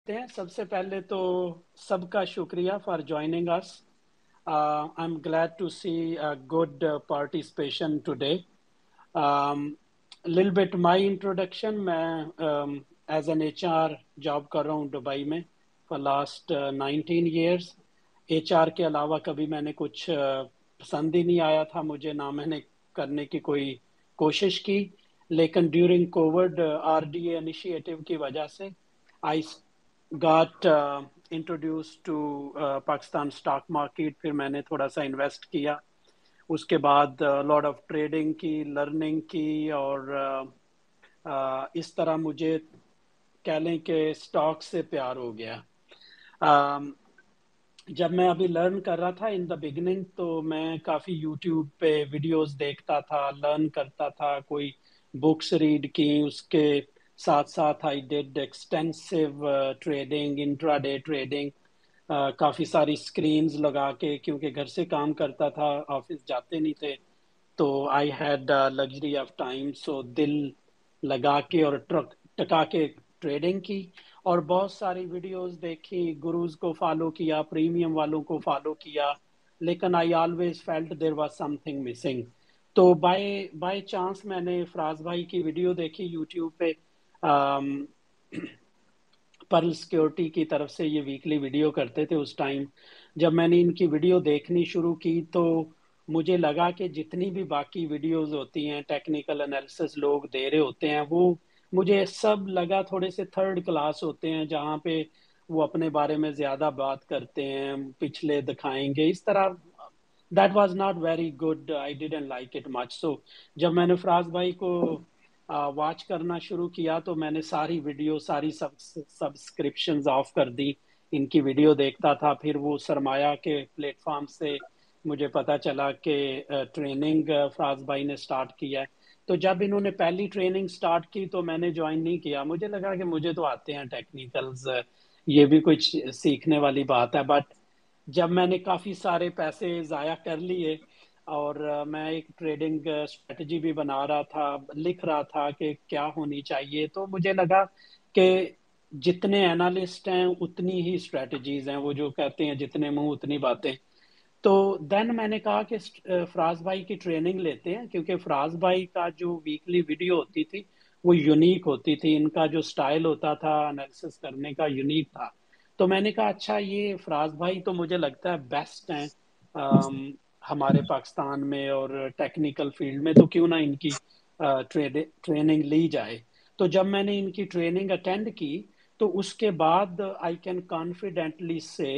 हैं। सबसे पहले तो सबका शुक्रिया for joining us. I am glad to see a good participation today. Little bit my introduction. मैं एज एन एचआर जॉब कर रहा हूँ दुबई में फॉर लास्ट 19 years। एचआर के अलावा कभी मैंने कुछ पसंद ही नहीं आया था मुझे, ना मैंने करने की कोई कोशिश की। लेकिन ड्यूरिंग कोविड आरडीए इनिशिएटिव की वजह से I got introduced to Pakistan stock market. फिर मैंने थोड़ा सा इन्वेस्ट किया। उसके बाद लॉट ऑफ ट्रेडिंग की, लर्निंग की, और इस तरह मुझे कह लें कि स्टॉक से प्यार हो गया। um, जब मैं अभी लर्न कर रहा था इन द बिगिनिंग, तो मैं काफ़ी यूट्यूब पे वीडियोस देखता था, लर्न करता था, कोई बुक्स रीड की। उसके साथ साथ I did extensive trading, intraday trading. काफ़ी सारी स्क्रीन्स लगा के, क्योंकि घर से काम करता था, ऑफिस जाते नहीं थे, तो I had luxury of time, so दिल लगा के और ट्रक टका के ट्रेडिंग की। और बहुत सारी वीडियोस देखी, गुरुज को फॉलो किया, प्रीमियम वालों को फॉलो किया। लेकिन I always felt there was something missing. तो बाय बाय चांस मैंने फराज भाई की वीडियो देखी यूट्यूब पे। पर्ल सिक्योरिटी की तरफ से ये वीकली वीडियो करते थे उस टाइम। जब मैंने इनकी वीडियो देखनी शुरू की, तो मुझे लगा कि जितनी भी बाकी वीडियोस होती हैं, टेक्निकल एनालिसिस लोग दे रहे होते हैं, वो मुझे सब लगा थोड़े से थर्ड क्लास होते हैं, जहाँ पे वो अपने बारे में ज्यादा बात करते हैं, पिछले दिखाएंगे इस तरह। That was not very good, I didn't like it much. So जब मैंने फराज भाई को वॉच करना शुरू किया, तो मैंने सारी वीडियो, सारी सब्सक्रिप्शंस ऑफ कर दी। इनकी वीडियो देखता था। फिर वो सरमाया के प्लेटफॉर्म से मुझे पता चला कि ट्रेनिंग फराज भाई ने स्टार्ट किया है। तो जब इन्होंने पहली ट्रेनिंग स्टार्ट की, तो मैंने ज्वाइन नहीं किया। मुझे लगा कि मुझे तो आते हैं टेक्निकल्स, ये भी कुछ सीखने वाली बात है। बट जब मैंने काफ़ी सारे पैसे ज़ाया कर लिए, और मैं एक ट्रेडिंग स्ट्रेटजी भी बना रहा था, लिख रहा था कि क्या होनी चाहिए, तो मुझे लगा कि जितने एनालिस्ट हैं उतनी ही स्ट्रेटजीज हैं। वो जो कहते हैं जितने मुंह उतनी बातें। तो देन मैंने कहा कि फराज भाई की ट्रेनिंग लेते हैं, क्योंकि फराज भाई का जो वीकली वीडियो होती थी वो यूनिक होती थी। इनका जो स्टाइल होता था एनालिसिस करने का, यूनिक था। तो मैंने कहा अच्छा, ये फराज भाई तो मुझे लगता है बेस्ट हैं हमारे पाकिस्तान में और टेक्निकल फील्ड में, तो क्यों ना इनकी ट्रेनिंग ली जाए। तो जब मैंने इनकी ट्रेनिंग अटेंड की, तो उसके बाद आई कैन कॉन्फिडेंटली से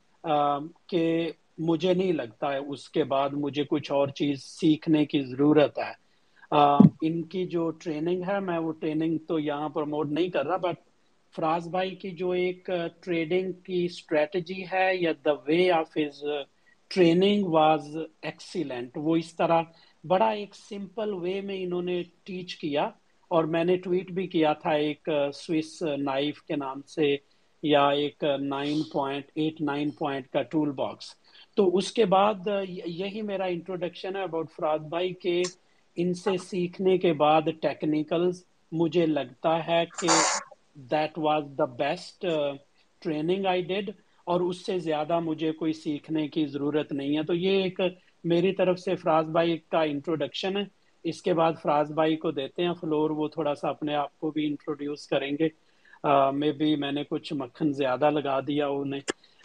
कि मुझे नहीं लगता है उसके बाद मुझे कुछ और चीज सीखने की जरूरत है। इनकी जो ट्रेनिंग है, मैं वो ट्रेनिंग तो यहाँ प्रमोट नहीं कर रहा, बट फराज भाई की जो एक ट्रेडिंग की स्ट्रेटजी है, या the way of his training was excellent. वो इस तरह बड़ा एक सिंपल वे में इन्होंने टीच किया। और मैंने ट्वीट भी किया था एक स्विस नाइफ के नाम से, या एक 9.8 9 पॉइंट का टूल बॉक्स। तो उसके बाद यही मेरा इंट्रोडक्शन है अबाउट फराज भाई के। इनसे सीखने के बाद टेक्निकल्स, मुझे लगता है कि that was the best training I did. और उससे ज्यादा मुझे कोई सीखने की जरूरत नहीं है। तो ये एक मेरी तरफ से फराज भाई का इंट्रोडक्शन है। इसके बाद फराज भाई को देते हैं फ्लोर, वो थोड़ा सा अपने आप को भी इंट्रोड्यूस करेंगे। मे बी मैंने कुछ मक्खन ज्यादा लगा दिया उन्हें।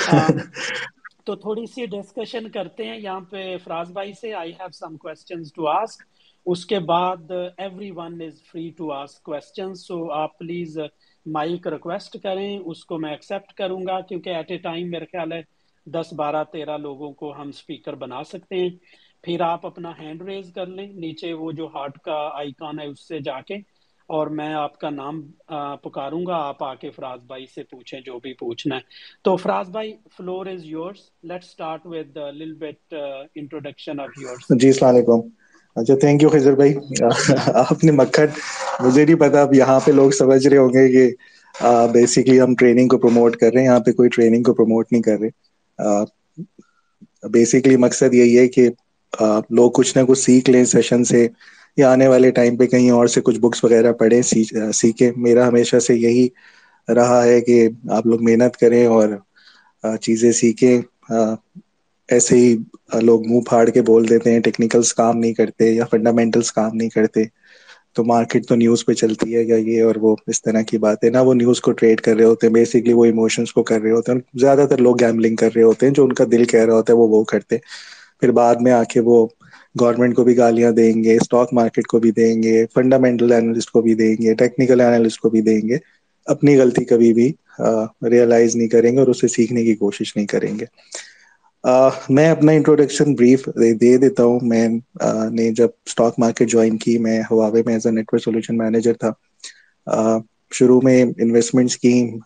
तो थोड़ी सी डिस्कशन करते हैं यहाँ पे फराज भाई से। I have some questions to ask. उसके बाद everyone is free to ask questions, so आप प्लीज माइक रिक्वेस्ट करें, उसको मैं एक्सेप्ट करूंगा, क्योंकि एट ए टाइम मेरे ख्याल है 10 12 13 लोगों को हम स्पीकर बना सकते हैं। फिर आप अपना हैंड रेज कर लें, नीचे वो जो हार्ट का आइकॉन है उससे जाके, और मैं आपका नाम पुकारूंगा, आप आके फराज भाई से पूछें जो भी पूछना है। तो फराज भाई, floor is yours. Let's start with little bit introduction of yours. जी अस्सलाम वालेकुम। अच्छा, थैंक यू खिजर भाई। आपने मक्खन, मुझे नहीं पता अब यहाँ पे लोग समझ रहे होंगे कि बेसिकली हम ट्रेनिंग को प्रमोट कर रहे हैं। यहाँ पे कोई ट्रेनिंग को प्रमोट नहीं कर रहे। बेसिकली मकसद यही है कि लोग कुछ ना कुछ सीख लें सेशन से, या आने वाले टाइम पे कहीं और से कुछ बुक्स वगैरह पढ़ें, सीखें। मेरा हमेशा से यही रहा है कि आप लोग मेहनत करें और चीज़ें सीखें। ऐसे ही लोग मुंह फाड़ के बोल देते हैं टेक्निकल्स काम नहीं करते या फंडामेंटल्स काम नहीं करते, तो मार्केट तो न्यूज़ पे चलती है या ये और वो, इस तरह की बातें ना। वो न्यूज़ को ट्रेड कर रहे होते हैं बेसिकली, वो इमोशंस को कर रहे होते हैं। ज़्यादातर लोग गैम्बलिंग कर रहे होते हैं, जो उनका दिल कह रहा होता है वो करते। फिर बाद में आके वो गवर्नमेंट को भी गालियां देंगे, स्टॉक मार्केट को भी देंगे, फंडामेंटल एनालिस्ट को भी देंगे, टेक्निकल एनालिस्ट को भी देंगे। अपनी गलती कभी भी रियलाइज नहीं करेंगे और उसे सीखने की कोशिश नहीं करेंगे। मैं अपना इंट्रोडक्शन ब्रीफ दे देता हूँ। मैं ने जब स्टॉक मार्केट ज्वाइन की, मैं हुआवे में as a network solution manager था। अ, शुरू में इन्वेस्टमेंट स्कीम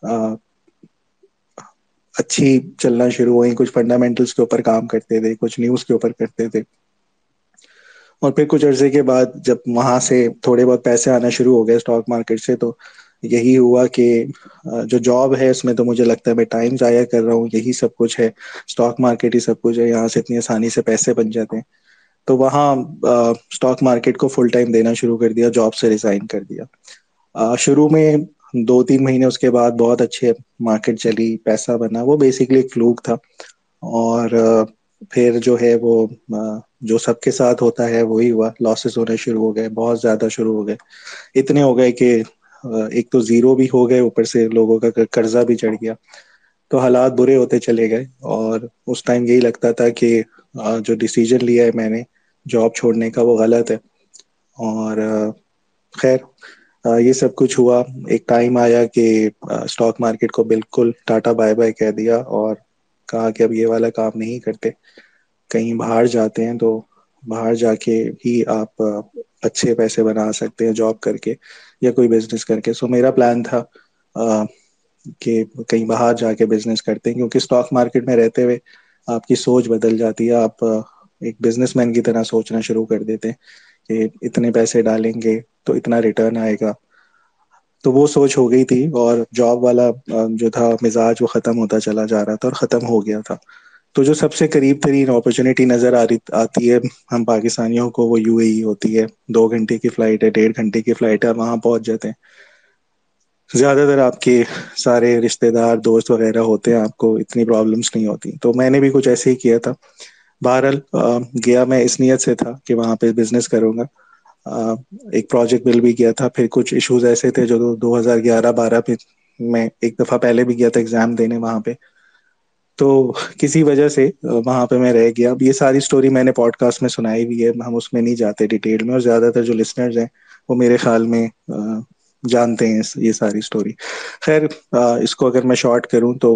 अच्छी चलना शुरू हुई, कुछ फंडामेंटल्स के ऊपर काम करते थे, कुछ न्यूज़ के ऊपर करते थे। और फिर कुछ अरसे के बाद जब वहां से थोड़े बहुत पैसे आना शुरू हो गए स्टॉक मार्केट से, तो यही हुआ कि जो जॉब है उसमें तो मुझे लगता है मैं टाइम जाया कर रहा हूँ, यही सब कुछ है, स्टॉक मार्केट ही सब कुछ है, यहाँ से इतनी आसानी से पैसे बन जाते हैं। तो वहाँ स्टॉक मार्केट को फुल टाइम देना शुरू कर दिया, जॉब से रिजाइन कर दिया। शुरू में 2-3 महीने उसके बाद बहुत अच्छे मार्केट चली, पैसा बना, वो बेसिकली एक फ्लूक था। और फिर जो है वो जो सबके साथ होता है वही हुआ, लॉसेस होने शुरू हो गए, बहुत ज्यादा शुरू हो गए। इतने हो गए कि एक तो जीरो भी हो गए, ऊपर से लोगों का कर्जा भी चढ़ गया। तो हालात बुरे होते चले गए और उस टाइम यही लगता था कि जो डिसीजन लिया है मैंने जॉब छोड़ने का वो गलत है। और खैर ये सब कुछ हुआ। एक टाइम आया कि स्टॉक मार्केट को बिल्कुल टाटा बाय बाय कह दिया और कहा कि अब ये वाला काम नहीं करते, कहीं बाहर जाते हैं, तो बाहर जाके ही आप अच्छे पैसे बना सकते हैं जॉब करके या कोई बिजनेस करके। सो मेरा प्लान था अ, कि कहीं बाहर जाके बिजनेस करते हैं, क्योंकि स्टॉक मार्केट में रहते हुए आपकी सोच बदल जाती है। आप एक बिजनेसमैन की तरह सोचना शुरू कर देते हैं कि इतने पैसे डालेंगे तो इतना रिटर्न आएगा। तो वो सोच हो गई थी और जॉब वाला जो था मिजाज वो खत्म होता चला जा रहा था और खत्म हो गया था। तो जो सबसे करीब तरीन अपॉर्चुनिटी नजर आ रही आती है हम पाकिस्तानियों को, वो यूएई होती है। 2 घंटे की फ्लाइट है, 1.5 घंटे की फ्लाइट है, आप वहां पहुंच जाते हैं। ज्यादातर आपके सारे रिश्तेदार दोस्त वगैरह होते हैं, आपको इतनी प्रॉब्लम्स नहीं होती। तो मैंने भी कुछ ऐसे ही किया था। बहरहाल गया मैं इस नीयत से था कि वहां पे बिजनेस करूंगा। अ, एक प्रोजेक्ट मिल भी गया था, फिर कुछ इश्यूज ऐसे थे जो 2011-12 में मैं एक दफा पहले भी गया था एग्जाम देने वहां पे। तो किसी वजह से वहां पे मैं रह गया। अब ये सारी स्टोरी मैंने पॉडकास्ट में सुनाई भी है, हम उसमें नहीं जाते डिटेल में, और ज्यादातर जो लिसनर्स हैं वो मेरे ख्याल में जानते हैं ये सारी स्टोरी। खैर इसको अगर मैं शॉर्ट करूं तो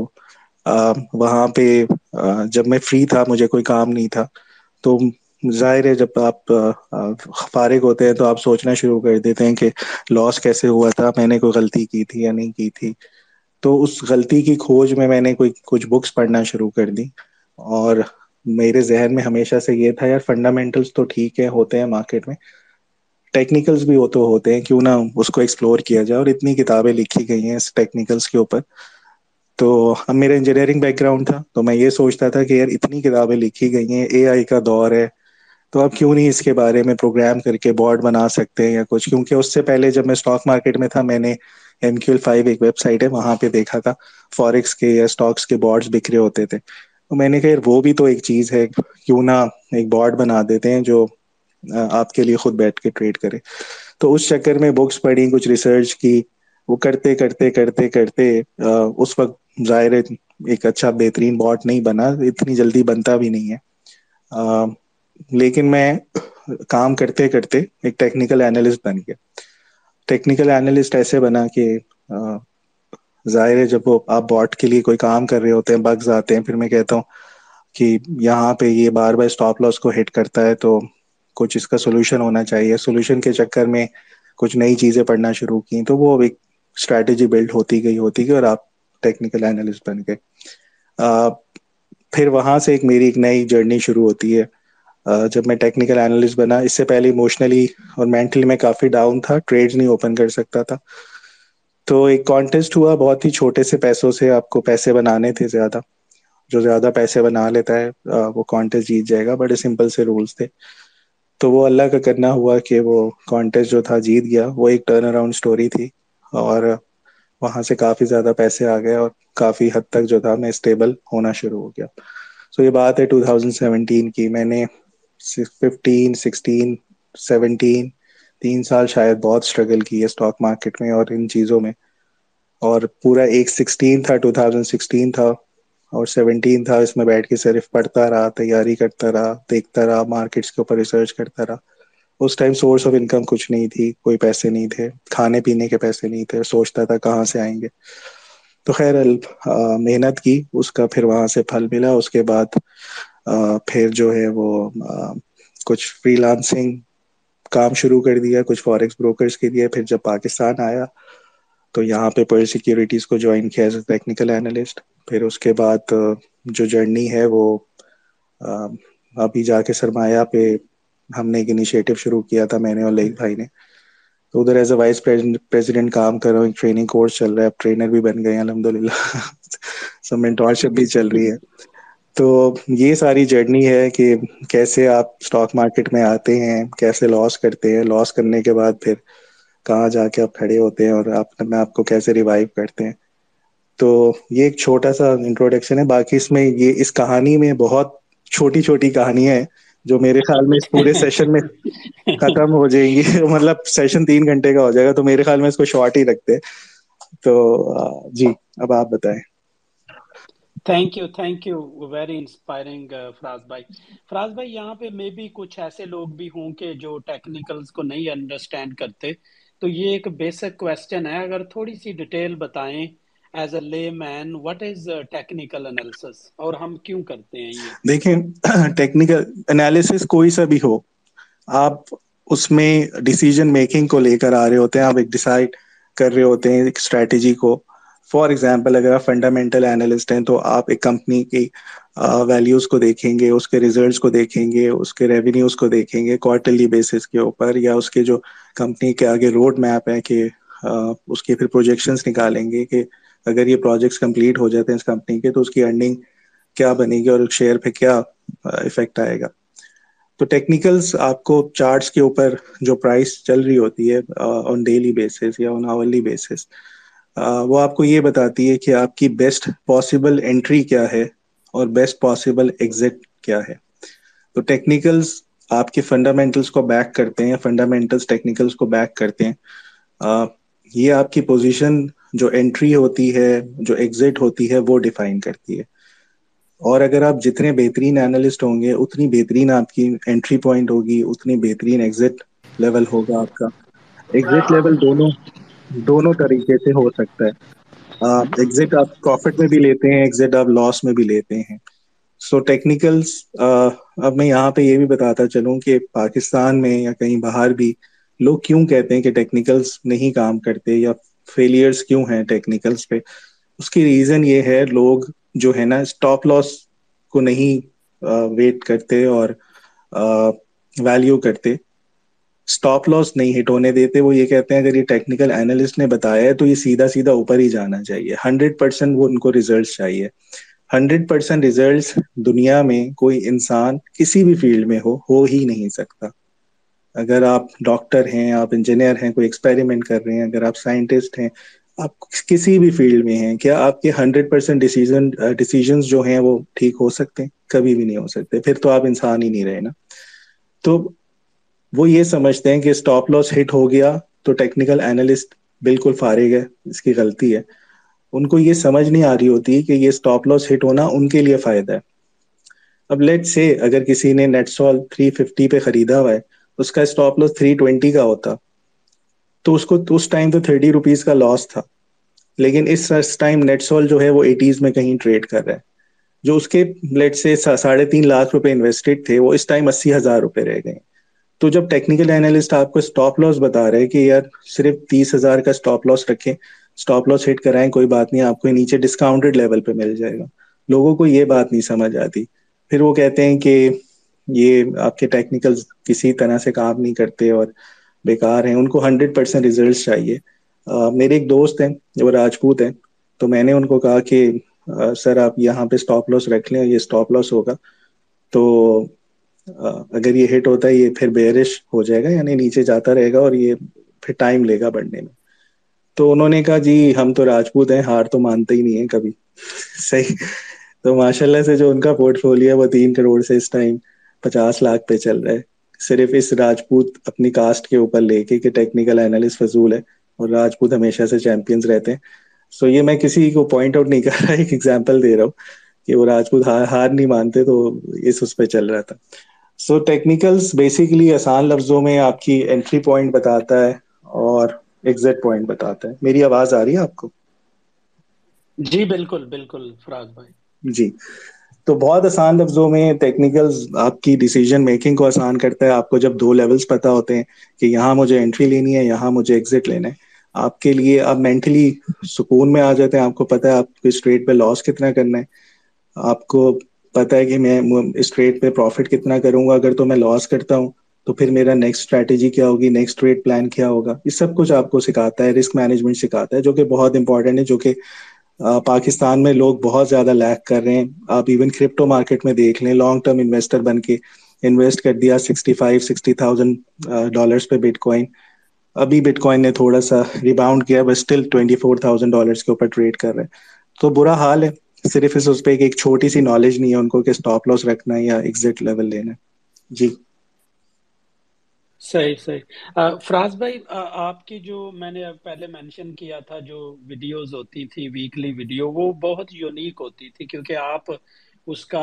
वहां पे जब मैं फ्री था, मुझे कोई काम नहीं था, तो जाहिर है जब आप फारिग होते हैं तो आप सोचना शुरू कर देते हैं कि लॉस कैसे हुआ था, मैंने कोई गलती की थी या नहीं की थी। तो उस गलती की खोज में मैंने कोई कुछ बुक्स पढ़ना शुरू कर दी। और मेरे जहन में हमेशा से ये था, यार फंडामेंटल्स तो ठीक है, होते हैं मार्केट में, टेक्निकल्स भी हो तो होते हैं, क्यों ना उसको एक्सप्लोर किया जाए। और इतनी किताबें लिखी गई हैं इस टेक्निकल्स के ऊपर। तो अब मेरा इंजीनियरिंग बैकग्राउंड था, तो मैं ये सोचता था कि यार इतनी किताबें लिखी गई हैं, एआई का दौर है, तो अब क्यों नहीं इसके बारे में प्रोग्राम करके बोर्ड बना सकते हैं या कुछ। क्योंकि उससे पहले जब मैं स्टॉक मार्केट में था, मैंने MQL5 एक वेबसाइट है वहां पे देखा था, फॉरेक्स के या स्टॉक्स के बोर्ड्स बिखरे होते थे। तो मैंने कहा यार वो भी तो एक चीज है, क्यों ना एक बोर्ड बना देते हैं जो आपके लिए खुद बैठ के ट्रेड करे। तो उस चक्कर में बुक्स पढ़ी, कुछ रिसर्च की, वो करते करते करते करते उस वक्त जाहिर है एक अच्छा बेहतरीन बॉट नहीं बना, इतनी जल्दी बनता भी नहीं है। अ, लेकिन मैं काम करते करते एक टेक्निकल एनालिस्ट बन गया। टेक्निकल एनालिस्ट ऐसे बना कि जाहिर है जब वो आप बॉट के लिए कोई काम कर रहे होते हैं, बग्स आते हैं, फिर मैं कहता हूँ कि यहाँ पे ये बार बार स्टॉप लॉस को हिट करता है, तो कुछ इसका सोल्यूशन होना चाहिए। सोल्यूशन के चक्कर में कुछ नई चीजें पढ़ना शुरू की, तो वो एक स्ट्रैटेजी बिल्ड होती गई और आप टेक्निकल एनालिस्ट बन गए। अ, फिर वहां से एक मेरी एक नई जर्नी शुरू होती है। जब मैं टेक्निकल एनालिस्ट बना, इससे पहले इमोशनली और मेंटली मैं काफी डाउन था, ट्रेड्स नहीं ओपन कर सकता था। तो एक कॉन्टेस्ट हुआ, बहुत ही छोटे से पैसों से आपको पैसे बनाने थे ज्यादा। जो ज्यादा पैसे बना लेता है वो कॉन्टेस्ट जीत जाएगा, बड़े सिंपल से रूल्स थे। तो वो अल्लाह का करना हुआ कि वो कॉन्टेस्ट जो था जीत गया। वो एक टर्न अराउंड स्टोरी थी। और वहां से काफी ज्यादा पैसे आ गए और काफी हद तक जो था मैं स्टेबल होना शुरू हो गया। सो ये बात है 2017 की। मैंने 15, 16, 17 3 साल शायद बहुत स्ट्रगल की है स्टॉक मार्केट में और इन चीज़ों में। और पूरा एक 16 था, 2016 था और 17 था, इसमें बैठ के सिर्फ पढ़ता रहा, तैयारी करता रहा, देखता रहा, मार्केट्स के ऊपर रिसर्च करता रहा। उस टाइम सोर्स ऑफ इनकम कुछ नहीं थी, कोई पैसे नहीं थे, खाने पीने के पैसे नहीं थे, सोचता था कहाँ से आएंगे। तो खैर मेहनत की, उसका फिर वहां से फल मिला। उसके बाद फिर जो है वो कुछ फ्रीलांसिंग काम शुरू कर दिया, कुछ फॉरेक्स ब्रोकर्स के लिए। फिर जब पाकिस्तान आया तो यहाँ पे पर्ल सिक्योरिटीज को ज्वाइन किया एज ए टेक्निकल एनालिस्ट। फिर उसके बाद जो जर्नी है वो अ, अभी जाके सरमाया पे हमने एक इनिशिएटिव शुरू किया था, मैंने और लेक भाई ने। तो उधर एज ए वाइस प्रेसिडेंट काम कर रहा हूँ, एक ट्रेनिंग कोर्स चल रहा है, अब ट्रेनर भी बन गए हैं अल्हम्दुलिल्लाह। सब मेंटोरशिप भी चल रही है। तो ये सारी जर्नी है कि कैसे आप स्टॉक मार्केट में आते हैं, कैसे लॉस करते हैं, लॉस करने के बाद फिर कहाँ जाके आप खड़े होते हैं और आप अपने आप को कैसे रिवाइव करते हैं। तो ये एक छोटा सा इंट्रोडक्शन है। बाकी इसमें ये इस कहानी में बहुत छोटी छोटी कहानियां हैं जो मेरे ख्याल में इस पूरे सेशन में खत्म हो जाएंगी। मतलब सेशन 3 घंटे का हो जाएगा, तो मेरे ख्याल में इसको शॉर्ट ही रखते हैं। तो जी, अब आप बताएं। Thank you, very inspiring Faraz भाई। फराज भाई, यहाँ पे मे बी कुछ ऐसे लोग भी हों कि जो टेक्निकल्स को नहीं अंडरस्टैंड करते, तो ये एक बेसिक क्वेश्चन है, अगर थोड़ी सी डिटेल बताएं as a layman, what is technical analysis और हम क्यों करते हैं ये। देखें, टेक्निकल एनालिसिस कोई सा भी हो, आप उसमें डिसीजन मेकिंग को लेकर आ रहे होते हैं, आप एक डिसाइड कर रहे होते हैं एक स्ट्रेटेजी को। फॉर एग्जांपल, अगर आप फंडामेंटल एनालिस्ट हैं तो आप एक कंपनी की वैल्यूज को देखेंगे, उसके रिजल्ट्स को देखेंगे, उसके रेवेन्यूज को देखेंगे क्वार्टरली बेसिस के ऊपर, या उसके जो कंपनी के आगे रोड मैप है कि उसके फिर प्रोजेक्शंस निकालेंगे कि अगर ये प्रोजेक्ट्स कंप्लीट हो जाते हैं इस कंपनी के तो उसकी अर्निंग क्या बनेगी और शेयर पे क्या इफेक्ट आएगा। तो टेक्निकल्स आपको चार्ट्स के ऊपर जो प्राइस चल रही होती है ऑन डेली बेसिस या ऑन आवरली बेसिस, वो आपको ये बताती है कि आपकी बेस्ट पॉसिबल एंट्री क्या है और बेस्ट पॉसिबल एग्जिट क्या है। तो टेक्निकल्स आपके फंडामेंटल्स को बैक करते हैं, फंडामेंटल्स टेक्निकल्स को बैक करते हैं। अ, ये आपकी पोजीशन जो एंट्री होती है, जो एग्जिट होती है, वो डिफाइन करती है। और अगर आप जितने बेहतरीन एनालिस्ट होंगे उतनी बेहतरीन आपकी एंट्री पॉइंट होगी, उतनी बेहतरीन एग्जिट लेवल होगा आपका। एग्जिट लेवल दोनों दोनों तरीके से हो सकता है। एग्जिट आप प्रॉफिट में भी लेते हैं, एग्जिट आप लॉस में भी लेते हैं। सो टेक्निकल्स, अब मैं यहाँ पे ये भी बताता चलूँ कि पाकिस्तान में या कहीं बाहर भी लोग क्यों कहते हैं कि टेक्निकल्स नहीं काम करते या फेलियर्स क्यों हैं टेक्निकल्स पे। उसकी रीजन ये है, लोग जो है ना स्टॉप लॉस को नहीं वेट करते और वैल्यू करते, स्टॉप लॉस नहीं हिट होने देते। वो ये कहते हैं अगर ये टेक्निकल एनालिस्ट ने बताया है तो ये सीधा सीधा ऊपर ही जाना चाहिए, 100% वो उनको रिजल्ट चाहिए। 100% रिजल्ट दुनिया में कोई इंसान किसी भी फील्ड में हो ही नहीं सकता। अगर आप डॉक्टर हैं, आप इंजीनियर हैं, कोई एक्सपेरिमेंट कर रहे हैं, अगर आप साइंटिस्ट हैं, आप किसी भी फील्ड में हैं, क्या आपके 100% डिसीजन जो हैं वो ठीक हो सकते हैं? कभी भी नहीं हो सकते। फिर तो आप इंसान ही नहीं रहे ना। तो वो ये समझते हैं कि स्टॉप लॉस हिट हो गया तो टेक्निकल एनालिस्ट बिल्कुल फारिग है, इसकी गलती है। उनको ये समझ नहीं आ रही होती कि ये स्टॉप लॉस हिट होना उनके लिए फायदा है। अब लेट से अगर किसी ने नेटसॉल 350 पे खरीदा हुआ है, उसका स्टॉप लॉस 320 का होता तो उसको तो उस टाइम तो 30 रुपीज का लॉस था। लेकिन इस टाइम नेटसॉल जो है वो 80s में कहीं ट्रेड कर रहा है। जो उसके लेट से 3.5 लाख रुपए इन्वेस्टेड थे वो इस टाइम 80,000 रुपए रह गए। तो जब टेक्निकल एनालिस्ट आपको स्टॉप लॉस बता रहे हैं कि यार सिर्फ 30,000 का स्टॉप लॉस रखें, स्टॉप लॉस हिट कराएं, कोई बात नहीं, आपको नीचे डिस्काउंटेड लेवल पे मिल जाएगा, लोगों को ये बात नहीं समझ आती। फिर वो कहते हैं कि ये आपके टेक्निकल किसी तरह से काम नहीं करते और बेकार हैं, उनको 100% रिजल्ट चाहिए। मेरे एक दोस्त हैं, वो राजपूत हैं। तो मैंने उनको कहा कि सर आप यहाँ पे स्टॉप लॉस रख लें, ये स्टॉप लॉस होगा तो अगर ये हिट होता है ये फिर बेयरिश हो जाएगा, यानी नीचे जाता रहेगा और ये फिर टाइम लेगा बढ़ने में। तो उन्होंने कहा जी हम तो राजपूत हैं, हार तो मानते ही नहीं है कभी। सही। तो माशाल्लाह से जो उनका पोर्टफोलियो है वो 3 करोड़ से इस टाइम 50 लाख पे चल रहा है, सिर्फ इस राजपूत अपनी कास्ट के ऊपर लेके कि टेक्निकल एनालिस्ट फजूल है और राजपूत हमेशा से चैंपियंस रहते हैं। सो ये मैं किसी को पॉइंट आउट नहीं कर रहा, एक एग्जांपल दे रहा हूँ कि वो राजपूत हार नहीं मानते, तो इस उस पे चल रहा था। सो टेक्निकल्स बेसिकली आसान लफ्जों में आपकी एंट्री पॉइंट बताता है और एग्जिट पॉइंट बताता है। मेरी आवाज आ रही है आपको? जी बिल्कुल बिल्कुल फराज भाई। जी। तो बहुत आसान लफ्जों में टेक्निकल्स आपकी डिसीजन मेकिंग को आसान करता है। आपको जब 2 लेवल्स पता होते हैं कि यहाँ मुझे एंट्री लेनी है, यहाँ मुझे एग्जिट लेना है, आपके लिए आप मेंटली सुकून में आ जाते हैं। आपको पता है आपको इस ट्रेड पे लॉस कितना करना है, आपको पता है कि मैं इस ट्रेड पे प्रॉफिट कितना करूंगा, अगर तो मैं लॉस करता हूँ तो फिर मेरा नेक्स्ट स्ट्रैटेजी क्या होगी, नेक्स्ट ट्रेड प्लान क्या होगा। ये सब कुछ आपको सिखाता है, रिस्क मैनेजमेंट सिखाता है, जो कि बहुत इंपॉर्टेंट है, जो कि पाकिस्तान में लोग बहुत ज्यादा लैक कर रहे हैं। आप इवन क्रिप्टो मार्केट में देख लें, लॉन्ग टर्म इन्वेस्टर बन के इन्वेस्ट कर दिया 65-60 थाउजेंड डॉलर्स पे बिटकॉइन। अभी बिटकॉइन ने थोड़ा सा रिबाउंड किया, बट स्टिल $24,000 के ऊपर ट्रेड कर रहे हैं। तो बुरा हाल है। सिर्फ इस उस पे एक छोटी सी नॉलेज नहीं है उनको कि स्टॉप लॉस रखना है या एग्जिट लेवल लेना है। जी। सही सही। फराज भाई, आपकी जो मैंने पहले मेंशन किया था जो वीडियोस होती थी वीकली वीडियो, वो बहुत यूनिक होती थी क्योंकि आप उसका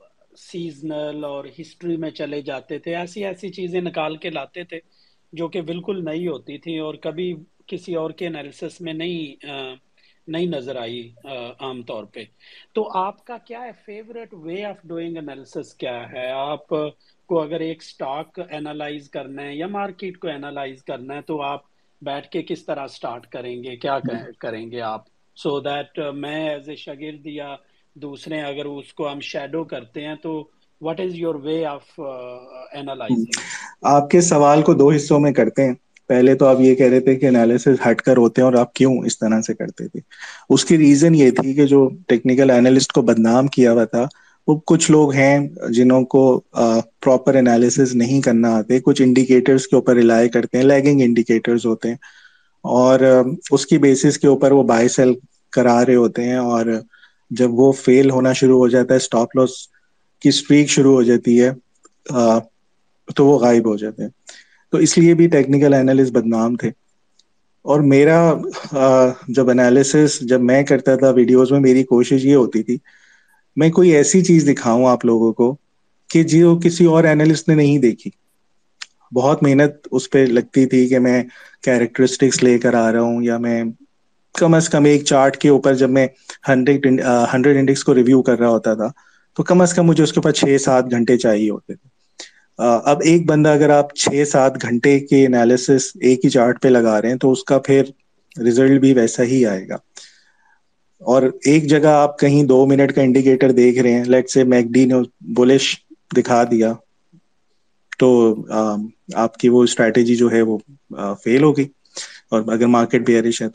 सीजनल और हिस्ट्री में चले जाते थे, ऐसी ऐसी चीजें निकाल के लाते थे जो कि बिल्कुल नई होती थी और कभी किसी और के एनालिसिस में नहीं नजर आई आमतौर पे। तो आपका क्या है favourite way of doing analysis, क्या है आप को अगर एक स्टॉक एनालाइज करना है या मार्केट को एनालाइज करना है तो आप बैठ के किस तरह स्टार्ट करेंगे, क्या करेंगे आप, सो दैट मैं एज ए शागिर्द या दूसरे अगर उसको हम शैडो करते हैं तो what is your way of analysing. आपके सवाल को 2 हिस्सों में करते हैं। पहले तो आप ये कह रहे थे कि एनालिसिस हटकर होते हैं और आप क्यों इस तरह से करते थे। उसकी रीजन ये थी कि जो टेक्निकल एनालिस्ट को बदनाम किया हुआ था, वो कुछ लोग हैं जिन्हों को प्रॉपर एनालिसिस नहीं करना आते, कुछ इंडिकेटर्स के ऊपर रिलाय करते हैं, लैगिंग इंडिकेटर्स होते हैं, और उसकी बेसिस के ऊपर वो बाय सेल करा रहे होते हैं। और जब वो फेल होना शुरू हो जाता है, स्टॉप लॉस की स्ट्रीक शुरू हो जाती है, तो वो गायब हो जाते हैं। तो इसलिए भी टेक्निकल एनालिस्ट बदनाम थे। और मेरा जब एनालिसिस जब मैं करता था वीडियोस में, मेरी कोशिश ये होती थी मैं कोई ऐसी चीज दिखाऊं आप लोगों को कि जो किसी और एनालिस्ट ने नहीं देखी। बहुत मेहनत उस पर लगती थी कि मैं कैरेक्टरिस्टिक्स लेकर आ रहा हूँ, या मैं कम से कम एक चार्ट के ऊपर जब मैं 100 इंडेक्स को रिव्यू कर रहा होता था, तो कम से कम मुझे उसके ऊपर 6-7 घंटे चाहिए होते थे। अब एक बंदा अगर आप 6-7 घंटे के एनालिसिस एक ही चार्ट पे लगा रहे हैं तो उसका फिर रिजल्ट भी वैसा ही आएगा। और एक जगह आप कहीं 2 मिनट का इंडिकेटर देख रहे हैं, लेट से मैकडी ने बुलिश दिखा दिया, तो आपकी वो स्ट्रैटेजी जो है वो फेल हो गई। और अगर मार्केट बेयरिश है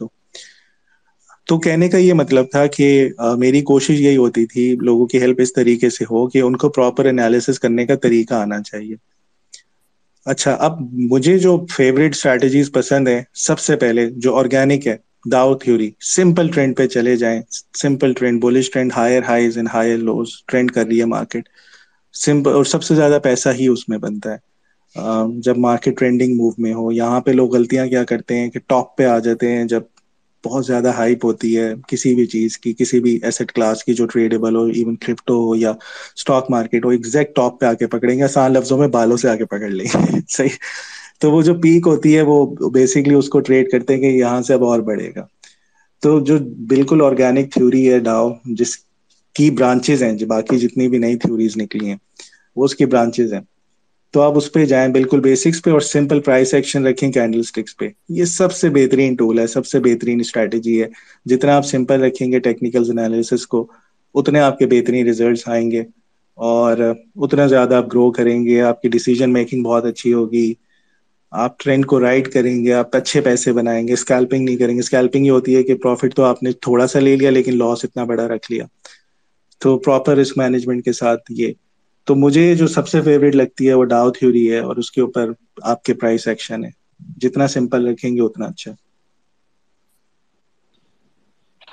तो कहने का ये मतलब था कि मेरी कोशिश यही होती थी लोगों की हेल्प इस तरीके से हो कि उनको प्रॉपर एनालिसिस करने का तरीका आना चाहिए। अच्छा, अब मुझे जो फेवरेट स्ट्रैटेजीज पसंद है, सबसे पहले जो ऑर्गेनिक है, दाओ थ्योरी। सिंपल ट्रेंड पे चले जाएं, simple trend, bullish trend, higher highs and higher lows trend कर रही है मार्केट, सिंपल, और सबसे ज्यादा पैसा ही उसमें बनता है। जब मार्केट ट्रेंडिंग मूव में हो, यहाँ पे लोग गलतियां क्या करते हैं कि टॉप पे आ जाते हैं जब बहुत ज्यादा हाइप होती है किसी भी चीज की, किसी भी एसेट क्लास की जो ट्रेडेबल हो, इवन क्रिप्टो हो या स्टॉक मार्केट हो, एग्जैक्ट टॉप पे आके पकड़ेंगे, आसान लफ्जों में बालों से आके पकड़ लेंगे। सही। तो वो जो पीक होती है वो बेसिकली उसको ट्रेड करते हैं कि यहाँ से अब और बढ़ेगा। तो जो बिल्कुल ऑर्गेनिक थ्योरी है डाओ, जिसकी ब्रांचेज हैं, जो बाकी जितनी भी नई थ्योरीज निकली हैं वो उसकी ब्रांचेज हैं, तो आप उस पे जाएं बिल्कुल बेसिक्स पे, और सिंपल प्राइस एक्शन रखें कैंडल स्टिक्स पे। ये सबसे बेहतरीन टूल है, सबसे बेहतरीन स्ट्रैटेजी है। जितना आप सिंपल रखेंगे टेक्निकल एनालिसिस को, उतने आपके बेहतरीन रिजल्ट्स आएंगे, और उतना ज्यादा आप ग्रो करेंगे, आपकी डिसीजन मेकिंग बहुत अच्छी होगी, आप ट्रेंड को राइड करेंगे, आप अच्छे पैसे बनाएंगे, स्कैल्पिंग नहीं करेंगे। स्कैल्पिंग ये होती है कि प्रॉफिट तो आपने थोड़ा सा ले लिया लेकिन लॉस इतना बड़ा रख लिया। तो प्रॉपर रिस्क मैनेजमेंट के साथ ये, तो मुझे जो सबसे फेवरेट लगती है वो डाउ थ्योरी है, और उसके ऊपर आपके प्राइस एक्शन है। जितना सिंपल रखेंगे उतना अच्छा।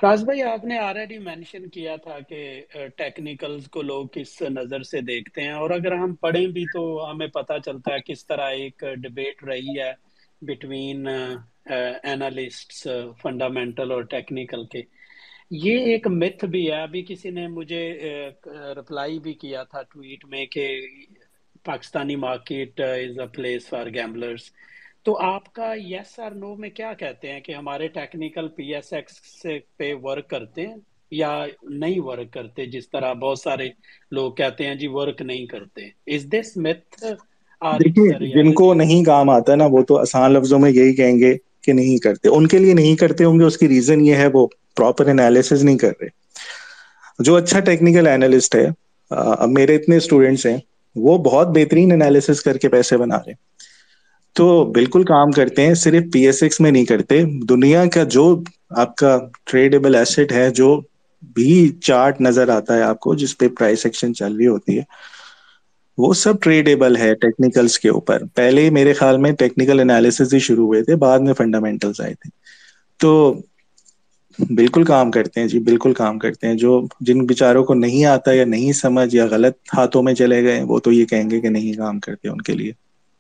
फराज भाई, आपने ऑलरेडी मेंशन किया था कि टेक्निकल्स को लोग किस नज़र से देखते हैं, और अगर हम पढ़ें भी तो हमें पता चलता है किस तरह एक डिबेट रही है बिटवीन एनालिस्ट्स, फंडामेंटल और टेक्निकल के। ये एक मिथ भी है। अभी किसी ने मुझे रिप्लाई भी किया था ट्वीट में कि Pakistani market is a place for gamblers. तो आपका यस और नो में क्या कहते हैं कि हमारे टेक्निकल पीएसएक्स से पे वर्क करते हैं या नहीं वर्क करते, जिस तरह बहुत सारे लोग कहते हैं जी वर्क नहीं करते। इज दिस मिथ और इट्स देखिए, अ जिनको रियलिटी? नहीं काम आता ना वो तो आसान लफ्जों में यही कहेंगे कि नहीं करते। उनके लिए नहीं करते होंगे, उसकी रीजन ये है वो प्रॉपर एनालिसिस नहीं कर रहे। जो अच्छा टेक्निकल एनालिस्ट है, अब मेरे इतने स्टूडेंट्स हैं, वो बहुत बेहतरीन एनालिसिस करके पैसे बना रहे हैं। तो बिल्कुल काम करते हैं, सिर्फ पीएसएक्स में नहीं करते। दुनिया का जो आपका ट्रेडेबल एसेट है, जो भी चार्ट नजर आता है आपको जिस पे प्राइस एक्शन चल रही होती है, वो सब ट्रेडेबल है टेक्निकल्स के ऊपर। पहले मेरे ख्याल में टेक्निकल एनालिसिस ही शुरू हुए थे, बाद में फंडामेंटल्स आए थे। तो बिल्कुल काम करते हैं जी, बिल्कुल काम करते हैं। जो जिन बेचारों को नहीं आता या नहीं समझ या गलत हाथों में चले गए, वो तो ये कहेंगे कि नहीं काम करते उनके लिए।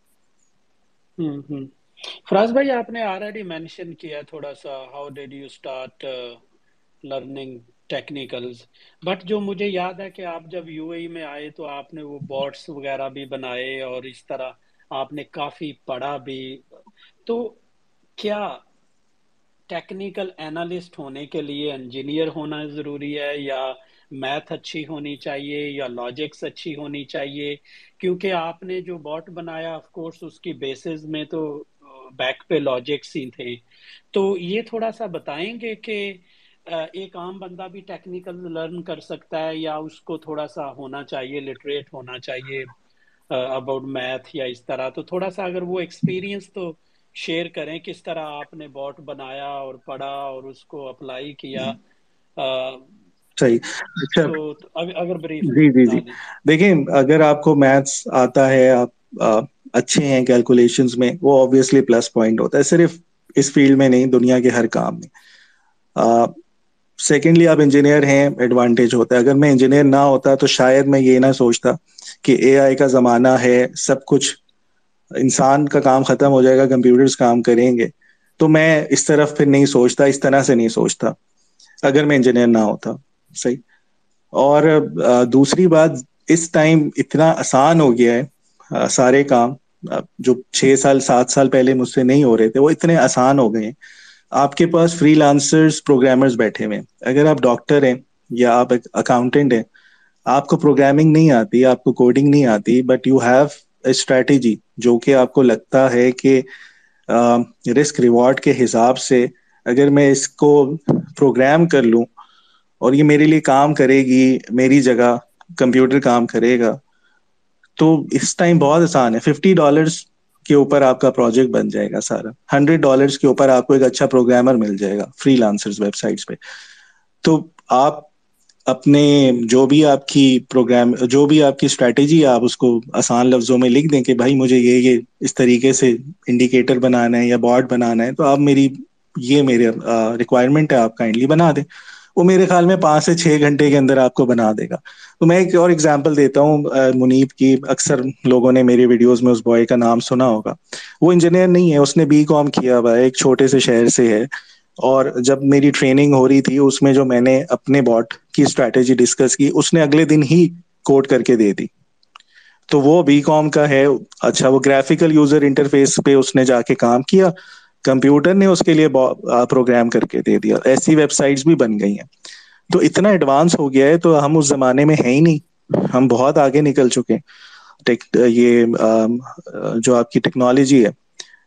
हम्म। फराज भाई, आपने ऑलरेडी मेंशन किया थोड़ा सा, how did you start learning technicals. But जो मुझे याद है कि आप जब यूएई में आए तो आपने वो बॉट्स वगैरह भी बनाए और इस तरह आपने काफी पढ़ा भी। तो क्या टेक्निकल एनालिस्ट होने के लिए इंजीनियर होना जरूरी है, या मैथ अच्छी होनी चाहिए, या लॉजिक्स अच्छी होनी चाहिए? क्योंकि आपने जो बॉट बनाया, ऑफ कोर्स उसकी बेसिस में तो बैक पे लॉजिक्स ही थे। तो ये थोड़ा सा बताएंगे कि एक आम बंदा भी टेक्निकल लर्न कर सकता है, या उसको थोड़ा सा होना चाहिए, लिटरेट होना चाहिए अबाउट मैथ या इस तरह? तो थोड़ा सा अगर वो एक्सपीरियंस तो शेयर करें, किस तरह आपने बॉट बनाया और पढ़ा और उसको अप्लाई किया। सही। अच्छा। अगर ब्रीफली जी जी बता जी। दें। देखिए, अगर आपको मैथ्स आता है, आप अच्छे हैं कैलकुलेशंस में, वो ऑब्वियसली प्लस पॉइंट होता है, सिर्फ इस फील्ड में नहीं, दुनिया के हर काम में। सेकेंडली, आप इंजीनियर हैं, एडवांटेज होता है। अगर मैं इंजीनियर ना होता तो शायद मैं ये ना सोचता कि एआई का जमाना है, सब कुछ इंसान का काम खत्म हो जाएगा, कंप्यूटर्स काम करेंगे। तो मैं इस तरफ फिर नहीं सोचता, इस तरह से नहीं सोचता, अगर मैं इंजीनियर ना होता। सही। और दूसरी बात, इस टाइम इतना आसान हो गया है, सारे काम जो 6 साल 7 साल पहले मुझसे नहीं हो रहे थे, वो इतने आसान हो गए हैं। आपके पास फ्रीलांसर्स प्रोग्रामर्स बैठे हुए हैं। अगर आप डॉक्टर हैं या आप एक अकाउंटेंट हैं, आपको प्रोग्रामिंग नहीं आती, आपको कोडिंग नहीं आती, but you have a strategy, जो कि आपको लगता है कि रिस्क रिवॉर्ड के हिसाब से अगर मैं इसको प्रोग्राम कर लूं और ये मेरे लिए काम करेगी, मेरी जगह कंप्यूटर काम करेगा, तो इस टाइम बहुत आसान है। $50 के ऊपर आपका प्रोजेक्ट बन जाएगा सारा। $100 के ऊपर आपको एक अच्छा प्रोग्रामर मिल जाएगा फ्रीलांसर्स वेबसाइट्स पे। तो आप अपने जो भी आपकी प्रोग्राम, जो भी आपकी स्ट्रैटेजी है, आप उसको आसान लफ्जों में लिख दें कि भाई मुझे ये इस तरीके से इंडिकेटर बनाना है या बॉर्ड बनाना है, तो आप मेरी ये मेरे रिक्वायरमेंट है, आप काइंडली बना दें। वो मेरे ख्याल में 5 से 6 घंटे के अंदर आपको बना देगा। तो मैं एक और एग्जांपल देता हूँ मुनीब की। अक्सर लोगों ने मेरे वीडियोस में उस बॉय का नाम सुना होगा। वो इंजीनियर नहीं है, उसने बीकॉम किया हुआ है, एक छोटे से शहर से है। और जब मेरी ट्रेनिंग हो रही थी उसमें जो मैंने अपने बॉट की स्ट्रैटेजी डिस्कस की, उसने अगले दिन ही कोड करके दे दी। तो वो बीकॉम का है। अच्छा, वो ग्राफिकल यूजर इंटरफेस पे उसने जाके काम किया, कंप्यूटर ने उसके लिए प्रोग्राम करके दे दिया। ऐसी वेबसाइट्स भी बन गई हैं। तो इतना एडवांस हो गया है, तो हम उस जमाने में है ही नहीं, हम बहुत आगे निकल चुके हैं। ये जो आपकी टेक्नोलॉजी है,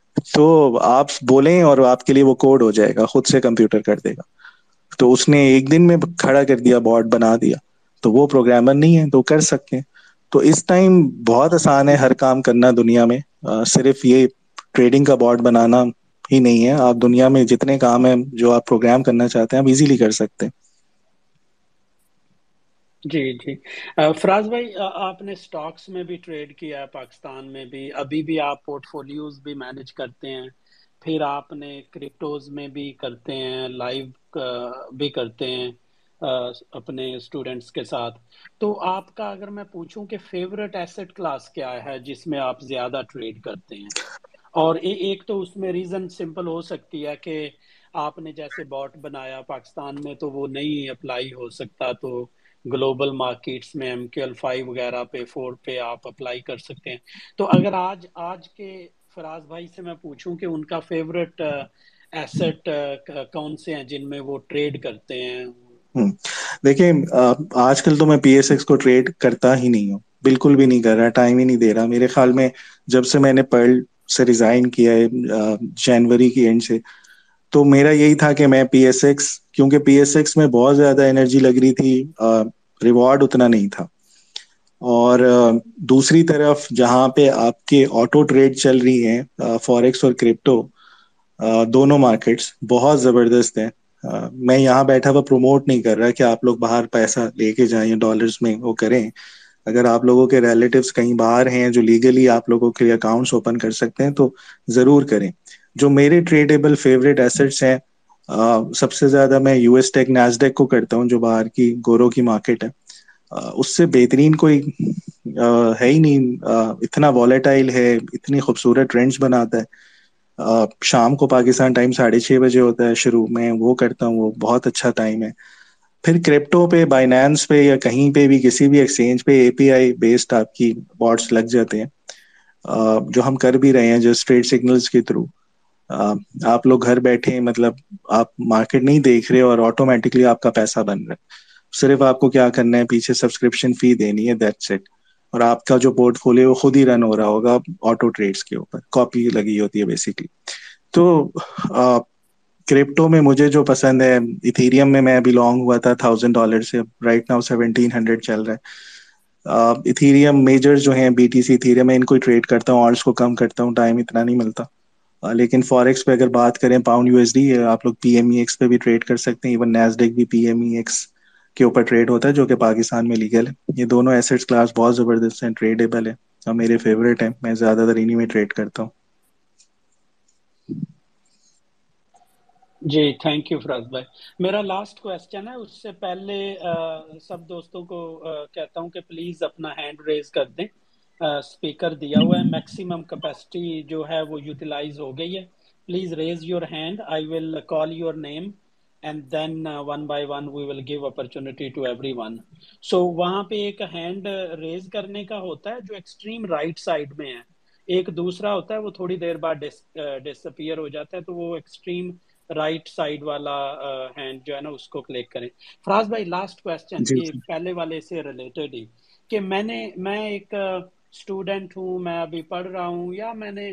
तो आप बोलें और आपके लिए वो कोड हो जाएगा, खुद से कंप्यूटर कर देगा। तो उसने एक दिन में खड़ा कर दिया, बॉट बना दिया। तो वो प्रोग्रामर नहीं है तो कर सकते हैं। तो इस टाइम बहुत आसान है हर काम करना दुनिया में। सिर्फ ये ट्रेडिंग का बॉट बनाना ही नहीं है, आप दुनिया में जितने काम है जो आप प्रोग्राम करना चाहते हैं, आप इजीली कर सकते हैं। जी जी। फराज भाई, आपने स्टॉक्स में भी ट्रेड किया है, पाकिस्तान में भी, अभी भी आप पोर्टफोलियोज भी मैनेज करते हैं फिर आपने क्रिप्टोज में भी करते हैं, लाइव भी करते हैं अपने स्टूडेंट्स के साथ। तो आपका अगर मैं पूछूं कि फेवरेट एसेट क्लास क्या है जिसमें आप ज्यादा ट्रेड करते हैं? और एक तो उसमें रीजन सिंपल हो सकती है कि आपने जैसे बॉट बनाया पाकिस्तान में तो वो नहीं अप्लाई हो सकता, तो ग्लोबल मार्केट्स में MQL5 वगैरह पे 4 पे आप अप्लाई कर सकते हैं। तो अगर आज आज के फराज भाई से मैं पूछूं कि उनका फेवरेट एसेट कौन से हैं जिनमें वो ट्रेड करते हैं? हम्म। देखिए, आजकल तो मैं PSX को ट्रेड करता ही नहीं हूँ, बिल्कुल भी नहीं कर रहा, टाइम ही नहीं दे रहा मेरे ख्याल में। जब से मैंने पर्ल से रिजाइन किया है जनवरी की एंड से, तो मेरा यही था कि मैं PSX, क्योंकि PSX में बहुत ज्यादा एनर्जी लग रही थी, रिवॉर्ड उतना नहीं था। और दूसरी तरफ जहाँ पे आपके ऑटो ट्रेड चल रही है, फॉरेक्स और क्रिप्टो, दोनों मार्केट्स बहुत जबरदस्त हैं। मैं यहाँ बैठा हुआ प्रमोट नहीं कर रहा कि आप लोग बाहर पैसा लेके जाएं, डॉलर्स में वो करें। अगर आप लोगों के रिलेटिव्स कहीं बाहर हैं जो लीगली आप लोगों के अकाउंट्स ओपन कर सकते हैं तो जरूर करें। जो मेरे ट्रेडेबल फेवरेट एसेट्स हैं, सबसे ज्यादा मैं US टेक नैस्डैक को करता हूँ, जो बाहर की गोरों की मार्केट है। उससे बेहतरीन कोई है ही नहीं। इतना वॉलेटाइल है, इतनी खूबसूरत ट्रेंड्स बनाता है। शाम को पाकिस्तान टाइम 6:30 बजे होता है शुरू में, वो करता हूँ, वो बहुत अच्छा टाइम है। फिर क्रिप्टो पे बाइनेंस पे या कहीं पे भी किसी भी एक्सचेंज पे API बेस्ड आपकी बॉट्स लग जाते हैं, जो हम कर भी रहे हैं जस्ट ट्रेड सिग्नल्स के थ्रू। आप लोग घर बैठे, मतलब आप मार्केट नहीं देख रहे और ऑटोमेटिकली आपका पैसा बन रहा है। सिर्फ आपको क्या करना है, पीछे सब्सक्रिप्शन फी देनी है, दैट्स इट। और आपका जो पोर्टफोलियो वो खुद ही रन हो रहा होगा ऑटो ट्रेड्स के ऊपर, कॉपी लगी होती है बेसिकली। तो क्रिप्टो में मुझे जो पसंद है, इथेरियम में मैं बिलोंग हुआ था $1,000 से, राइट नाउ 1700 चल रहा है। इथेरियम मेजर जो है BTC इथेरियम, मैं इनको ही ट्रेड करता हूँ, ऑल्ट्स को कम करता हूँ, टाइम इतना नहीं मिलता। लेकिन फॉरेक्स पे अगर बात करें, पाउंड USD, आप लोग PMEX पे भी ट्रेड कर सकते हैं। इवन नैस्डैक भी PMEX के ऊपर ट्रेड होता है, जो कि पाकिस्तान में लीगल है। ये दोनों एसेट्स क्लास बहुत जबरदस्त हैं, ट्रेडेबल है और मेरे फेवरेट हैं। मैं ज्यादातर इन्हीं में ट्रेड करता हूँ। जी, थैंक यू फराज भाई। मेरा लास्ट क्वेश्चन है, उससे पहले सब दोस्तों को कहता हूं कि प्लीज अपना हैंड रेज कर दें। स्पीकर दिया हुआ है, मैक्सिमम कैपेसिटी जो है वो यूटिलाइज हो गई है। Please raise your hand, I will call your name and then one by one we will give opportunity to everyone. So वहां पे एक हैंड रेज करने का होता है जो एक्सट्रीम राइट साइड में है, एक दूसरा होता है वो थोड़ी देर बाद डिसअपियर हो जाता है, तो वो एक्सट्रीम राइट साइड वाला हैंड जो है ना उसको क्लिक करें। फराज भाई, लास्ट क्वेश्चन जी ये पहले वाले से रिलेटेड ही, कि मैं एक स्टूडेंट हूँ, मैं अभी पढ़ रहा हूँ, या मैंने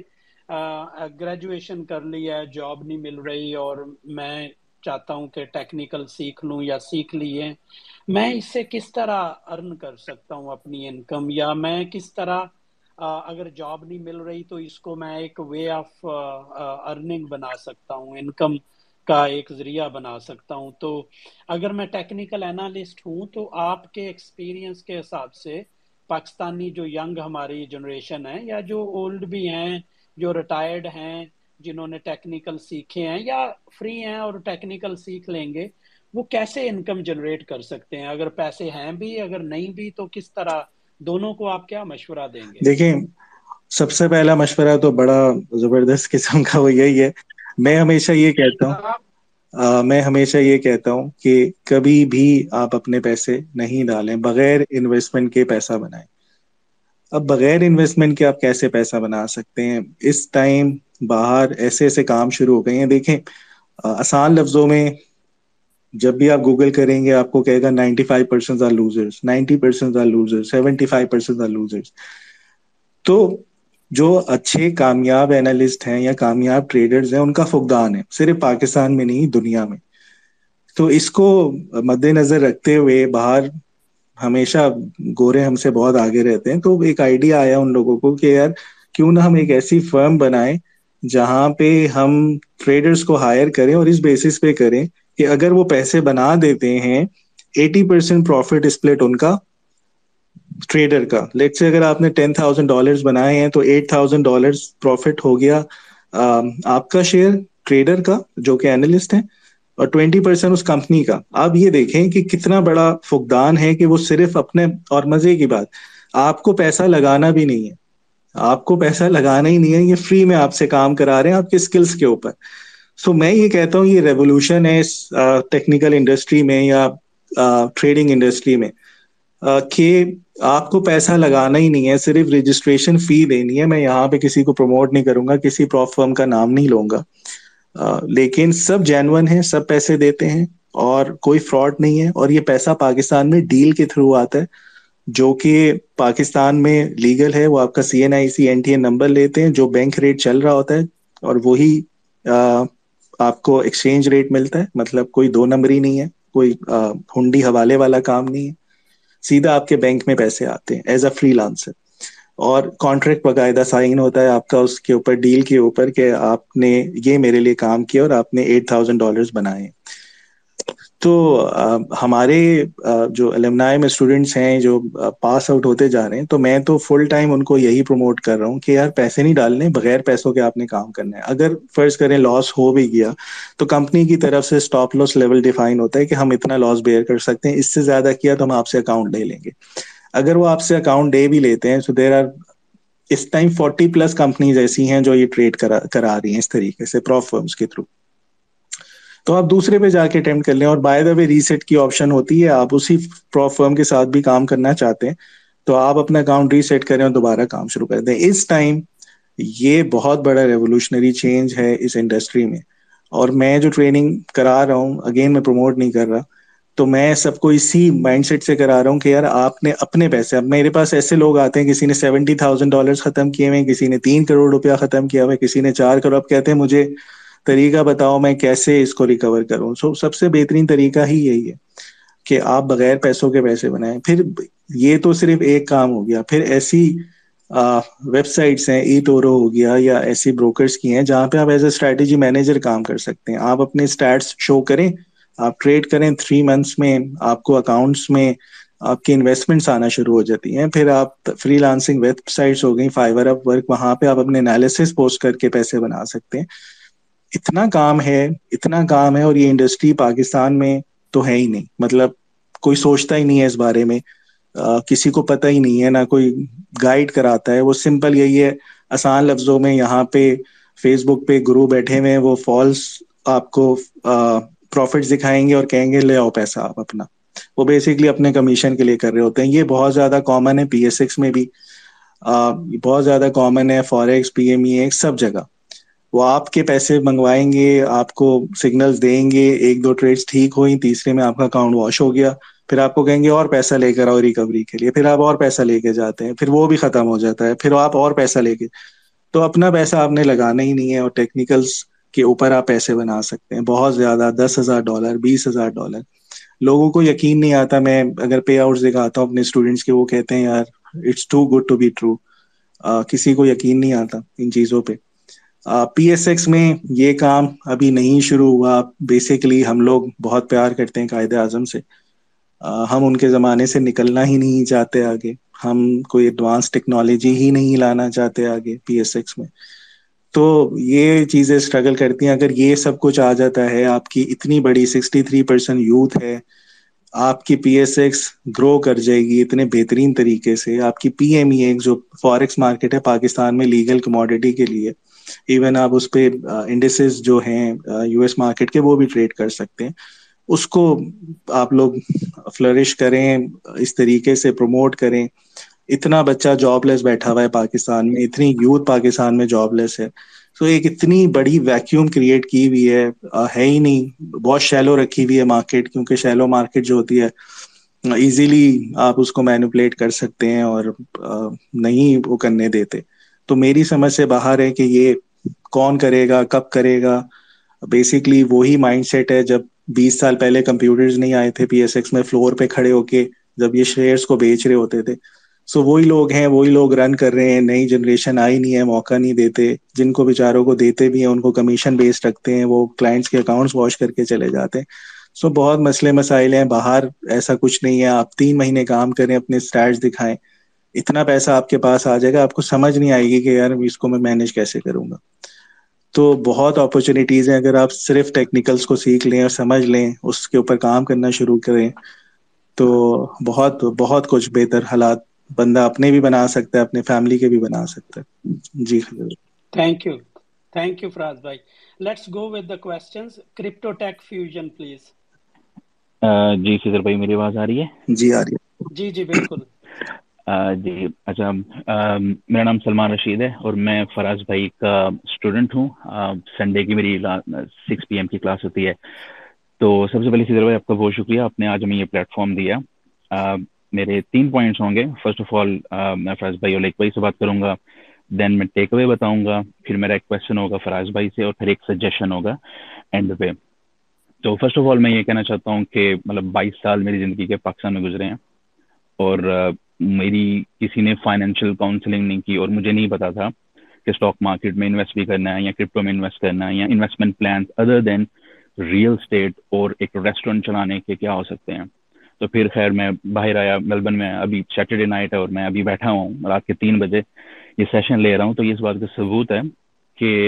ग्रेजुएशन कर लिया है, जॉब नहीं मिल रही, और मैं चाहता हूँ कि टेक्निकल सीख लूँ या सीख ली है। मैं इससे किस तरह अर्न कर सकता हूँ अपनी इनकम, या मैं किस तरह अगर जॉब नहीं मिल रही तो इसको मैं एक वे ऑफ अर्निंग बना सकता हूँ, इनकम का एक जरिया बना सकता हूँ? तो अगर मैं टेक्निकल एनालिस्ट हूँ तो आपके एक्सपीरियंस के हिसाब से पाकिस्तानी जो यंग हमारी जनरेशन है, या जो ओल्ड भी हैं, जो रिटायर्ड हैं, जिन्होंने टेक्निकल सीखे हैं या फ्री हैं और टेक्निकल सीख लेंगे, वो कैसे इनकम जनरेट कर सकते हैं? अगर पैसे हैं भी, अगर नहीं भी, तो किस तरह? दोनों को आप क्या मशवरा देंगे? देखिए, सबसे पहला मशवरा तो बड़ा जबरदस्त किस्म का वो यही है। मैं हमेशा ये कहता हूँ मैं हमेशा ये कहता हूँ कि कभी भी आप अपने पैसे नहीं डालें, बगैर इन्वेस्टमेंट के पैसा बनाएं। अब बगैर इन्वेस्टमेंट के आप कैसे पैसा बना सकते हैं इस टाइम? बाहर ऐसे ऐसे काम शुरू हो गए हैं, देखें। आसान लफ्जों में, जब भी आप गूगल करेंगे आपको कहेगा 95% are losers, 90% are losers, 75% are losers. तो जो अच्छे कामयाब एनालिस्ट हैं या कामयाब ट्रेडर्स हैं, उनका फुकदान है, सिर्फ पाकिस्तान में नहीं, दुनिया में। तो इसको मद्देनजर रखते हुए, बाहर हमेशा गोरे हमसे बहुत आगे रहते हैं, तो एक आइडिया आया उन लोगों को कि यार, क्यों ना हम एक ऐसी फर्म बनाएं जहां पे हम ट्रेडर्स को हायर करें और इस बेसिस पे करें कि अगर वो पैसे बना देते हैं, 80% प्रॉफिट स्प्लिट उनका, ट्रेडर का। लेट्स से अगर आपने $10,000 बनाए हैं तो $8,000 प्रॉफिट हो गया आपका शेयर ट्रेडर का जो कि एनालिस्ट है, और 20% उस कंपनी का। आप ये देखें कि कितना बड़ा फुकदान है कि वो सिर्फ अपने, और मजे की बात, आपको पैसा लगाना भी नहीं है, आपको पैसा लगाना ही नहीं है, ये फ्री में आपसे काम करा रहे हैं आपके स्किल्स के ऊपर। सो मैं ये कहता हूँ ये रेवोल्यूशन है इस टेक्निकल इंडस्ट्री में या ट्रेडिंग इंडस्ट्री में, कि आपको पैसा लगाना ही नहीं है, सिर्फ रजिस्ट्रेशन फी देनी है। मैं यहाँ पे किसी को प्रमोट नहीं करूंगा, किसी प्रॉप फर्म का नाम नहीं लूंगा, लेकिन सब जेन्युइन है, सब पैसे देते हैं और कोई फ्रॉड नहीं है। और ये पैसा पाकिस्तान में डील के थ्रू आता है, जो कि पाकिस्तान में लीगल है। वो आपका CNIC NTA नंबर लेते हैं, जो बैंक रेट चल रहा होता है, और वही आ, आपको एक्सचेंज रेट मिलता है। मतलब कोई दो नंबरी नहीं है, कोई हुंडी हवाले वाला काम नहीं है, सीधा आपके बैंक में पैसे आते हैं एज अ फ्रीलांसर। और कॉन्ट्रैक्ट बाकायदा साइन होता है आपका उसके ऊपर, डील के ऊपर, कि आपने ये मेरे लिए काम किया और आपने $8,000 बनाए। तो हमारे जो एलुमनाई में स्टूडेंट्स हैं जो पास आउट होते जा रहे हैं, तो मैं तो फुल टाइम उनको यही प्रमोट कर रहा हूँ कि यार पैसे नहीं डालने, बगैर पैसों के आपने काम करना है। अगर फर्ज करें लॉस हो भी गया, तो कंपनी की तरफ से स्टॉप लॉस लेवल डिफाइन होता है कि हम इतना लॉस बेयर कर सकते हैं, इससे ज्यादा किया तो हम आपसे अकाउंट ले लेंगे। अगर वो आपसे अकाउंट दे भी लेते हैं, तो देर आर इस टाइम 40+ कंपनीज ऐसी हैं जो ये ट्रेड करा रही हैं इस तरीके से प्रॉप फर्म्स के थ्रू। तो आप दूसरे पे जाके अटेम्प्ट कर लें। और बाय द वे रीसेट की ऑप्शन होती है, आप उसी प्रॉप फर्म के साथ भी काम करना चाहते हैं तो आप अपना अकाउंट रीसेट करें और दोबारा काम शुरू कर दें। इस टाइम ये बहुत बड़ा रेवोल्यूशनरी चेंज है इस इंडस्ट्री में। और मैं जो ट्रेनिंग करा रहा हूँ, अगेन मैं प्रमोट नहीं कर रहा, तो मैं सबको इसी माइंडसेट से करा रहा हूँ कि यार आपने अपने पैसे, अब मेरे पास ऐसे लोग आते हैं, किसी ने $70,000 खत्म किए हुए, किसी ने 3 करोड़ रुपया खत्म किया हुआ है, किसी ने 4 करोड़। अब कहते हैं मुझे तरीका बताओ मैं कैसे इसको रिकवर करूं। सो सबसे बेहतरीन तरीका ही यही है कि आप बगैर पैसों के पैसे बनाएं। फिर ये तो सिर्फ एक काम हो गया, फिर ऐसी वेबसाइट्स हैं, ई टोरो हो गया, या ऐसी ब्रोकर्स की हैं जहां पे आप एज ए स्ट्रैटेजी मैनेजर काम कर सकते हैं। आप अपने स्टैट्स शो करें, आप ट्रेड करें, 3 मंथ्स में आपको अकाउंट्स में आपकी इन्वेस्टमेंट्स आना शुरू हो जाती हैं। फिर आप फ्रीलांसिंग वेबसाइट्स हो गई, फाइवर, अपवर्क, वहां पे आप अपने एनालिसिस पोस्ट करके पैसे बना सकते हैं। इतना काम है, इतना काम है। और ये इंडस्ट्री पाकिस्तान में तो है ही नहीं, मतलब कोई सोचता ही नहीं है इस बारे में, किसी को पता ही नहीं है, ना कोई गाइड कराता है। वो सिंपल यही है, आसान लफ्जों में, यहाँ पे फेसबुक पे गुरु बैठे हुए हैं, वो फॉल्स आपको प्रॉफिट्स दिखाएंगे और कहेंगे ले आओ पैसा आप अपना। वो बेसिकली अपने कमीशन के लिए कर रहे होते हैं। ये बहुत ज्यादा कॉमन है PSX में भी, बहुत ज्यादा कॉमन है फॉरेक्स, PME सब जगह। वो आपके पैसे मंगवाएंगे, आपको सिग्नल्स देंगे, एक दो ट्रेड्स ठीक हुई, तीसरे में आपका अकाउंट वॉश हो गया, फिर आपको कहेंगे और पैसा लेकर आओ रिकवरी के लिए। फिर आप और पैसा लेके जाते हैं, फिर वो भी खत्म हो जाता है, फिर आप और पैसा लेके। तो अपना पैसा आपने लगाना ही नहीं है, और टेक्निकल्स के ऊपर आप पैसे बना सकते हैं बहुत ज्यादा, $10,000, $20,000। लोगों को यकीन नहीं आता, मैं अगर पे आउट्स दिखाता हूँ अपने स्टूडेंट्स के, वो कहते हैं यार it's too good to be true. किसी को यकीन नहीं आता इन चीजों पे। PSX में ये काम अभी नहीं शुरू हुआ। बेसिकली हम लोग बहुत प्यार करते हैं कायदे आजम से, हम उनके ज़माने से निकलना ही नहीं चाहते आगे, हम कोई एडवांस टेक्नोलॉजी ही नहीं लाना चाहते आगे PSX में। तो ये चीज़ें स्ट्रगल करती हैं। अगर ये सब कुछ आ जाता है, आपकी इतनी बड़ी 63% यूथ है, आपकी PSX ग्रो कर जाएगी इतने बेहतरीन तरीके से। आपकी PME जो फॉरेक्स मार्केट है पाकिस्तान में लीगल कमोडिटी के लिए, इवन आप उस पे इंडिसेस जो हैं US मार्केट के, वो भी ट्रेड कर सकते हैं। उसको आप लोग फ्लरिश करें, इस तरीके से प्रमोट करें। इतना बच्चा जॉबलेस बैठा हुआ है पाकिस्तान में, इतनी यूथ पाकिस्तान में जॉबलेस है। तो एक इतनी बड़ी वैक्यूम क्रिएट की हुई है ही नहीं, बहुत शैलो रखी हुई है मार्केट, क्योंकि शैलो मार्केट जो होती है इजीली आप उसको मैनिपुलेट कर सकते हैं और नहीं वो करने देते। तो मेरी समझ से बाहर है कि ये कौन करेगा, कब करेगा। बेसिकली वही माइंडसेट है जब 20 साल पहले कंप्यूटर्स नहीं आए थे, PSX में फ्लोर पे खड़े होके जब ये शेयर्स को बेच रहे होते थे। सो वही लोग हैं, वही लोग रन कर रहे हैं। नई जनरेशन आई नहीं है, मौका नहीं देते। जिनको बेचारों को देते भी हैं उनको कमीशन बेस्ड रखते हैं, वो क्लाइंट्स के अकाउंट्स वॉश करके चले जाते हैं। सो बहुत मसले मसाइल हैं बाहर, ऐसा कुछ नहीं है। आप 3 महीने काम करें, अपने स्टैट्स दिखाएं, इतना पैसा आपके पास आ जाएगा, आपको समझ नहीं आएगी कि यार इसको मैं मैनेज कैसे करूंगा। तो बहुत अपॉर्चुनिटीज हैं, अगर आप सिर्फ टेक्निकल्स को सीख लें और समझ लें, उसके ऊपर काम करना शुरू करें, तो बहुत बहुत कुछ बेहतर हालात बंदा अपने भी बना सकता है, अपने फैमिली के भी बना सकता है। जी Khalil. Thank you, thank you Faraz भाई। Let's go with the questions. Crypto Tech Fusion please. जी खिजर भाई, मेरी आवाज़ आ रही है? जी आ रही जी जी बिल्कुल। जी अच्छा, मेरा नाम सलमान रशीद है और मैं फराज भाई का स्टूडेंट हूँ। संडे की मेरी 6 PM की क्लास होती है। तो सबसे पहले खिजर भाई, आपका बहुत शुक्रिया, आपने आज हमें ये प्लेटफॉर्म दिया। मेरे 3 पॉइंट्स होंगे। फर्स्ट ऑफ ऑल, मैं फराज भाई और लेक भाई से बात करूंगा, देन मैं टेक अवे बताऊंगा, फिर मेरा एक क्वेश्चन होगा फराज भाई से, और फिर एक सजेशन होगा एंड पे। तो फर्स्ट ऑफ ऑल मैं ये कहना चाहता हूँ कि मतलब 22 साल मेरी ज़िंदगी के पाकिस्तान में गुजरे हैं, और मेरी किसी ने फाइनेंशियल काउंसलिंग नहीं की, और मुझे नहीं पता था कि स्टॉक मार्केट में इन्वेस्ट भी करना है या क्रिप्टो में इन्वेस्ट करना है या investment plan other than real estate और एक रेस्टोरेंट चलाने के क्या हो सकते हैं। तो फिर खैर मैं बाहर आया मेलबर्न में, अभी सैटरडे नाइट है और मैं अभी बैठा हूँ रात के 3 बजे ये सेशन ले रहा हूँ। तो ये इस बात का सबूत है कि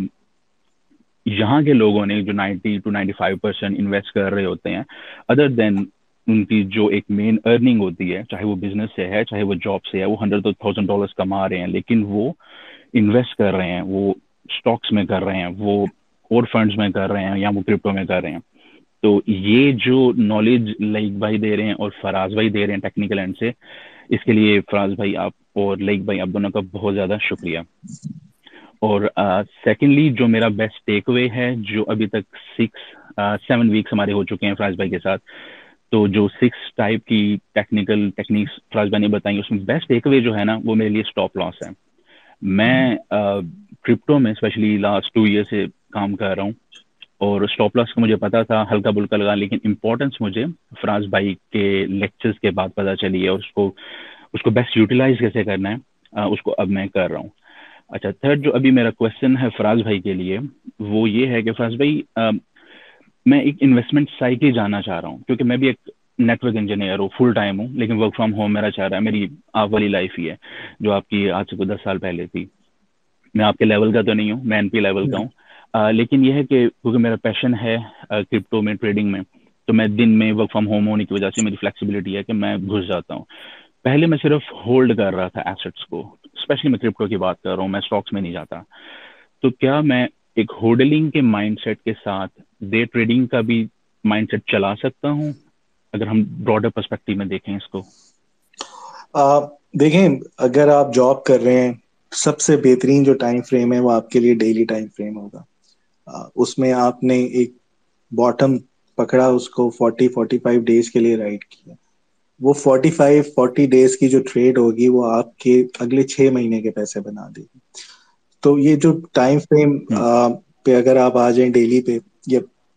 यहाँ के लोगों ने जो 90 to 95% इन्वेस्ट कर रहे होते हैं, अदर देन उनकी जो एक मेन अर्निंग होती है, चाहे वो बिजनेस से है चाहे वो जॉब से है, वो $100,000 कमा रहे हैं, लेकिन वो इन्वेस्ट कर रहे हैं, वो स्टॉक्स में कर रहे हैं, वो और फंड्स में कर रहे हैं, या वो क्रिप्टो में कर रहे हैं। तो ये जो नॉलेज लाइक भाई दे रहे हैं और फराज भाई दे रहे हैं टेक्निकल एंड से, इसके लिए फराज भाई आप और लाइक भाई आप दोनों का बहुत ज़्यादा शुक्रिया। और सेकेंडली जो मेरा बेस्ट टेक अवे है, जो अभी तक 6-7 वीक्स हमारे हो चुके हैं फराज भाई के साथ, तो जो 6 टाइप की टेक्निकल टेक्निक्स फराज भाई ने बताई, उसमें बेस्ट टेक अवे जो है ना, वो मेरे लिए स्टॉप लॉस है। मैं क्रिप्टो में स्पेशली लास्ट 2 ईयर से काम कर रहा हूँ, और स्टॉप लॉस का मुझे पता था हल्का बुल्का लगा, लेकिन इंपॉर्टेंस मुझे फराज भाई के लेक्चर्स के बाद पता चली है, और उसको उसको बेस्ट यूटिलाइज कैसे करना है, उसको अब मैं कर रहा हूँ। अच्छा, थर्ड जो अभी मेरा क्वेश्चन है फराज भाई के लिए, वो ये है कि फराज भाई, मैं एक इन्वेस्टमेंट साइकिल जानना चाह रहा हूँ, क्योंकि मैं भी एक नेटवर्क इंजीनियर हूँ, फुल टाइम हूँ, लेकिन वर्क फ्रॉम होम मेरा चाह रहा है। मेरी आप वाली लाइफ ही है जो आपकी आज से कोई 10 साल पहले थी। मैं आपके लेवल का तो नहीं हूँ, मैं एनपी लेवल का है। हूँ, लेकिन यह है कि क्योंकि मेरा पैशन है क्रिप्टो में, ट्रेडिंग में, तो मैं दिन में वर्क फ्रॉम होम होने की वजह से मेरी फ्लेक्सिबिलिटी है कि मैं घुस जाता हूँ। पहले मैं सिर्फ होल्ड कर रहा था एसेट्स को, स्पेशली मैं क्रिप्टो की बात कर रहा हूँ, मैं स्टॉक्स में नहीं जाता। तो क्या मैं एक होल्डिंग के माइंडसेट के साथ डे ट्रेडिंग का भी माइंडसेट चला सकता हूँ, अगर हम ब्रॉडर पर्सपेक्टिव में देखें इसको? देखें, अगर आप जॉब कर रहे हैं, सबसे बेहतरीन जो टाइम फ्रेम है वो आपके लिए डेली टाइम फ्रेम होगा। उसमें आपने एक बॉटम पकड़ा, उसको 40-45 डेज के लिए राइड किया। वो 45-40 डेज की जो ट्रेड होगी वो आपके अगले 6 महीने के पैसे बना देगी। तो ये जो टाइम फ्रेम हम्म। पे अगर आप आ जाएं डेली पे या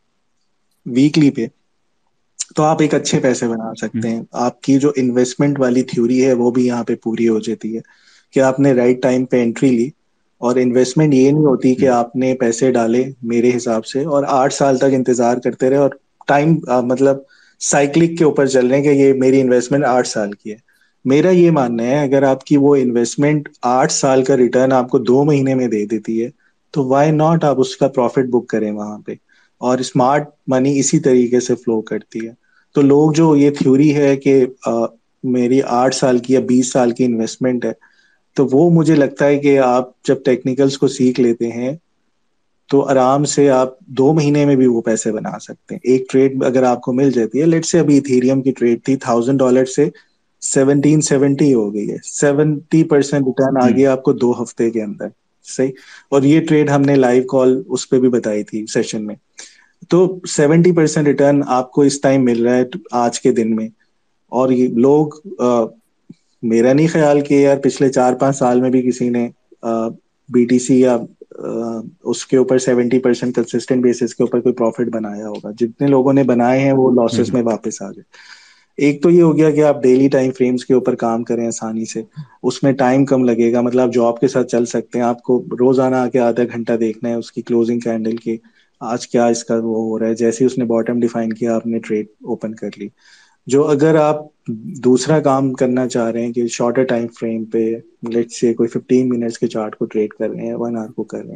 वीकली पे, तो आप एक अच्छे पैसे बना सकते हम्म। हैं। आपकी जो इन्वेस्टमेंट वाली थ्योरी है वो भी यहाँ पे पूरी हो जाती है कि आपने राइट टाइम पे एंट्री ली। और इन्वेस्टमेंट ये नहीं होती कि हम्म। आपने पैसे डाले मेरे हिसाब से और 8 साल तक इंतजार करते रहे और टाइम मतलब साइक्लिक के ऊपर चल रहे हैं कि ये मेरी इन्वेस्टमेंट 8 साल की है। मेरा ये मानना है, अगर आपकी वो इन्वेस्टमेंट 8 साल का रिटर्न आपको 2 महीने में दे देती है, तो वाई नॉट आप उसका प्रॉफिट बुक करें वहां पे। और स्मार्ट मनी इसी तरीके से फ्लो करती है। तो लोग जो ये थ्योरी है कि मेरी 8 साल की या 20 साल की इन्वेस्टमेंट है, तो वो मुझे लगता है कि आप जब टेक्निकल्स को सीख लेते हैं तो आराम से आप 2 महीने में भी वो पैसे बना सकते हैं। एक ट्रेड अगर आपको मिल जाती है, लेट से अभी इथेरियम की ट्रेड थी, $1,000 से 1770 हो गई है, 70% रिटर्न आ हम्म। गया आपको 2 हफ्ते के अंदर। सही। और ये ट्रेड हमने लाइव कॉल उस पर भी बताई थी सेशन में। तो 70% रिटर्न आपको इस टाइम मिल रहा है आज के दिन में। और ये लोग मेरा नहीं ख्याल कि यार पिछले 4-5 साल में भी किसी ने बीटीसी या उसके ऊपर 70% कंसिस्टेंट बेसिस के ऊपर कोई प्रॉफिट बनाया होगा। जितने लोगों ने बनाए हैं वो लॉसेस हम्म। में वापस आ गए। एक तो ये हो गया कि आप डेली टाइम फ्रेम्स के ऊपर काम करें आसानी से, उसमें टाइम कम लगेगा, मतलब आप जॉब के साथ चल सकते हैं। आपको रोजाना आके आधा घंटा देखना है उसकी क्लोजिंग कैंडल की, आज क्या इसका वो हो रहा है। जैसे ही उसने बॉटम डिफाइन किया, आपने ट्रेड ओपन कर ली। जो अगर आप दूसरा काम करना चाह रहे हैं कि शॉर्टर टाइम फ्रेम पे, लेट्स से कोई 15 मिनट्स के चार्ट को ट्रेड कर रहे हैं, 1 आवर को कर रहे हैं,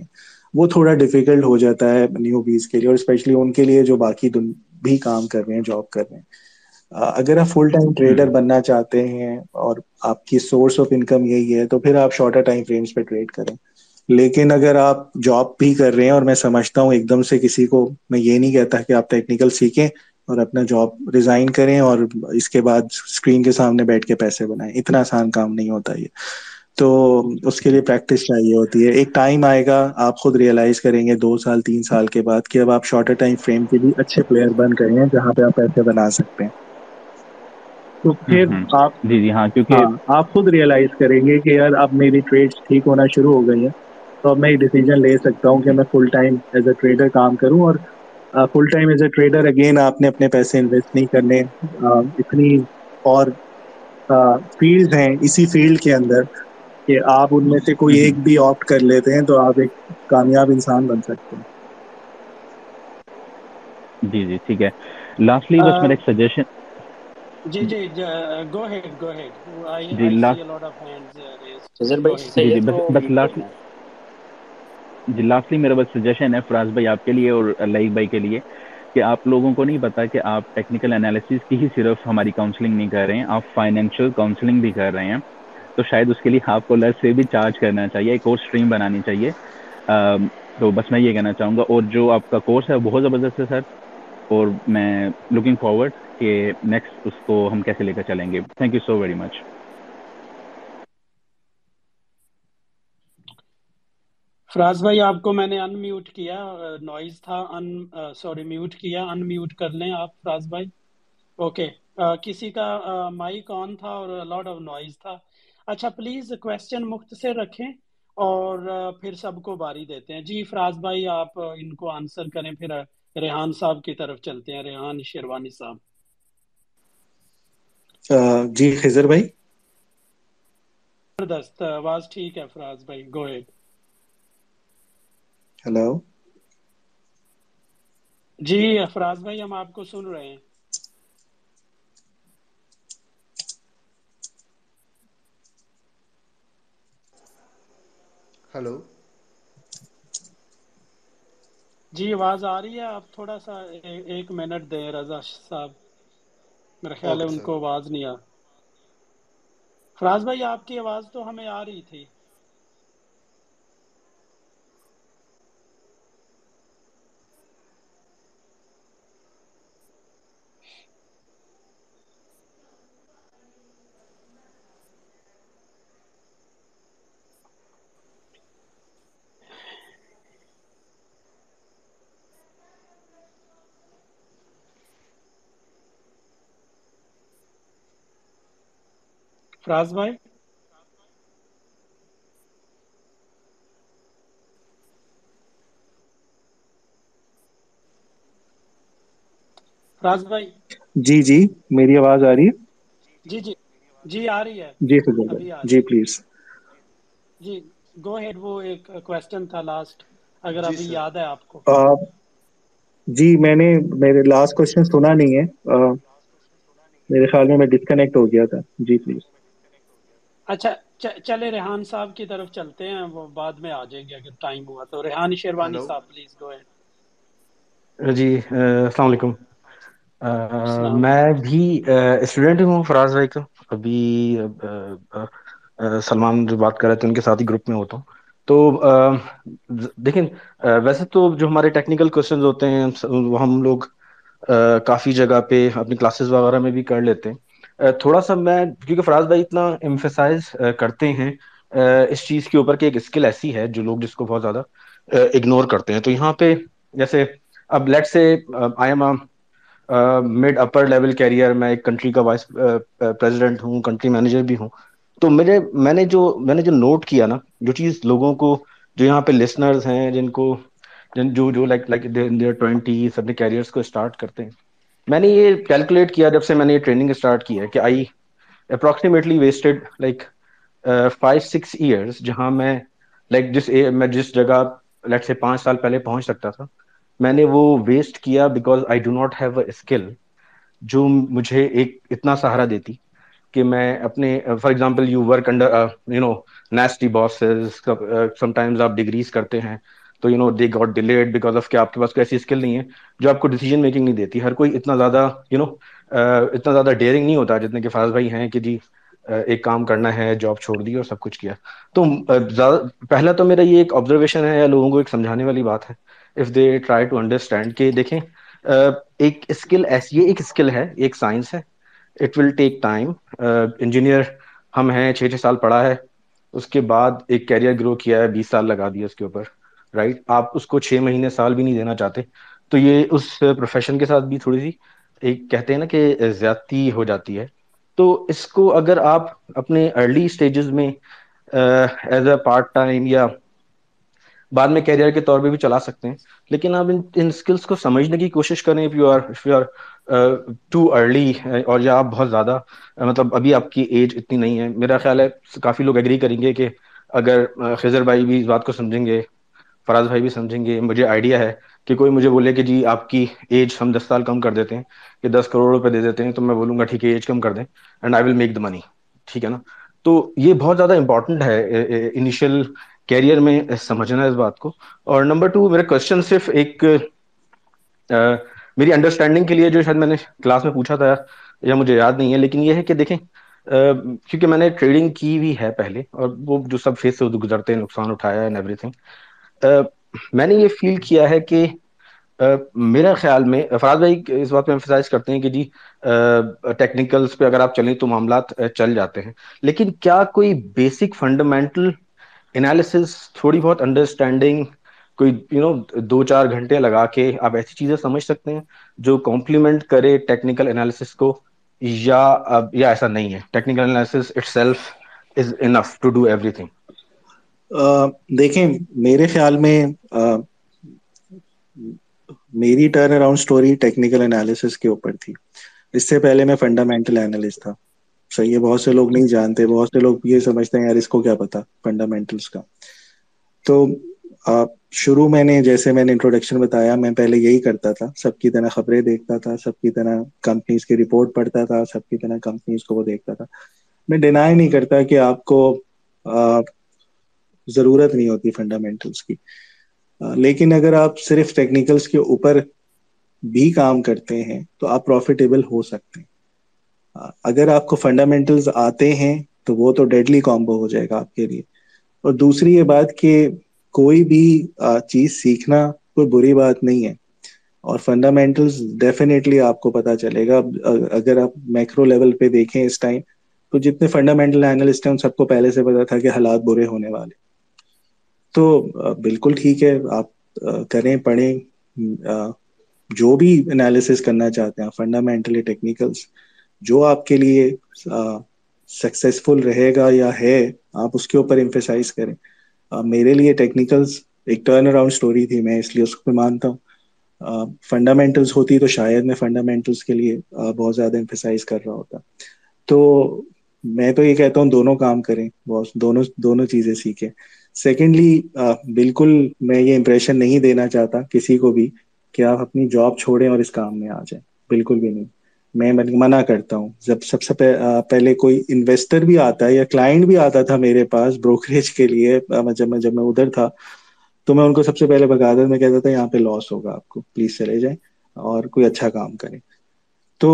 वो थोड़ा डिफिकल्ट हो जाता है न्यूबीज के लिए, और स्पेशली उनके लिए जो बाकी भी काम कर रहे हैं, जॉब कर रहे हैं। अगर आप फुल टाइम ट्रेडर हम्म बनना चाहते हैं और आपकी सोर्स ऑफ इनकम यही है, तो फिर आप शॉर्टर टाइम फ्रेम्स पे ट्रेड करें। लेकिन अगर आप जॉब भी कर रहे हैं, और मैं समझता हूँ एकदम से किसी को, मैं ये नहीं कहता कि आप टेक्निकल सीखें और अपना जॉब रिजाइन करें और इसके बाद स्क्रीन के सामने बैठ के पैसे बनाएं, इतना आसान काम नहीं होता ये। तो उसके लिए प्रैक्टिस चाहिए होती है। एक टाइम आएगा, आप खुद रियलाइज करेंगे 2 साल 3 साल के बाद कि अब आप शॉर्टर टाइम फ्रेम के भी अच्छे प्लेयर बन गए हैं जहाँ पे आप पैसे बना सकते हैं। तो फिर आप, जी जी हाँ, क्योंकि हाँ, आप खुद रियलाइज करेंगे कि यार अब मेरी ट्रेड्स ठीक होना शुरू हो गई हैं, तो अब मैं डिसीजन ले सकता हूँ कि मैं full time as a trader काम करूँ। और full time as a trader again आपने अपने पैसे इन्वेस्ट नहीं करने, इतनी और फील्ड हैं इसी फील्ड के अंदर कि आप उनमें से कोई एक भी ऑप्ट कर लेते हैं तो आप एक कामयाब इंसान बन सकते हैं। जी जी ठीक है। लास्टली बस मेरा एक सजेशन। जी जी, गो हेड, जी I see last a lot of hands raised, Azhar go भाई हेड। सही जी है जी बस तो बस म्यूट लास्ट कर लें। जी लास्टली मेरा बस सजेशन है फराज भाई आपके लिए और लईक भाई के लिए, कि आप लोगों को नहीं पता कि आप टेक्निकल एनालिसिस की ही सिर्फ हमारी काउंसलिंग नहीं कर रहे हैं, आप फाइनेंशियल काउंसलिंग भी कर रहे हैं। तो शायद उसके लिए आपको अलग से भी चार्ज करना चाहिए, एक और स्ट्रीम बनानी चाहिए। तो बस मैं ये कहना चाहूंगा, और जो आपका कोर्स है वो बहुत ज़बरदस्त है सर, और मैं लुकिंग फॉरवर्ड कि नेक्स्ट उसको हम कैसे लेकर चलेंगे। Thank you so very much. Faraz भाई, आपको मैंने अनम्यूट किया, नॉइज था, सॉरी, म्यूट किया, अनम्यूट कर लें आप फराज भाई। ओके। किसी का माइक ऑन था और लॉट ऑफ नॉइज था। अच्छा, प्लीज क्वेश्चन मुख्त से रखें, और फिर सबको बारी देते हैं। जी फराज भाई, आप इनको आंसर करें, फिर रेहान साहब की तरफ चलते हैं, रेहान शेरवानी साहब। जी खिजर भाई। जबरदस्त, आवाज ठीक है फराज भाई, गो अहेड। हेलो। जी फराज भाई, हम आपको सुन रहे हैं। हेलो। जी आवाज आ रही है, आप थोड़ा सा एक मिनट दें रजा साहब, मेरा ख्याल है ओके सर। उनको आवाज नहीं आ। फराज भाई, आपकी आवाज तो हमें आ रही थी। फराज भाई, फराज भाई। जी जी, मेरी आवाज आ रही है? जी जी जी, आ रही है, जी खिजर अभी आ भाई, रही जी है। प्लीज। जी गो हेड, वो एक क्वेश्चन था लास्ट, अगर जी अभी सर। याद है आपको। जी मैंने, मेरे लास्ट क्वेश्चन सुना नहीं है। मेरे ख्याल में मैं डिस्कनेक्ट हो गया था। जी प्लीज। अच्छा, चले रेहान साहब की तरफ चलते हैं, वो बाद में आ जाएंगे अगर टाइम हुआ तो। रेहान शेरवानी हेलो। साहब, प्लीज गो हेड। जी अस्सलाम वालेकुम। सलाम। मैं भी स्टूडेंट हूँ फराज भाई का। अभी सलमान जो बात कर रहे थे उनके साथ ही ग्रुप में होता हूँ। तो देखें, वैसे तो जो हमारे टेक्निकल क्वेश्चंस होते हैं वो हम लोग काफ़ी जगह पे अपनी क्लासेस वगैरह में भी कर लेते हैं। थोड़ा सा मैं, क्योंकि फराज भाई इतना एम्फेसाइज करते हैं इस चीज़ के ऊपर कि एक स्किल ऐसी है जो लोग जिसको बहुत ज़्यादा इग्नोर करते हैं। तो यहाँ पे जैसे, अब let's say I am mid upper level career, मैं एक कंट्री का वाइस प्रेसिडेंट हूँ, कंट्री मैनेजर भी हूँ। तो मैंने जो नोट किया ना, जो चीज़ लोगों को, जो यहाँ पे लिसनर्स हैं जिनको, जिन जो जो लाइक लाइक देयर ट्वेंटीज अपने कैरियर्स को स्टार्ट करते हैं, मैंने ये कैलकुलेट किया जब से मैंने ये ट्रेनिंग स्टार्ट की है कि I approximately wasted like 5-6 years, जहाँ मैं मैं जिस जगह लेट से 5 साल पहले पहुंच सकता था, मैंने वो वेस्ट किया because I do not have a skill जो मुझे एक इतना सहारा देती कि मैं अपने, for example you work under nasty bosses, sometimes आप डिग्रीज करते हैं, तो they got delayed because of कि आपके पास कोई ऐसी स्किल नहीं है जो आपको डिसीजन मेकिंग नहीं देती। हर कोई इतना ज़्यादा इतना ज़्यादा डेयरिंग नहीं होता जितने के फाज भाई हैं कि जी एक काम करना है, जॉब छोड़ दी और सब कुछ किया। तो पहला तो मेरा ये एक ऑब्जर्वेशन है या लोगों को एक समझाने वाली बात है, if they try to understand कि देखें एक स्किल ऐसी, ये एक स्किल है, एक साइंस है, it will take time. Engineer हम हैं, 6 6 साल पढ़ा है, उसके बाद एक कैरियर ग्रो किया है, 20 साल लगा दिया उसके ऊपर, राइट? आप उसको 6 महीने साल भी नहीं देना चाहते, तो ये उस प्रोफेशन के साथ भी थोड़ी सी एक कहते हैं ना कि ज्यादती हो जाती है। तो इसको अगर आप अपने अर्ली स्टेजेस में एज अ पार्ट टाइम या बाद में कैरियर के तौर पे भी चला सकते हैं, लेकिन आप इन स्किल्स को समझने की कोशिश करें। If you are too early, और या आप बहुत ज़्यादा मतलब अभी आपकी एज इतनी नहीं है, मेरा ख्याल है काफ़ी लोग एग्री करेंगे कि अगर खिजर भाई भी इस बात को समझेंगे, फराज भाई भी समझेंगे, मुझे आइडिया है कि कोई मुझे बोले कि जी आपकी एज हम 10 साल कम कर देते हैं, कि 10 करोड़ रुपए दे देते हैं, तो मैं बोलूंगा ठीक है एज कम कर दें and I will make the money, ठीक है ना? तो ये बहुत ज़्यादा इंपॉर्टेंट है इनिशियल कैरियर में समझना इस बात को। और नंबर टू, मेरा क्वेश्चन सिर्फ एक मेरी अंडरस्टैंडिंग के लिए जो शायद मैंने क्लास में पूछा था या मुझे याद नहीं है, लेकिन ये है कि देखें क्योंकि मैंने ट्रेडिंग की भी है पहले, और वो जो सब फेस से गुजरते हैं, नुकसान उठाया एंड एवरीथिंग, मैंने ये फील किया है कि मेरा ख्याल में फराज भाई इस बात पे एम्फसाइज करते हैं कि जी टेक्निकल्स पे अगर आप चलें तो मामलात चल जाते हैं, लेकिन क्या कोई बेसिक फंडामेंटल एनालिसिस, थोड़ी बहुत अंडरस्टैंडिंग, कोई 2 4 घंटे लगा के आप ऐसी चीजें समझ सकते हैं जो कॉम्प्लीमेंट करे टेक्निकल एनालिसिस को, या ऐसा नहीं है, technical analysis itself is enough to do everything? देखें, मेरे ख्याल में मेरी turnaround story technical analysis के ऊपर थी। इससे पहले मैं फंडामेंटल एनालिस्ट था। सही है, बहुत से लोग नहीं जानते, बहुत से लोग ये समझते हैं यार इसको क्या पता फंडामेंटल्स का। तो शुरू मैंने, जैसे मैंने इंट्रोडक्शन बताया, मैं पहले यही करता था, सबकी तरह खबरें देखता था, सबकी तरह कंपनीज की रिपोर्ट पढ़ता था, सबकी तरह कंपनीज को वो देखता था। मैं डिनाई नहीं करता कि आपको आ, जरूरत नहीं होती फंडामेंटल्स की, लेकिन अगर आप सिर्फ टेक्निकल्स के ऊपर भी काम करते हैं तो आप प्रॉफिटेबल हो सकते हैं। अगर आपको फंडामेंटल्स आते हैं तो वो तो डेडली कॉम्बो हो जाएगा आपके लिए। और दूसरी ये बात कि कोई भी चीज सीखना कोई बुरी बात नहीं है, और फंडामेंटल्स डेफिनेटली आपको पता चलेगा। अगर आप मैक्रो लेवल पे देखें इस टाइम, तो जितने फंडामेंटल एनालिस्ट हैं उन सबको पहले से पता था कि हालात बुरे होने वाले। तो बिल्कुल ठीक है, आप करें, पढ़ें, जो भी एनालिसिस करना चाहते हैं, फंडामेंटली टेक्निकल्स, जो आपके लिए सक्सेसफुल रहेगा या है, आप उसके ऊपर एम्फेसाइज करें। मेरे लिए टेक्निकल्स एक टर्न अराउंड स्टोरी थी, मैं इसलिए उसको मानता हूँ। फंडामेंटल्स होती तो शायद मैं फंडामेंटल्स के लिए बहुत ज्यादा एम्फेसाइज कर रहा होता। तो मैं तो ये कहता हूँ दोनों काम करें बॉस, दोनों दोनों चीजें सीखें। सेकेंडली, बिल्कुल मैं ये इम्प्रेशन नहीं देना चाहता किसी को भी कि आप अपनी जॉब छोड़ें और इस काम में आ जाएं, बिल्कुल भी नहीं। मैं मना करता हूँ। जब सबसे पहले कोई इन्वेस्टर भी आता है या क्लाइंट भी आता था मेरे पास ब्रोकरेज के लिए, जब मैं उधर था, तो मैं उनको सबसे पहले भगा मैं कहता था यहाँ पे लॉस होगा आपको, प्लीज चले जाएं और कोई अच्छा काम करें। तो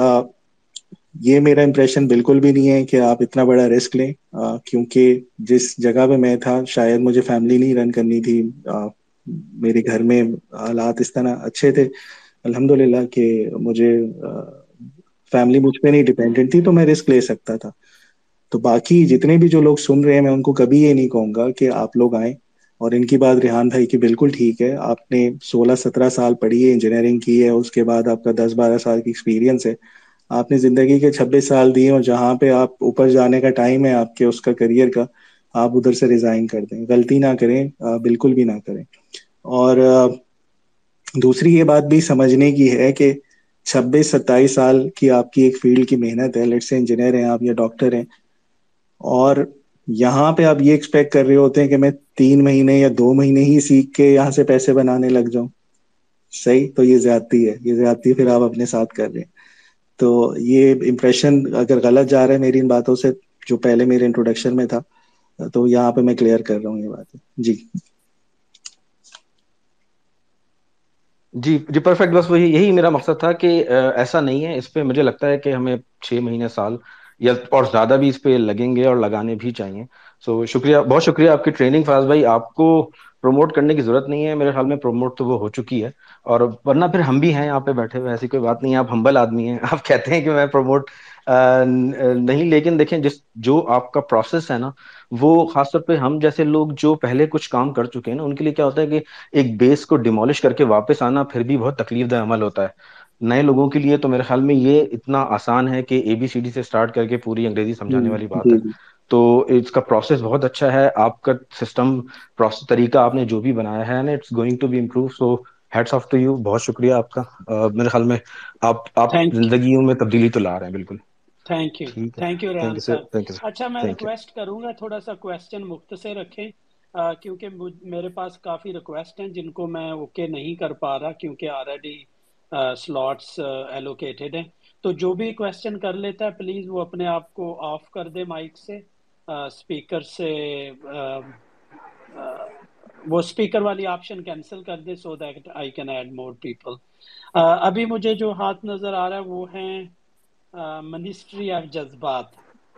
ये मेरा इंप्रेशन बिल्कुल भी नहीं है कि आप इतना बड़ा रिस्क लें, क्योंकि जिस जगह पे मैं था शायद मुझे फैमिली नहीं रन करनी थी। मेरे घर में हालात इस तरह अच्छे थे अल्हम्दुलिल्लाह कि मुझे फैमिली मुझ पे नहीं डिपेंडेंट थी, तो मैं रिस्क ले सकता था। तो बाकी जितने भी जो लोग सुन रहे हैं, मैं उनको कभी ये नहीं कहूंगा कि आप लोग आए। और इनकी बात रेहान भाई की बिल्कुल ठीक है, आपने 16 17 साल पढ़ी है, इंजीनियरिंग की है, उसके बाद आपका 10 12 साल की एक्सपीरियंस है, आपने जिंदगी के 26 साल दिए, और जहां पे आप ऊपर जाने का टाइम है आपके उसका करियर का, आप उधर से रिजाइन कर दें। गलती ना करें, बिल्कुल भी ना करें। और दूसरी ये बात भी समझने की है कि 26 27 साल की आपकी एक फील्ड की मेहनत है, लेट्स से इंजीनियर हैं आप या डॉक्टर हैं, और यहाँ पे आप ये एक्सपेक्ट कर रहे होते हैं कि मैं 3 महीने या 2 महीने ही सीख के यहाँ से पैसे बनाने लग जाऊं। सही, तो ये ज्यादती है, ये ज्यादती फिर आप अपने साथ कर रहे हैं। तो ये इम्प्रेशन अगर गलत जा रहा है मेरी इन बातों से, जो पहले मेरे इंट्रोडक्शन में था, तो यहाँ पे मैं क्लियर कर रहा हूँ ये बात जी। जी जी, परफेक्ट। बस वही यही मेरा मकसद था कि ऐसा नहीं है, इस पे मुझे लगता है कि हमें 6 महीने, साल या और ज्यादा भी इस पे लगेंगे और लगाने भी चाहिए। सो शुक्रिया, बहुत शुक्रिया आपकी ट्रेनिंग फराज भाई। आपको प्रमोट करने की जरूरत नहीं है, मेरे ख्याल में प्रमोट तो वो हो चुकी है। और वरना फिर हम भी हैं यहाँ पे बैठे हुए, ऐसी कोई बात नहीं है। आप हम्बल आदमी हैं, आप कहते हैं कि मैं प्रमोट नहीं, लेकिन देखें जिस जो आपका प्रोसेस है ना, वो खासतौर पे हम जैसे लोग जो पहले कुछ काम कर चुके हैं ना, उनके लिए क्या होता है कि एक बेस को डिमोलिश करके वापस आना फिर भी बहुत तकलीफदेह अमल होता है। नए लोगों के लिए तो मेरे ख्याल में ये इतना आसान है कि ABCD से स्टार्ट करके पूरी अंग्रेजी समझाने वाली बात जी है। जी। तो इसका प्रोसेस बहुत अच्छा है, आपका सिस्टम, प्रोसेस, तरीका आपने जो भी बनाया है ना, it's going to be improve. So hats off to you, बहुत शुक्रिया आपका। मेरे ख्याल में आप थैंक जिंदगियों में तब्दीली तो ला रहे हैं, बिल्कुल। Thank you. ठीक है। Thank you thank Rehan you sir, साहब। थैंक यू सर, अच्छा, मैं थैंक यू। रिक्वेस्ट करूंगा थोड़ा सा क्वेश्चन मुख्त से रखें, क्योंकि मेरे पास काफ़ी रिक्वेस्ट हैं जिनको मैं ओके नहीं कर पा रहा, क्योंकि ऑलरेडी स्लॉट्स एलोकेटेड हैं। तो जो भी क्वेश्चन कर लेता है प्लीज़ वो अपने आप को ऑफ कर दे माइक से, स्पीकर से, अ, वो स्पीकर वाली ऑप्शन कैंसिल कर दे, so that I can add more people. अभी मुझे जो हाथ नज़र आ रहा है वो है मिनिस्ट्री ऑफ जज्बात।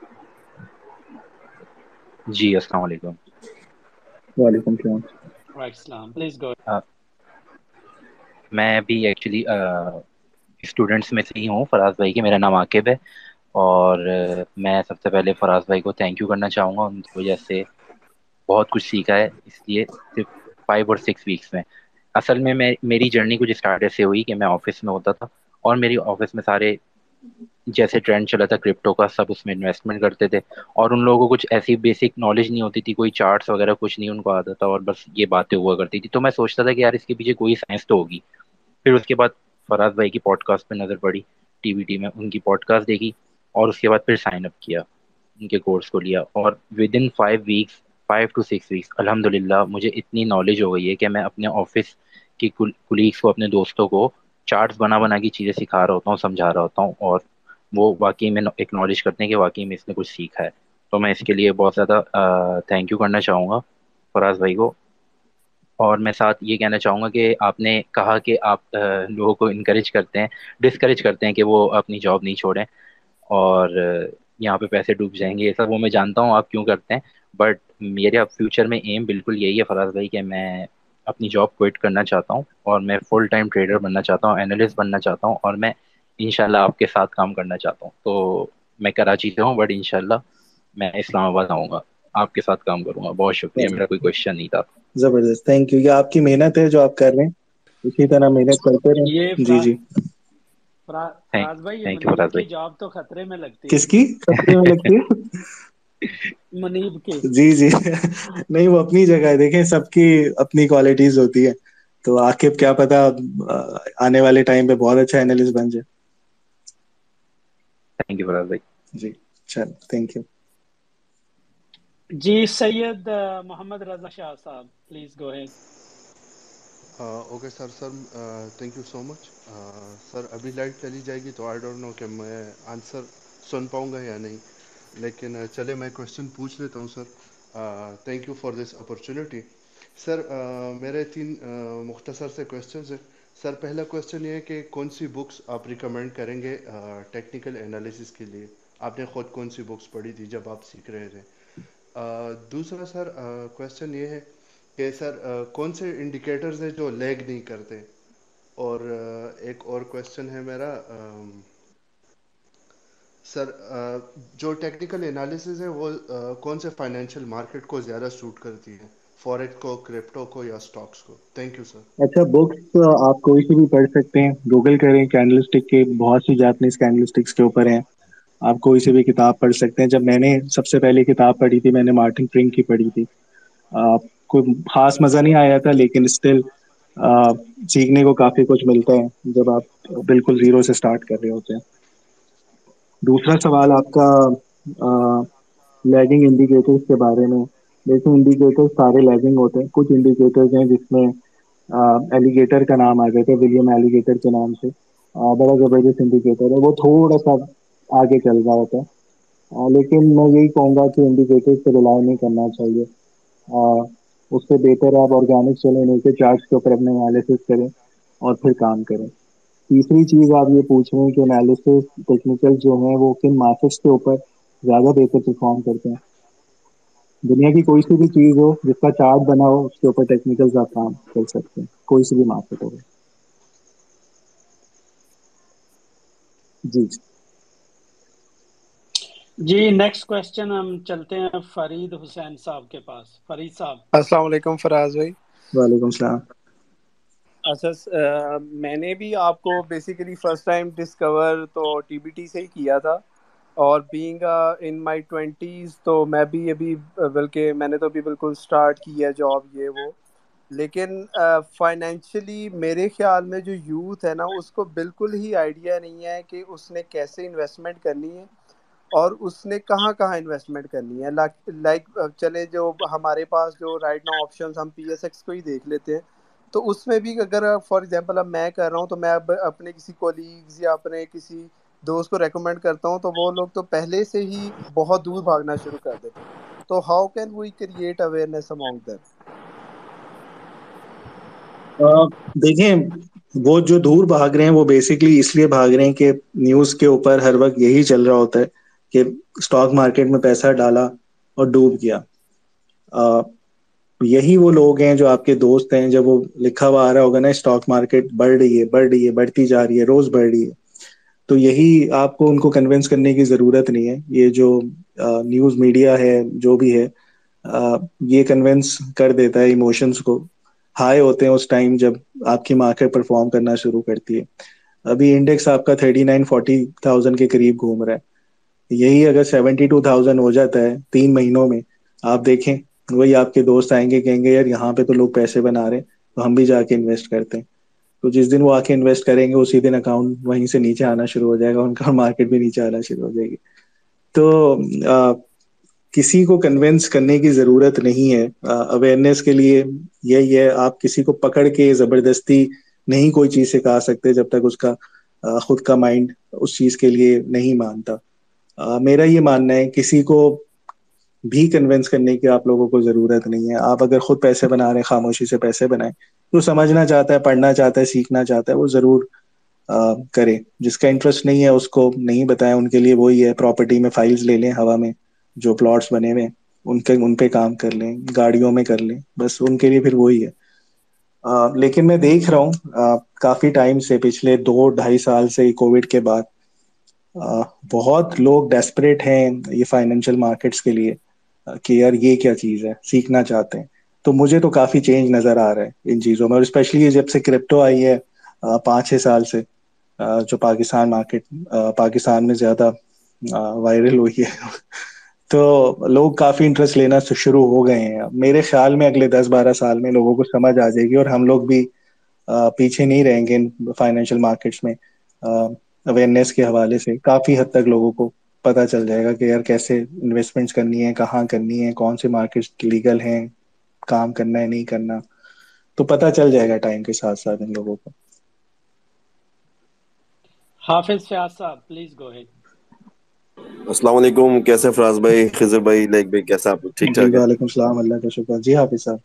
जी अस्सलाम वालेकुम। वालेकुम सलाम। वाइसलाम, प्लीज गो। अ, मैं भी एक्चुअली स्टूडेंट्स में से ही हूँ फराज भाई की। मेरा नाम आकिब है और मैं सबसे पहले फराज भाई को थैंक यू करना चाहूँगा। उनकी वजह से बहुत कुछ सीखा है, इसलिए सिर्फ 5 और 6 वीक्स में। असल में मेरी जर्नी कुछ स्टार्ट ऐसे हुई कि मैं ऑफिस में होता था और मेरी ऑफिस में सारे, जैसे ट्रेंड चला था क्रिप्टो का, सब उसमें इन्वेस्टमेंट करते थे और उन लोगों को कुछ ऐसी बेसिक नॉलेज नहीं होती थी, कोई चार्ट्स वगैरह कुछ नहीं उनको आता था और बस ये बातें हुआ करती थी। तो मैं सोचता था कि यार इसके पीछे कोई साइंस तो होगी। फिर उसके बाद फराज भाई की पॉडकास्ट पे नज़र पड़ी, TVT में उनकी पॉडकास्ट देखी और उसके बाद फिर साइन अप किया, उनके कोर्स को लिया और within 5 weeks, 5 to 6 weeks अल्हम्दुलिल्लाह मुझे इतनी नॉलेज हो गई है कि मैं अपने ऑफिस की कुलीग्स को, अपने दोस्तों को चार्ट्स बना बना के चीज़ें सिखा रहा होता हूँ, समझा रहा होता हूँ और वो वाकई में एक्नॉलेज करते हैं कि वाकई में इसने कुछ सीखा है। तो मैं इसके लिए बहुत ज़्यादा थैंक यू करना चाहूँगा फराज भाई को। और मैं साथ ये कहना चाहूँगा कि आपने कहा कि आप लोगों को इनकरेज करते हैं, डिस्करेज करते हैं कि वो अपनी जॉब नहीं छोड़ें और यहाँ पे पैसे डूब जाएंगे, ये सब वो मैं जानता हूँ आप क्यों करते हैं। बट मेरे फ्यूचर में एम बिल्कुल यही है फराज भाई कि मैं अपनी जॉब क्विट करना चाहता हूँ और मैं फुल टाइम ट्रेडर बनना चाहता हूँ, एनालिस्ट बनना चाहता हूँ और मैं इंशाल्लाह आपके साथ काम करना चाहता हूँ। तो मैं कराची से हूँ बट इंशाल्लाह मैं इस्लामाबाद आऊँगा, आपके साथ काम करूंगा। बहुत शुक्रिया, मेरा कोई क्वेश्चन नहीं था। जबरदस्त, थैंक यू। ये आपकी मेहनत है जो आप कर रहे हैं, इसी तरह मेहनत करते ये रहें। जी जी। थैंक फराज भाई, ये थैंक यू मुनीब फराज की भाई। जॉब तो खतरे में लगती है। किसकी खतरे में लगती है? मुनीब की। जी जी। नहीं, वो अपनी जगह है, देखें सबकी अपनी क्वालिटीज होती है। तो आकिब क्या पता आने वाले टाइम पे बहुत अच्छा एनालिस्ट बन जाए। थैंक यू फराज भाई। जी, चल, थैंक यू। जी सैयद मोहम्मद रजा शाह साहब, please go ahead. Okay sir. Thank you so much. Sir अभी लाइट चली जाएगी तो आई डोंट नो कि मैं आंसर सुन पाऊंगा या नहीं, लेकिन चले मैं क्वेश्चन पूछ लेता हूँ sir. Thank you for this opportunity. Sir मेरे 3 मुख्तसर से क्वेश्चन है। सर पहला क्वेश्चन ये है कि कौन सी बुक्स आप रिकमेंड करेंगे टेक्निकल एनालिसिस के लिए? आपने ख़ुद कौन सी बुक्स पढ़ी थी जब आप सीख रहे थे? दूसरा सर क्वेश्चन ये है कि सर कौन से इंडिकेटर्स हैं जो लैग नहीं करते? और एक और क्वेश्चन है मेरा, सर जो टेक्निकल एनालिसिस है वो कौन से फाइनेंशियल मार्केट को ज़्यादा सूट करती है, फॉरेक्स को, क्रिप्टो को या स्टॉक्स को? Thank you sir. अच्छा, बुक्स आप कोई सी भी पढ़ सकते हैं, गूगल करें, कैंडलस्टिक के बहुत सी जापानीज कैंडलस्टिक्स के ऊपर हैं। आप कोई सी भी किताब पढ़ सकते हैं। जब मैंने सबसे पहले किताब पढ़ी थी, मैंने मार्टिन फ्रिंक की पढ़ी थी। कोई खास मजा नहीं आया था, लेकिन स्टिल सीखने को काफी कुछ मिलता है जब आप बिल्कुल जीरो से स्टार्ट कर रहे होते हैं। दूसरा सवाल आपका लैगिंग इंडिकेटर्स के बारे में। देखिए, इंडिकेटर्स सारे लैगिंग होते हैं। कुछ इंडिकेटर्स हैं जिसमें एलिगेटर का नाम आ जाता है, विलियम एलिगेटर के नाम से। बड़ा जबरदस्त इंडिकेटर है, वो थोड़ा सा आगे चल रहा होता है। लेकिन मैं यही कहूंगा कि इंडिकेटर्स पे रिलाई नहीं करना चाहिए। आ, उससे बेहतर है आप ऑर्गेनिक चले, नहीं के चार्ट्स के ऊपर अपने एनालिसिस करें। और फिर काम करें। तीसरी चीज आप ये पूछ रहे हैं कि एनालिसिस टेक्निकल जो है वो किन मार्केट्स के ऊपर ज्यादा बेहतर परफॉर्म करते हैं। दुनिया की कोई सी भी चीज हो जिसका चार्ट बना हो उसके ऊपर टेक्निकल्स आप काम कर सकते हैं, कोई सी भी मार्केट हो। जी जी नेक्स्ट क्वेश्चन हम चलते हैं फरीद हुसैन साहब के पास। फरीद साहब। अस्सलाम वालेकुम फराज भाई। वालेकुम सलाम। अच्छा मैंने भी आपको बेसिकली फर्स्ट टाइम डिस्कवर तो टीबीटी से ही किया था, और बीइंग इन माय ट्वेंटीज़ तो मैं भी अभी बल्कि मैंने तो अभी बिल्कुल स्टार्ट की है जॉब ये वो। लेकिन फाइनेंशियली मेरे ख्याल में जो यूथ है ना उसको बिल्कुल ही आइडिया नहीं है कि उसने कैसे इन्वेस्टमेंट करनी है और उसने कहाँ कहाँ इन्वेस्टमेंट करनी है। लाइक चले जो हमारे पास जो राइट नाउ ऑप्शंस हम पीएसएक्स को ही देख लेते हैं, तो उसमें भी अगर फॉर एग्जांपल अब मैं कर रहा हूँ तो मैं अब अपने किसी कोलीग्स या अपने किसी दोस्त को रेकमेंड करता हूँ तो वो लोग तो पहले से ही बहुत दूर भागना शुरू कर देते हैं। तो how can we create awareness among them? देखें, वो जो दूर भाग रहे हैं वो बेसिकली इसलिए भाग रहे हैं कि न्यूज़ के ऊपर हर वक्त यही चल रहा होता है कि स्टॉक मार्केट में पैसा डाला और डूब गया। अ, यही वो लोग हैं जो आपके दोस्त हैं, जब वो लिखा हुआ आ रहा होगा ना स्टॉक मार्केट बढ़ रही है, बढ़ रही है, बढ़ती जा रही है, रोज बढ़ रही है, तो यही आपको उनको कन्विंस करने की जरूरत नहीं है। ये जो न्यूज़ मीडिया है जो भी है, ये कन्विंस कर देता है इमोशंस को। हाई होते हैं उस टाइम जब आपकी मार्केट परफॉर्म करना शुरू करती है। अभी इंडेक्स आपका 39-40,000 के करीब घूम रहा है। यही अगर 72,000 हो जाता है 3 महीनों में, आप देखें, वही आपके दोस्त आएंगे कहेंगे यार यहाँ पे तो लोग पैसे बना रहे हैं, तो हम भी जाके इन्वेस्ट करते हैं। तो जिस दिन वो आके इन्वेस्ट करेंगे उसी दिन अकाउंट वहीं से नीचे आना शुरू हो जाएगा उनका, और मार्केट भी नीचे आना शुरू हो जाएगी। तो किसी को कन्विंस करने की जरूरत नहीं है। अवेयरनेस के लिए यही है, आप किसी को पकड़ के जबरदस्ती नहीं कोई चीज सिखा सकते जब तक उसका खुद का माइंड उस चीज के लिए नहीं मानता। मेरा ये मानना है किसी को भी कन्विंस करने की आप लोगों को जरूरत नहीं है। आप अगर खुद पैसे बना रहे हैं, खामोशी से पैसे बनाएं। जो समझना चाहता है, पढ़ना चाहता है, सीखना चाहता है, वो जरूर करे। जिसका इंटरेस्ट नहीं है उसको नहीं बताएं। उनके लिए वही है, प्रॉपर्टी में फाइल्स ले लें हवा में, जो प्लॉट्स बने हुए हैं उनके उन पे काम कर लें, गाड़ियों में कर लें, बस उनके लिए फिर वही है। लेकिन मैं देख रहा हूँ काफी टाइम से, पिछले 2-2.5 साल से कोविड के बाद, बहुत लोग डेस्परेट हैं ये फाइनेंशियल मार्केट्स के लिए, कि यार ये क्या चीज़ है, सीखना चाहते हैं। तो मुझे तो काफी चेंज नजर आ रहा है इन चीजों में, और स्पेशली जब से क्रिप्टो आई है 5-6 साल से, जो पाकिस्तान मार्केट, पाकिस्तान में ज्यादा वायरल हुई है तो लोग काफी इंटरेस्ट लेना शुरू हो गए हैं। मेरे ख्याल में अगले 10-12 साल में लोगों को समझ आ जाएगी और हम लोग भी पीछे नहीं रहेंगे इन फाइनेंशियल मार्केट्स में। अवेयरनेस के हवाले से काफी हद तक लोगों को पता चल जाएगा कि यार कैसे इन्वेस्टमेंट्स करनी है, कहाँ करनी है, कौन से मार्केट्स लीगल हैं, काम करना है नहीं करना, तो पता चल जाएगा टाइम के साथ साथ इन लोगों को। हाफिज फयाज साहब प्लीज गो अहेड। अस्सलाम वालेकुम, कैसे फराज भाई, खिजर भाई, लाइक भाई, कैसा आप? ठीक जी ठाक है? वालेकुम सलाम, अल्लाह का शुक्र। जी हाफिज साहब।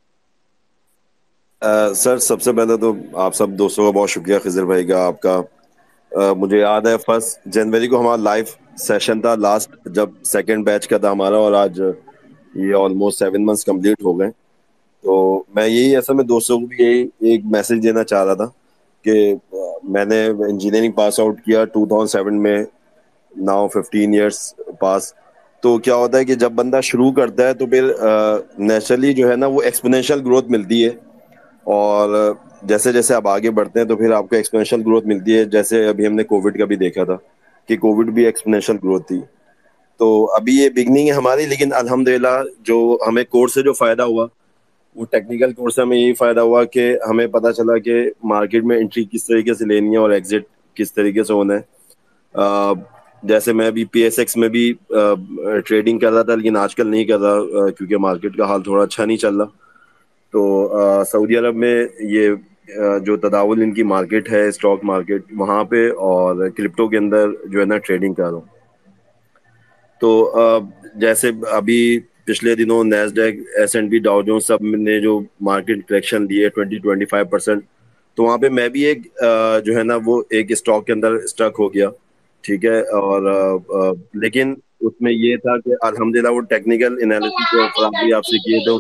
सर सबसे पहले तो आप सब दोस्तों का बहुत शुक्रिया, खिजर भाई का, आपका। मुझे याद है 1 जनवरी को हमारा लाइव सेशन था लास्ट, जब सेकंड बैच का था हमारा, और आज ये ऑलमोस्ट 7 मंथ्स कंप्लीट हो गए। तो मैं यही असल में दोस्तों को भी यही एक मैसेज देना चाह रहा था कि मैंने इंजीनियरिंग पास आउट किया 2007 में, नाउ 15 ईयर्स पास। तो क्या होता है कि जब बंदा शुरू करता है तो फिर नेचुरली जो है ना वो एक्सपोनेंशियल ग्रोथ मिलती है, और जैसे जैसे आप आगे बढ़ते हैं तो फिर आपको एक्सपोनेंशियल ग्रोथ मिलती है। जैसे अभी हमने कोविड का भी देखा था कि कोविड भी एक्सपोनेंशियल ग्रोथ थी। तो अभी ये बिगनिंग है हमारी, लेकिन अल्हम्दुलिल्लाह जो हमें कोर्स से जो फायदा हुआ, वो टेक्निकल कोर्स से हमें यही फायदा हुआ कि हमें पता चला कि मार्केट में एंट्री किस तरीके से लेनी है और एग्जिट किस तरीके से होना है। जैसे मैं अभी पीएसएक्स में भी ट्रेडिंग कर रहा था, लेकिन आजकल नहीं कर रहा, क्योंकि मार्केट का हाल थोड़ा अच्छा नहीं चल रहा। तो सऊदी अरब में ये जो तदावुल इनकी मार्केट है, स्टॉक मार्केट, वहाँ पे और क्रिप्टो के अंदर जो है ना ट्रेडिंग कर रहा हूँ। तो जैसे अभी पिछले दिनों Nasdaq, S and P, Dow Jones सब ने जो मार्केट करेक्शन ली है 20-25%, तो वहां पे मैं भी एक जो है ना वो एक स्टॉक के अंदर स्टक हो गया, ठीक है। और लेकिन उसमें ये था कि अल्हम्दुलिल्लाह वो टेक्निकल एनालिसिस जो फराज भी आपसे किए थे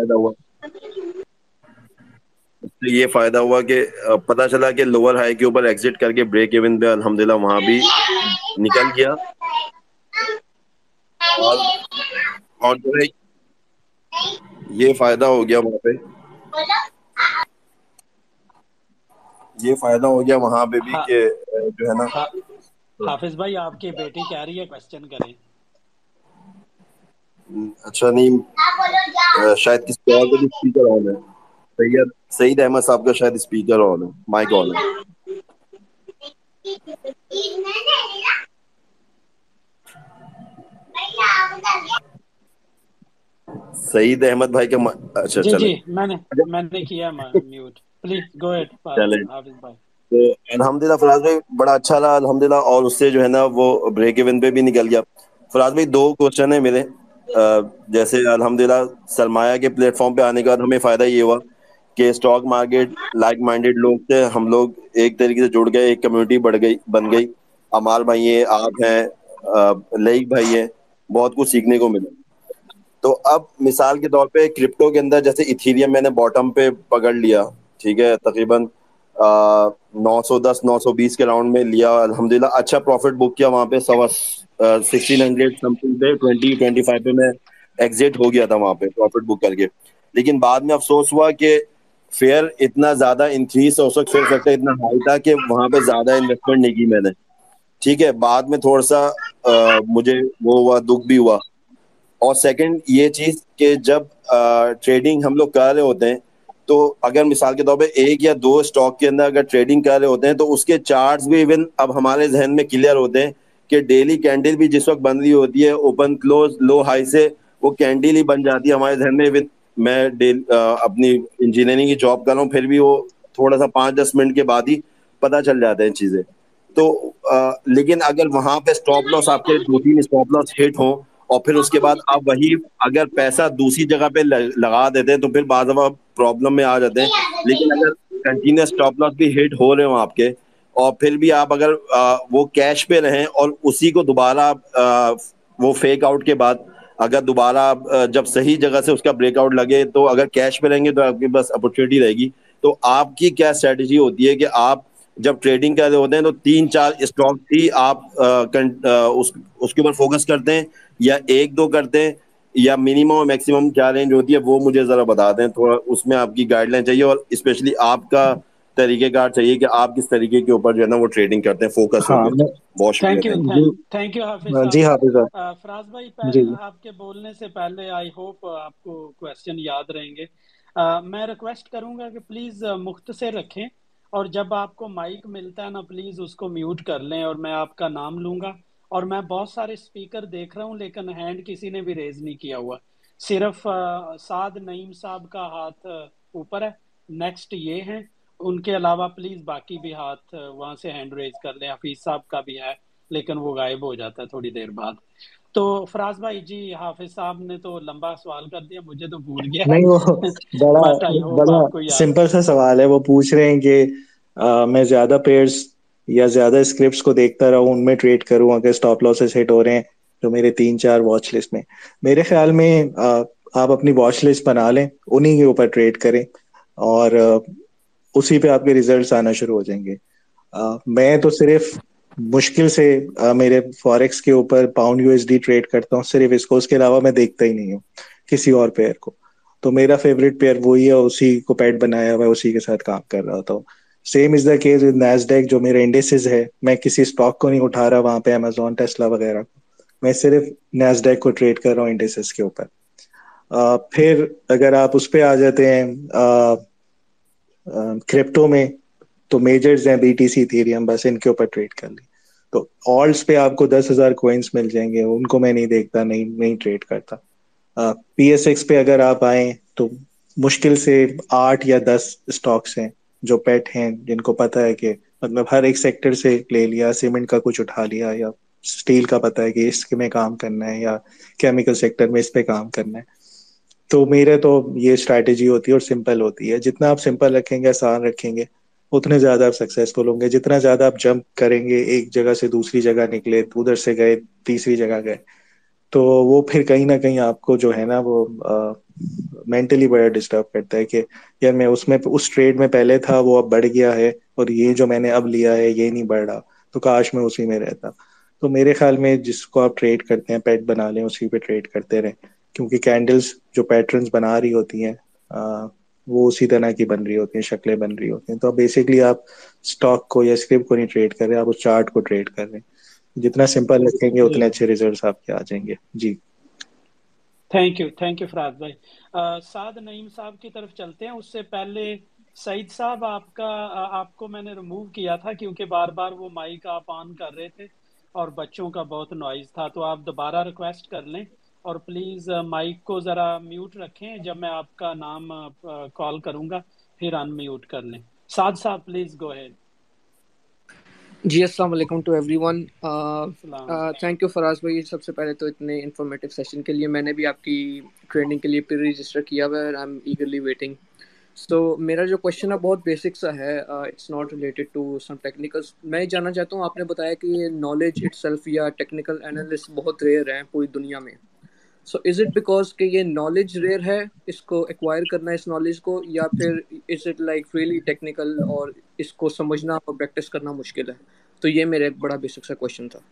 उससे ये फायदा हुआ कि पता चला कि लोअर हाई के ऊपर एग्जिट करके ब्रेक इवन पे अल्हम्दुलिल्लाह वहां भी निकल गया। और और जो है ये फायदा हो गया वहां पे, ये फायदा हो गया वहां पे भी हाँ कि जो है ना। हाँ हाफिज भाई, आपकी बेटी कह रही है क्वेश्चन करें। अच्छा नहीं, शायद किसी और का भी स्पीकर ऑन है। सैयद सईद अहमद साहब का शायद स्पीकर ऑन है, माइक ऑन है। सईद अहमद भाई का अच्छा जी चले जी, मैंने किया म्यूट। प्लीज गो अहेड चले। हाफिज भाई। तो अल्हम्दुलिल्लाह फराज भाई बड़ा अच्छा रहा अल्हम्दुलिल्लाह, और उससे जो है ना वो ब्रेक इवन पे भी निकल गया। फराज भाई दो क्वेश्चन है मेरे। जैसे अल्हम्दुलिल्लाह सरमाया के प्लेटफॉर्म पे आने के बाद हमें फायदा ये हुआ कि स्टॉक मार्केट लाइक माइंडेड लोग थे, हम लोग एक तरीके से जुड़ गए, एक कम्युनिटी बढ़ गई बन गई। अमाल भाई हैं, आप हैं, लईक भाई हैं, बहुत कुछ सीखने को मिला। तो अब मिसाल के तौर पे क्रिप्टो के अंदर जैसे इथीरियम मैंने बॉटम पे पकड़ लिया, ठीक है, तकरीबन 910 920 के राउंड में लिया, अल्हम्दुलिल्लाह अच्छा प्रॉफिट बुक किया वहां पे। 1600 समथिंग पे 2025 पे मैं एग्जिट हो गया था वहां पे प्रॉफिट बुक करके। लेकिन बाद में अफसोस हुआ कि फेयर इतना ज्यादा इंक्रीज, उस वक्त फेयर फैक्टर इतना हाई था कि वहां पे ज्यादा इन्वेस्टमेंट नहीं की मैंने, ठीक है। बाद में थोड़ा सा मुझे वो हुआ, दुख भी हुआ। और सेकंड ये चीज कि जब ट्रेडिंग हम लोग कर रहे होते हैं तो अगर मिसाल के तौर पे एक या दो स्टॉक के अंदर अगर ट्रेडिंग कर रहे होते हैं तो उसके चार्ट्स भी इवन अब हमारे जहन में क्लियर होते हैं कि डेली कैंडल भी जिस वक्त बन रही होती है ओपन क्लोज लो हाई से, वो कैंडल ही बन जाती है हमारे जहन में। इवन मैं अपनी इंजीनियरिंग की जॉब कर रहा हूँ, फिर भी वो थोड़ा सा 5-10 मिनट के बाद ही पता चल जाते हैं चीजें। तो लेकिन अगर वहां पे स्टॉप लॉस आपके 2-3 स्टॉप लॉस हिट हो और फिर उसके बाद आप वही अगर पैसा दूसरी जगह पे लगा देते हैं तो फिर बाद में प्रॉब्लम में आ जाते हैं। लेकिन अगर कंटिन्यूस स्टॉप लॉस भी हिट हो रहे हो आपके और फिर भी आप अगर वो कैश पे रहें और उसी को दोबारा वो फेक आउट के बाद अगर दोबारा जब सही जगह से उसका ब्रेकआउट लगे तो अगर कैश पे रहेंगे तो आपके पास अपॉर्चुनिटी रहेगी। तो आपकी क्या स्ट्रेटेजी होती है कि आप जब ट्रेडिंग कर रहे होते हैं तो 3-4 स्टॉक ही आप उसके ऊपर फोकस करते हैं या एक दो करते हैं, या मिनिमम और मैक्सिमम क्या रेंज होती है वो मुझे जरा बता दें थोड़ा, उसमें आपकी गाइडलाइन चाहिए और स्पेशली आपका तरीकेकार चाहिए कि आप किस तरीके के ऊपर जो है ना वो ट्रेडिंग करते हैं फोकस हाँ होके। बहुत शुक्रिया, थैंक यू थैंक जी थैंक यू हाफिज जी साहब। हाफिज साहब। फराज भाई, जी जी आपके बोलने से पहले आई होप आपको क्वेश्चन याद रहेंगे। मैं रिक्वेस्ट करूंगा कि प्लीज मुख्तसर रखें, और जब आपको माइक मिलता है ना प्लीज उसको म्यूट कर लें, और मैं आपका नाम लूंगा। और मैं बहुत सारे स्पीकर देख रहा हूं लेकिन हैंड किसी ने भी रेज नहीं किया हुआ, सिर्फ साद नईम साहब का हाथ ऊपर है, नेक्स्ट ये हैं। उनके अलावा प्लीज बाकी भी हाथ वहां से हैंड रेज कर लें। हफीज साहब का भी है लेकिन वो गायब हो जाता है थोड़ी देर बाद। तो फराज भाई जी, हाफिज साहब ने तो लंबा सवाल कर दिया, मुझे तो भूल गया नहीं, वो बड़ा बट आई होप बड़ा आपको याद है। सिंपल सा सवाल है। वो पूछ रहे हैं कि मैं ज्यादा पेयर्स या ज्यादा स्क्रिप्ट्स को देखता रहूं, उनमें ट्रेड करूं अगर स्टॉप लॉसेस हिट हो रहे हैं तो मेरे 3-4 वॉच लिस्ट में। मेरे ख्याल में आप अपनी वॉच लिस्ट बना लें, उन्हीं के ऊपर ट्रेड करें और उसी पे आपके रिजल्ट्स आना शुरू हो जाएंगे। मैं तो सिर्फ मुश्किल से मेरे फॉरेक्स के ऊपर पाउंड यूएसडी ट्रेड करता हूँ, सिर्फ इसको, उसके अलावा मैं देखता ही नहीं हूँ किसी और पेयर को। तो मेरा फेवरेट पेयर वही है, उसी को पेट बनाया हुआ है, उसी के साथ काम कर रहा था। Same is the case with Nasdaq, जो मेरे इंडेक्सेस है। मैं किसी स्टॉक को नहीं उठा रहा वहां पे, अमेजोन टेस्ला वगैरह। मैं सिर्फ नैस्डैक को ट्रेड कर रहा हूँ इंडेक्सेस के ऊपर। फिर अगर आप उस पे आ जाते हैं क्रिप्टो में, तो मेजर्स हैं बीटीसी इथेरियम, बस इनके ऊपर ट्रेड कर ली। तो ऑल्ट्स पे आपको 10,000 कॉइन्स मिल जाएंगे, उनको मैं नहीं देखता, नहीं नहीं ट्रेड करता। पीएसएक्स पे अगर आप आए तो मुश्किल से 8 या 10 स्टॉक्स हैं जो पेट हैं, जिनको पता है कि मतलब हर एक सेक्टर से ले लिया, सीमेंट का कुछ उठा लिया, या स्टील का पता है कि इसमें काम करना है, या केमिकल सेक्टर में इस पे काम करना है। तो मेरे तो ये स्ट्रैटेजी होती है और सिंपल होती है। जितना आप सिंपल रखेंगे, आसान रखेंगे, उतने ज्यादा आप सक्सेसफुल होंगे। जितना ज्यादा आप जंप करेंगे, एक जगह से दूसरी जगह निकले, उधर से गए तीसरी जगह गए, तो वो फिर कहीं ना कहीं आपको जो है ना वो मेंटली बड़ा डिस्टर्ब करता है कि यार मैं उसमें उस ट्रेड में पहले था, वो अब बढ़ गया है, और ये जो मैंने अब लिया है ये नहीं बढ़ रहा, तो काश मैं उसी में रहता। तो मेरे ख्याल में जिसको आप ट्रेड करते हैं, पेट बना लें, उसी पे ट्रेड करते रहें, क्योंकि कैंडल्स जो पैटर्न्स बना रही होती हैं वो उसी तरह की बन रही होती हैं, शक्लें बन रही होती हैं। तो बेसिकली आप स्टॉक को या स्क्रिप्ट को नहीं ट्रेड कर रहे, आप उस चार्ट को ट्रेड कर रहे हैं। जितना सिंपल रखेंगे उतने अच्छे रिजल्ट्स आपके आ जाएंगे जी। थैंक यू फराज भाई। साद नईम साहब की तरफ चलते हैं। उससे पहले सईद साहब, आपको मैंने रिमूव किया था क्योंकि बार बार वो माइक आप ऑन कर रहे थे और बच्चों का बहुत नॉइज था, तो आप दोबारा रिक्वेस्ट कर लें और प्लीज माइक को जरा म्यूट रखें। जब मैं आपका नाम कॉल करूंगा फिर अनम्यूट कर लें। साद साहब प्लीज गो अहेड। जी अस्सलाम वालेकुम to everyone. Thank you Faraz भाई, सबसे पहले तो इतने इन्फॉर्मेटिव सेशन के लिए। मैंने भी आपकी ट्रेनिंग के लिए प्री रजिस्टर किया हुआ है, आई एम ईगरली वेटिंग। सो मेरा जो क्वेश्चन है बहुत बेसिक सा है, it's not related to some technicals. मैं ये जानना चाहता हूँ, आपने बताया कि ये नॉलेज इटसेल्फ या टेक्निकल एनालिस्ट बहुत रेयर है पूरी दुनिया में। सो इज इट बिकॉज कि ये नॉलेज रेयर है, इसको एक्वायर करना इस नॉलेज को, या फिर is it like really technical और इसको समझना और प्रैक्टिस करना मुश्किल है? तो ये मेरा एक बड़ा बेसिक सा क्वेश्चन था।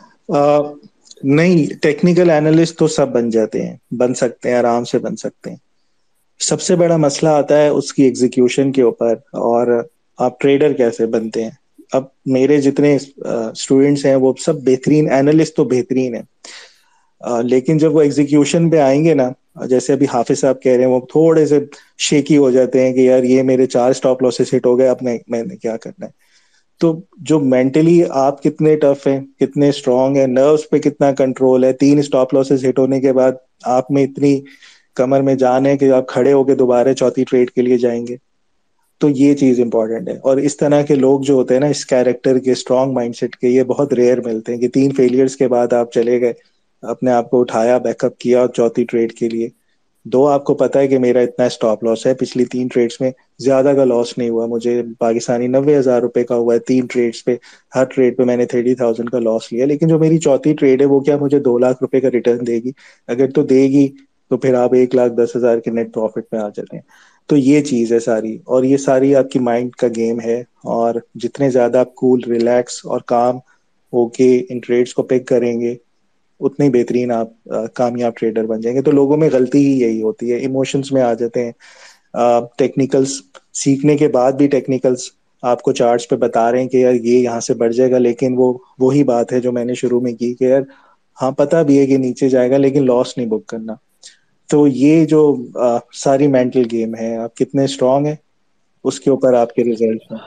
नहीं, टेक्निकल एनालिस्ट तो सब बन जाते हैं, बन सकते हैं, आराम से बन सकते हैं। सबसे बड़ा मसला आता है उसकी एग्जीक्यूशन के ऊपर, और आप ट्रेडर कैसे बनते हैं। अब मेरे जितने स्टूडेंट्स हैं वो सब बेहतरीन एनालिस्ट तो बेहतरीन है, लेकिन जब वो एग्जीक्यूशन पे आएंगे ना, जैसे अभी हाफिज साहब कह रहे हैं, वो थोड़े से शेकी हो जाते हैं कि यार ये मेरे 4 स्टॉप लॉसेस हिट हो गए, अब मैंने क्या करना है। तो जो मेंटली आप कितने टफ हैं, कितने स्ट्रांग हैं, नर्व्स पे कितना कंट्रोल है, 3 स्टॉप लॉसेस हिट होने के बाद आप में इतनी कमर में जान है कि आप खड़े होके दोबारा चौथी ट्रेड के लिए जाएंगे, तो ये चीज इंपॉर्टेंट है। और इस तरह के लोग जो होते हैं ना, इस कैरेक्टर के, स्ट्रांग माइंडसेट के, ये बहुत रेयर मिलते हैं कि 3 फेलियर्स के बाद आप चले गए, अपने आप को उठाया, बैकअप किया और चौथी ट्रेड के लिए। 2 आपको पता है कि मेरा इतना स्टॉप लॉस है, पिछली 3 ट्रेड्स में ज्यादा का लॉस नहीं हुआ मुझे, पाकिस्तानी 90,000 रुपए का हुआ है 3 ट्रेड्स पे, हर ट्रेड पे मैंने 30,000 का लॉस लिया। लेकिन जो मेरी चौथी ट्रेड है वो क्या मुझे 2 लाख रुपए का रिटर्न देगी? अगर तो देगी तो फिर आप 1,10,000 के नेट प्रॉफिट में आ जाते हैं। तो ये चीज है सारी, और ये सारी आपकी माइंड का गेम है। और जितने ज्यादा आप कूल, रिलैक्स और काम होके इन ट्रेड्स को पिक करेंगे, उतने ही बेहतरीन आप कामयाब ट्रेडर बन जाएंगे। तो लोगों में गलती ही यही होती है, इमोशंस में आ जाते हैं। टेक्निकल्स सीखने के बाद भी टेक्निकल्स आपको चार्ट्स पे बता रहे हैं कि यार ये यहाँ से बढ़ जाएगा, लेकिन वो वही बात है जो मैंने शुरू में की कि यार हाँ पता भी है कि नीचे जाएगा, लेकिन लॉस नहीं बुक करना। तो ये जो सारी मेंटल गेम है, आप कितने स्ट्रांग हैं उसके ऊपर आपके रिजल्ट हैं।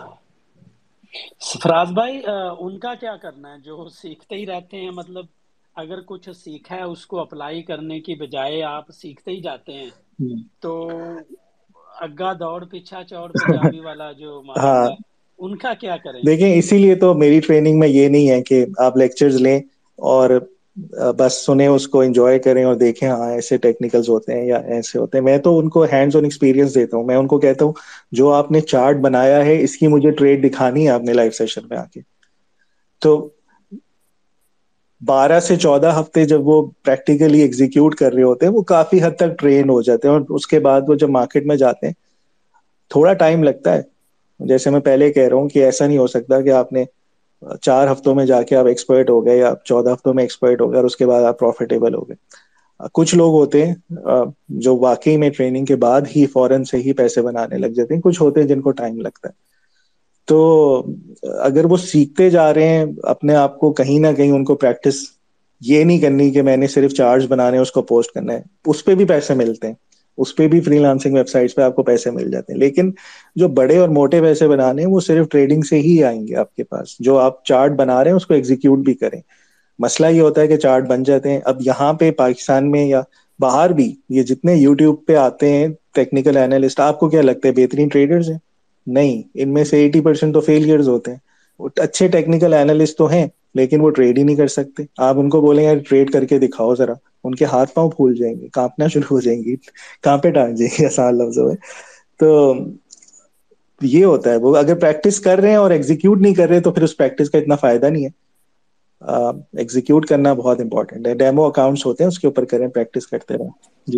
फराज भाई, उनका क्या करना है जो सीखते ही रहते हैं? मतलब अगर कुछ सीखा है उसको अप्लाई करने की बजाय आप सीखते ही जाते हैं, तो अग्गा दौड़ पीछा चौड़ पंजाबी वाला जो माहौल हाँ, है, उनका क्या करें? देखें, इसीलिए तो मेरी ट्रेनिंग में ये नहीं है कि आप लेक्चर्स लें और बस सुने, उसको एंजॉय करें और देखें हाँ ऐसे टेक्निकल्स होते हैं या ऐसे होते हैं। मैं तो उनको हैंड्स ऑन एक्सपीरियंस देता हूँ। मैं उनको कहता हूँ जो आपने चार्ट बनाया है इसकी मुझे ट्रेड दिखानी है आपने लाइव सेशन में आके। तो 12 से 14 हफ्ते जब वो प्रैक्टिकली एग्जीक्यूट कर रहे होते हैं, वो काफी हद तक ट्रेन हो जाते हैं, और उसके बाद वो जब मार्केट में जाते हैं थोड़ा टाइम लगता है। जैसे मैं पहले कह रहा हूँ कि ऐसा नहीं हो सकता कि आपने 4 हफ्तों में जाके आप एक्सपर्ट हो गए या 14 हफ्तों में एक्सपर्ट हो गए और उसके बाद आप प्रॉफिटेबल हो गए। कुछ लोग होते हैं जो वाकई में ट्रेनिंग के बाद ही फौरन से ही पैसे बनाने लग जाते हैं, कुछ होते हैं जिनको टाइम लगता है। तो अगर वो सीखते जा रहे हैं अपने आप को, कहीं ना कहीं उनको प्रैक्टिस ये नहीं करनी कि मैंने सिर्फ चार्ट्स बनाने उसको पोस्ट करना है, उस पे भी पैसे मिलते हैं, उस पे भी फ्रीलांसिंग वेबसाइट्स पे आपको पैसे मिल जाते हैं। लेकिन जो बड़े और मोटे पैसे बनाने हैं वो सिर्फ ट्रेडिंग से ही आएंगे आपके पास। जो आप चार्ट बना रहे हैं उसको एग्जीक्यूट भी करें। मसला ये होता है कि चार्ट बन जाते हैं। अब यहाँ पे पाकिस्तान में या बाहर भी ये जितने यूट्यूब पे आते हैं टेक्निकल एनालिस्ट, आपको क्या लगता है बेहतरीन ट्रेडर्स हैं? नहीं, इनमें से 80% तो फेलियर्स होते हैं। वो अच्छे टेक्निकल एनालिस्ट तो हैं लेकिन वो ट्रेड ही नहीं कर सकते। आप उनको बोलेंगे यार ट्रेड करके दिखाओ जरा, उनके हाथ पांव फूल जाएंगे, कांपना शुरू हो जाएंगी, कांपे टांग जाएंगे आसान लफ्जों में। तो ये होता है, वो अगर प्रैक्टिस कर रहे हैं और एग्जीक्यूट नहीं कर रहे तो फिर उस प्रैक्टिस का इतना फायदा नहीं है। एग्जीक्यूट करना बहुत इंपॉर्टेंट है। डेमो अकाउंट्स होते हैं, उसके ऊपर करें, प्रैक्टिस करते रहें जी।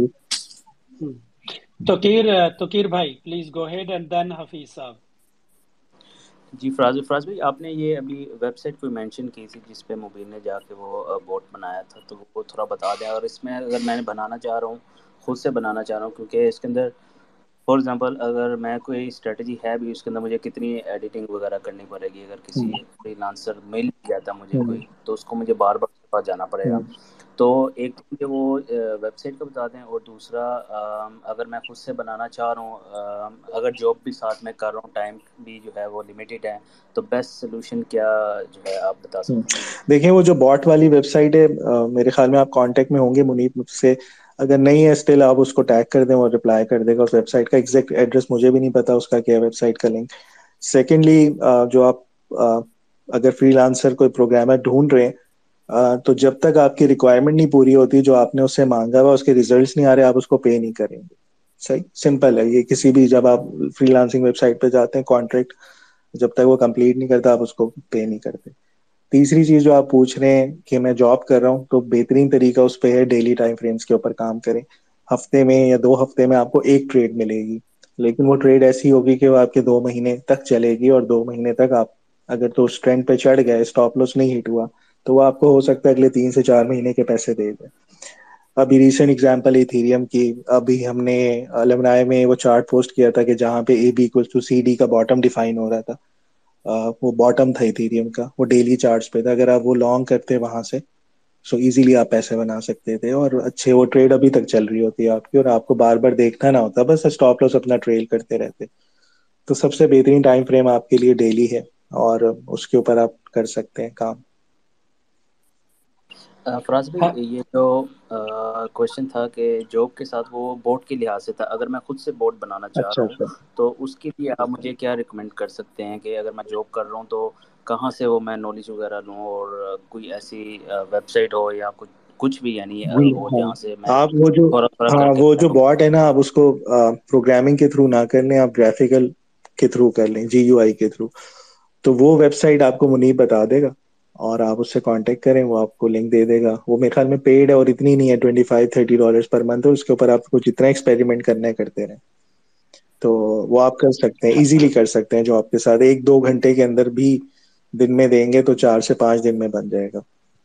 तोकीर भाई please go ahead and then Hafeez साहब। जी फराज भाई, आपने ये अभी वेबसाइट कोई मेंशन की थी जिस पे मुबीन ने जाके वो बोट बनाया था, तो वो थोड़ा बता दें। और इसमें अगर मैंने बनाना चाह रहा हूँ, खुद से बनाना चाह रहा हूँ, क्योंकि इसके अंदर फॉर एग्जांपल अगर मैं कोई स्ट्रेटजी है भी उसके अंदर, मुझे कितनी एडिटिंग वगैरह करनी पड़ेगी। अगर किसी फ्रीलांसर मिल जाता मुझे कोई, तो उसको मुझे बार बार उसके पास जाना पड़ेगा। तो एक तो मुझे वो वेबसाइट का बता दें, और दूसरा अगर मैं खुद से बनाना चाह रहा हूँ, अगर जॉब भी साथ में कर रहा हूँ, टाइम भी जो है वो लिमिटेड है, तो बेस्ट सोल्यूशन क्या जो है आप बता सकते हैं? देखिए, वो जो बॉट वाली वेबसाइट है, मेरे ख्याल में आप कांटेक्ट में होंगे मुनीब मुझसे। अगर नहीं है स्टिल, आप उसको टैग कर दें और रिप्लाई कर देगा। उस वेबसाइट का एग्जैक्ट एड्रेस मुझे भी नहीं पता उसका क्या है, वेबसाइट का लिंक। सेकेंडली, जो आप अगर फ्रीलांसर कोई प्रोग्रामर ढूंढ रहे हैं, तो जब तक आपकी रिक्वायरमेंट नहीं पूरी होती, जो आपने उससे मांगा हुआ उसके रिजल्ट्स नहीं आ रहे, आप उसको पे नहीं करेंगे। सही सिंपल है ये। किसी भी, जब आप फ्रीलांसिंग वेबसाइट पे जाते हैं, कॉन्ट्रैक्ट जब तक वो कंप्लीट नहीं करता, आप उसको पे नहीं करते। तीसरी चीज जो आप पूछ रहे हैं कि मैं जॉब कर रहा हूँ, तो बेहतरीन तरीका उस पे है डेली टाइम फ्रेम्स के ऊपर काम करें। हफ्ते में या 2 हफ्ते में आपको एक ट्रेड मिलेगी, लेकिन वो ट्रेड ऐसी होगी कि वो आपके 2 महीने तक चलेगी, और 2 महीने तक आप अगर तो उस ट्रेंड पे चढ़ गए, स्टॉप लॉस नहीं हिट हुआ, तो वो आपको हो सकता है अगले 3 से 4 महीने के पैसे दे दे। अभी रिसेंट एग्जांपल इथेरियम की, अभी हमने अलमनाई में वो चार्ट पोस्ट किया था कि जहाँ पे A B equals to C D का बॉटम डिफाइन हो रहा था। वो बॉटम था इथेरियम का, वो डेली चार्ट्स पे था। अगर आप वो लॉन्ग करते वहां से, सो इजीली आप पैसे बना सकते थे, और अच्छे वो ट्रेड अभी तक चल रही होती है आपकी, और आपको बार बार देखना ना होता, बस स्टॉप लॉस अपना ट्रेल करते रहते। तो सबसे बेहतरीन टाइम फ्रेम आपके लिए डेली है, और उसके ऊपर आप कर सकते हैं काम। फराज भाई, ये जो क्वेश्चन था कि जॉब के साथ वो बोट के लिहाज से था, अगर मैं खुद से बोट बनाना चाह अच्छा रहा अच्छा। हूँ, तो उसके लिए आप मुझे क्या रिकमेंड कर सकते हैं कि अगर मैं जॉब कर रहा हूँ तो कहाँ से वो मैं नॉलेज वगैरह लूँ, और कोई ऐसी वेबसाइट हो या कुछ कुछ भी, यानी जी हो हाँ। जहाँ से मैं आप वो जो, थोड़ा थोड़ा हाँ करके वो जो करूँ? बॉट है ना, आप उसको प्रोग्रामिंग के थ्रू ना कर लें, आप ग्राफिकल के थ्रू कर लें, GUI के थ्रू। तो वो वेबसाइट आपको मुनीब बता देगा, और आप उससे कांटेक्ट करें, वो आपको लिंक दे देगा। वो मेरे ख्याल में पेड है, और इतनी नहीं है, $25-30 पर मंथ है। उसके ऊपर आपको जितना एक्सपेरिमेंट करना है करते रहें। तो वो आप कर सकते हैं, इजीली कर सकते हैं। जो आपके साथ 1-2 घंटे के अंदर भी दिन में देंगे, तो 4 से 5 दिन में बन जाएगा।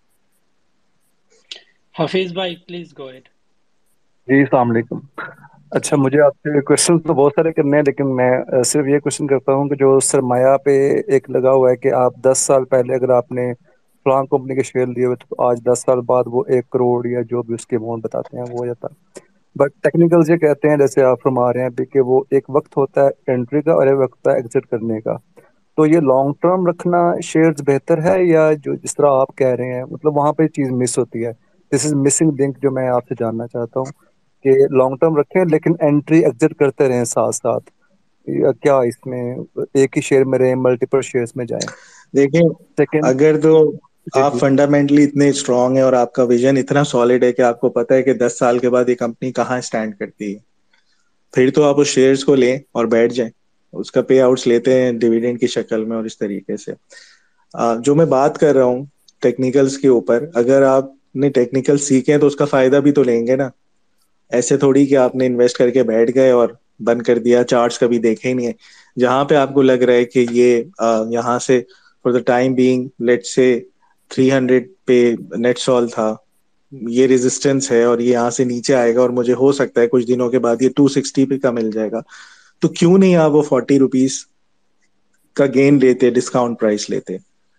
हफीज भाई प्लीज गो अहेड। जी अस्सलाम वालेकुम। अच्छा, मुझे आपसे क्वेश्चन तो बहुत सारे करने हैं, लेकिन मैं सिर्फ ये क्वेश्चन करता हूँ कि जो सरमाया पे एक लगा हुआ है कि आप 10 साल पहले अगर आपने फलां कंपनी के शेयर लिए हुए, तो आज 10 साल बाद वो 1 करोड़ या जो भी उसके अमाउंट बताते हैं वो हो जाता है। बट टेक्निकल्स ये कहते हैं, जैसे आप फरमा रहे हैं अभी, कि वो एक वक्त होता है एंट्री का और एक वक्त होता है एग्जिट करने का। तो ये लॉन्ग टर्म रखना शेयर्स बेहतर है, या जो जिस तरह आप कह रहे हैं, मतलब वहां पे चीज मिस होती है? दिस इज मिसिंग लिंक जो मैं आपसे जानना चाहता हूँ, कि लॉन्ग टर्म रखें लेकिन एंट्री एग्जिट करते रहें साथ साथ, या क्या इसमें एक ही शेयर में रहें, मल्टीपल शेयर्स में जाएं? देखिए, सेकंड। अगर तो जी आप जी। फंडामेंटली इतने स्ट्रांग है और आपका विजन इतना सॉलिड है कि आपको पता है कि 10 साल के बाद ये कंपनी कहाँ स्टैंड करती है, फिर तो आप उस शेयर्स को लें और बैठ जाएं। उसका पे आउट्स लेते हैं डिविडेंड की शक्ल में, और इस तरीके से। जो मैं बात कर रहा हूँ टेक्निकल्स के ऊपर, अगर आपने टेक्निकल सीखे हैं तो उसका फायदा भी तो लेंगे ना। ऐसे थोड़ी कि आपने इन्वेस्ट करके बैठ गए और बंद कर दिया, चार्ट्स कभी देखे ही नहीं है। जहां पे आपको लग रहा है कि ये यहाँ से for the time being, let's say 300 पे नेट सॉल था, ये रेजिस्टेंस है, और ये यहाँ से नीचे आएगा, और मुझे हो सकता है कुछ दिनों के बाद ये 260 पे का मिल जाएगा, तो क्यों नहीं आप वो ₹40 का गेन लेते, डिस्काउंट प्राइस लेते।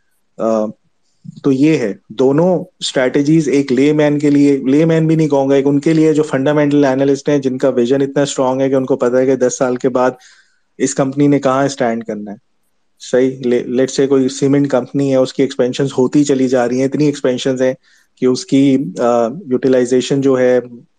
तो ये है दोनों स्ट्रैटेजीज। एक लेमैन के लिए, लेमैन भी नहीं कहूंगा, एक उनके लिए जो फंडामेंटल एनालिस्ट हैं, जिनका विजन इतना स्ट्रांग है कि उनको पता है कि 10 साल के बाद इस कंपनी ने कहाँ स्टैंड करना है। सही, लेट्स से कोई सीमेंट कंपनी है, उसकी एक्सपेंशन होती चली जा रही है, इतनी एक्सपेंशन है कि उसकी यूटिलाइजेशन जो है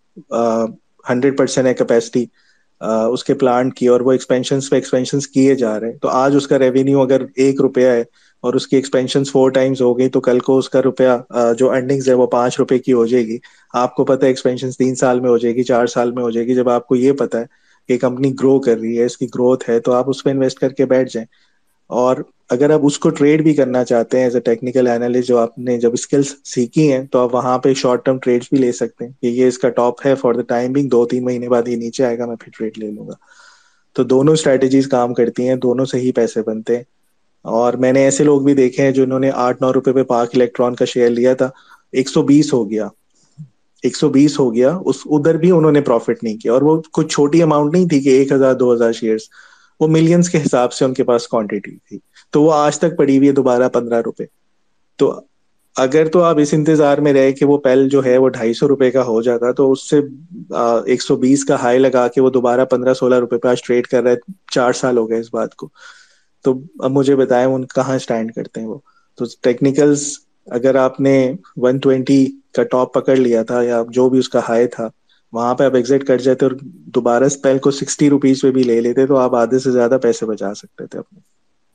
100% है कैपेसिटी उसके प्लांट की, और वो एक्सपेंशन पे एक्सपेंशन किए जा रहे हैं। तो आज उसका रेवेन्यू अगर ₹1 है, और उसकी एक्सपेंशन 4 टाइम्स हो गई, तो कल को उसका रुपया जो अर्निंग्स है वो ₹5 की हो जाएगी। आपको पता है एक्सपेंशन 3 साल में हो जाएगी, 4 साल में हो जाएगी। जब आपको ये पता है, कि कंपनी ग्रो कर रही है, इसकी ग्रोथ है, तो आप उस पर इन्वेस्ट करके बैठ जाएं। और अगर आप उसको ट्रेड भी करना चाहते हैं एज अ टेक्निकल एनालिस्ट, जो आपने जब स्किल्स सीखी हैं, तो आप वहां पे शॉर्ट टर्म ट्रेड्स भी ले सकते हैं कि ये इसका टॉप है फॉर द टाइम बिंग, 2-3 महीने बाद ये नीचे आएगा, मैं फिर ट्रेड ले लूंगा। तो दोनों स्ट्रेटेजीज काम करती हैं, दोनों से ही पैसे बनते हैं। और मैंने ऐसे लोग भी देखे हैं जिन्होंने 8-9 रुपए पे पार्क इलेक्ट्रॉन का शेयर लिया था, 120 हो गया, 120 हो गया, उस उधर भी उन्होंने प्रॉफिट नहीं किया। और वो कुछ छोटी अमाउंट नहीं थी कि 1,000-2,000 शेयर्स, वो मिलियंस के हिसाब से उनके पास क्वांटिटी थी। तो वो आज तक पड़ी हुई है दोबारा 15 रुपए। तो अगर तो आप इस इंतजार में रहे कि वो पेल जो है वो 250 रुपए का हो जाता, तो उससे 120 का हाई लगा के वो दोबारा 15-16 रुपए पे आज ट्रेड कर रहा है। 4 साल हो गए इस बात को। तो अब मुझे बताएं उन कहाँ स्टैंड करते हैं वो। तो टेक्निकल्स, अगर आपने 120 का टॉप पकड़ लिया था या जो भी उसका हाई था, वहां पे आप एग्जिट कर जाते और दोबारा स्पेल को 60 रुपीज पे भी ले लेते, तो आप आधे से ज्यादा पैसे बचा सकते थे अपने।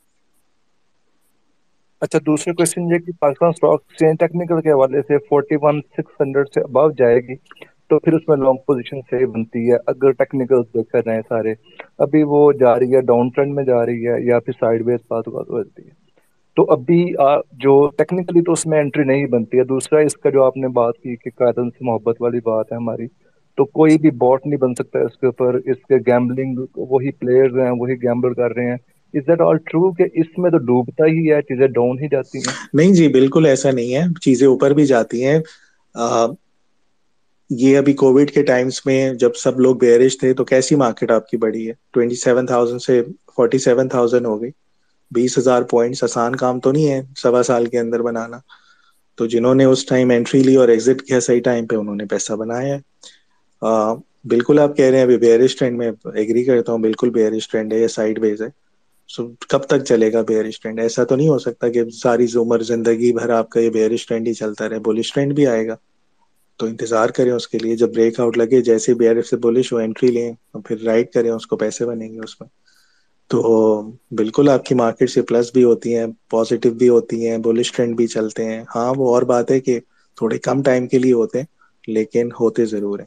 अच्छा, दूसरा क्वेश्चन ये कि पाकिस्तान स्टॉक एक्सचेंज टेक्निकल के हवाले से 41,600 से अबव जाएगी तो फिर उसमें लॉन्ग पोजीशन सही बनती है अगर टेक्निकल देखा जाए सारे। अभी वो जा रही है डाउन ट्रेंड में जा रही है या फिर साइडवेज पाथ बनती है, तो अभी जो टेक्निकली तो उसमें एंट्री नहीं बनती है। दूसरा, इसका जो आपने बात की कि कायदन से मोहब्बत वाली बात है हमारी, तो कोई भी बॉट नहीं बन सकता इसके ऊपर। इसके गैम्बलिंग वही प्लेयर्स हैं, वही गैम्बल कर रहे हैं। इज दैट ऑल ट्रू कि इसमें तो डूबता ही है, चीजें डाउन ही जाती हैं? नहीं जी, बिल्कुल ऐसा नहीं है, चीजें ऊपर भी जाती हैं। आ, ये अभी कोविड के टाइम्स में जब सब लोग बेयरिश थे, तो कैसी मार्केट आपकी बढ़ी है, 27,000 से 47,000 हो गई। 20,000 पॉइंट्स आसान काम तो नहीं है 1.25 साल के अंदर बनाना। तो जिन्होंने उस टाइम एंट्री ली और एग्जिट किया सही टाइम पे, उन्होंने पैसा बनाया है। आ, बिल्कुल आप कह रहे हैं अभी बेयरिश ट्रेंड में, एग्री करता हूँ, बिल्कुल बेयरिश ट्रेंड है या साइडवेज है। सो कब तक चलेगा बेयरिश ट्रेंड? ऐसा तो नहीं हो सकता कि सारी उम्र जिंदगी भर आपका ये बेयरिश ट्रेंड ही चलता रहे, बुलिश ट्रेंड भी आएगा। तो इंतजार करें उसके लिए, जब ब्रेकआउट लगे, जैसे बेयरिश से बुलिश हो, एंट्री लें और फिर राइड करें उसको, पैसे बनेंगे उसमें। तो बिल्कुल आपकी मार्केट से प्लस भी होती हैं, पॉजिटिव भी होती हैं, बुलिश ट्रेंड भी चलते हैं। हाँ, वो और बात है कि थोड़े कम टाइम के लिए होते हैं, लेकिन होते जरूर हैं।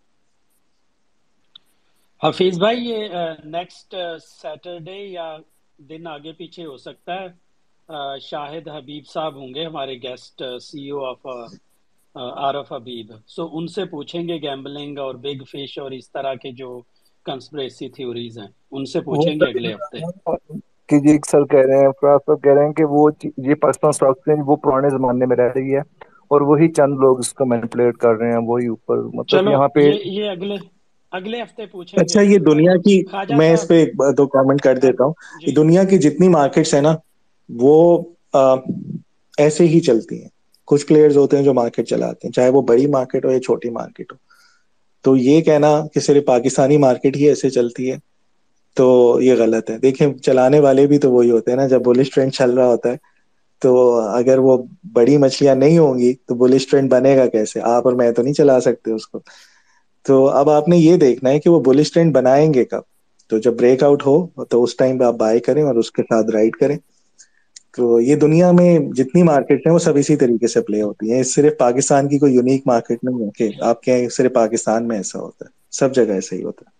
हफीज भाई, ये नेक्स्ट सैटरडे या दिन आगे पीछे हो सकता है। शाहिद हबीब साहब होंगे हमारे guest, CEO of Arif Habib. So उनसे पूछेंगे गैम्बलिंग और बिग फिश और इस तरह के जो कंस्पिरेसी थ्योरीज हैं, उनसे वो पूछेंगे अगले हफ्ते। कि जी सर कह रहे हैं, फराज साहब कह रहे हैं कि वो ये पाकिस्तान स्टॉक एक्सचेंज वो पुराने जमाने में रह रही है और वही चंद लोग इसको मैनिपुलेट कर रहे हैं, वही ऊपर मतलब चलो यहाँ पे। ये अगले अगले हफ्ते पूछेंगे अच्छा, ये दुनिया की, ख्वाजा मैं इस साहब। पे दो कमेंट कर देता हूँ। ये जी दुनिया की जितनी मार्केट्स है ना, वो आ, ऐसे ही चलती हैं। कुछ प्लेयर्स होते हैं जो मार्केट चलाते हैं, चाहे वो बड़ी मार्केट हो या छोटी मार्केट हो। तो ये कहना कि सिर्फ पाकिस्तानी मार्केट ही ऐसे चलती है, तो ये गलत है। देखिए, चलाने वाले भी तो वही होते हैं ना। जब बुलिश ट्रेंड चल रहा होता है, तो अगर वो बड़ी मछलियां नहीं होंगी तो बुलिश ट्रेंड बनेगा कैसे? आप और मैं तो नहीं चला सकते उसको। तो अब आपने ये देखना है कि वो बुलिश ट्रेंड बनाएंगे कब। तो जब ब्रेकआउट हो, तो उस टाइम पे आप बाय करें और उसके साथ राइड करें। तो ये दुनिया में जितनी मार्केट है वो सब इसी तरीके से प्ले होती है। सिर्फ पाकिस्तान की कोई यूनिक मार्केट नहीं है कि आप कहें सिर्फ पाकिस्तान में ऐसा होता है, सब जगह ऐसा ही होता है।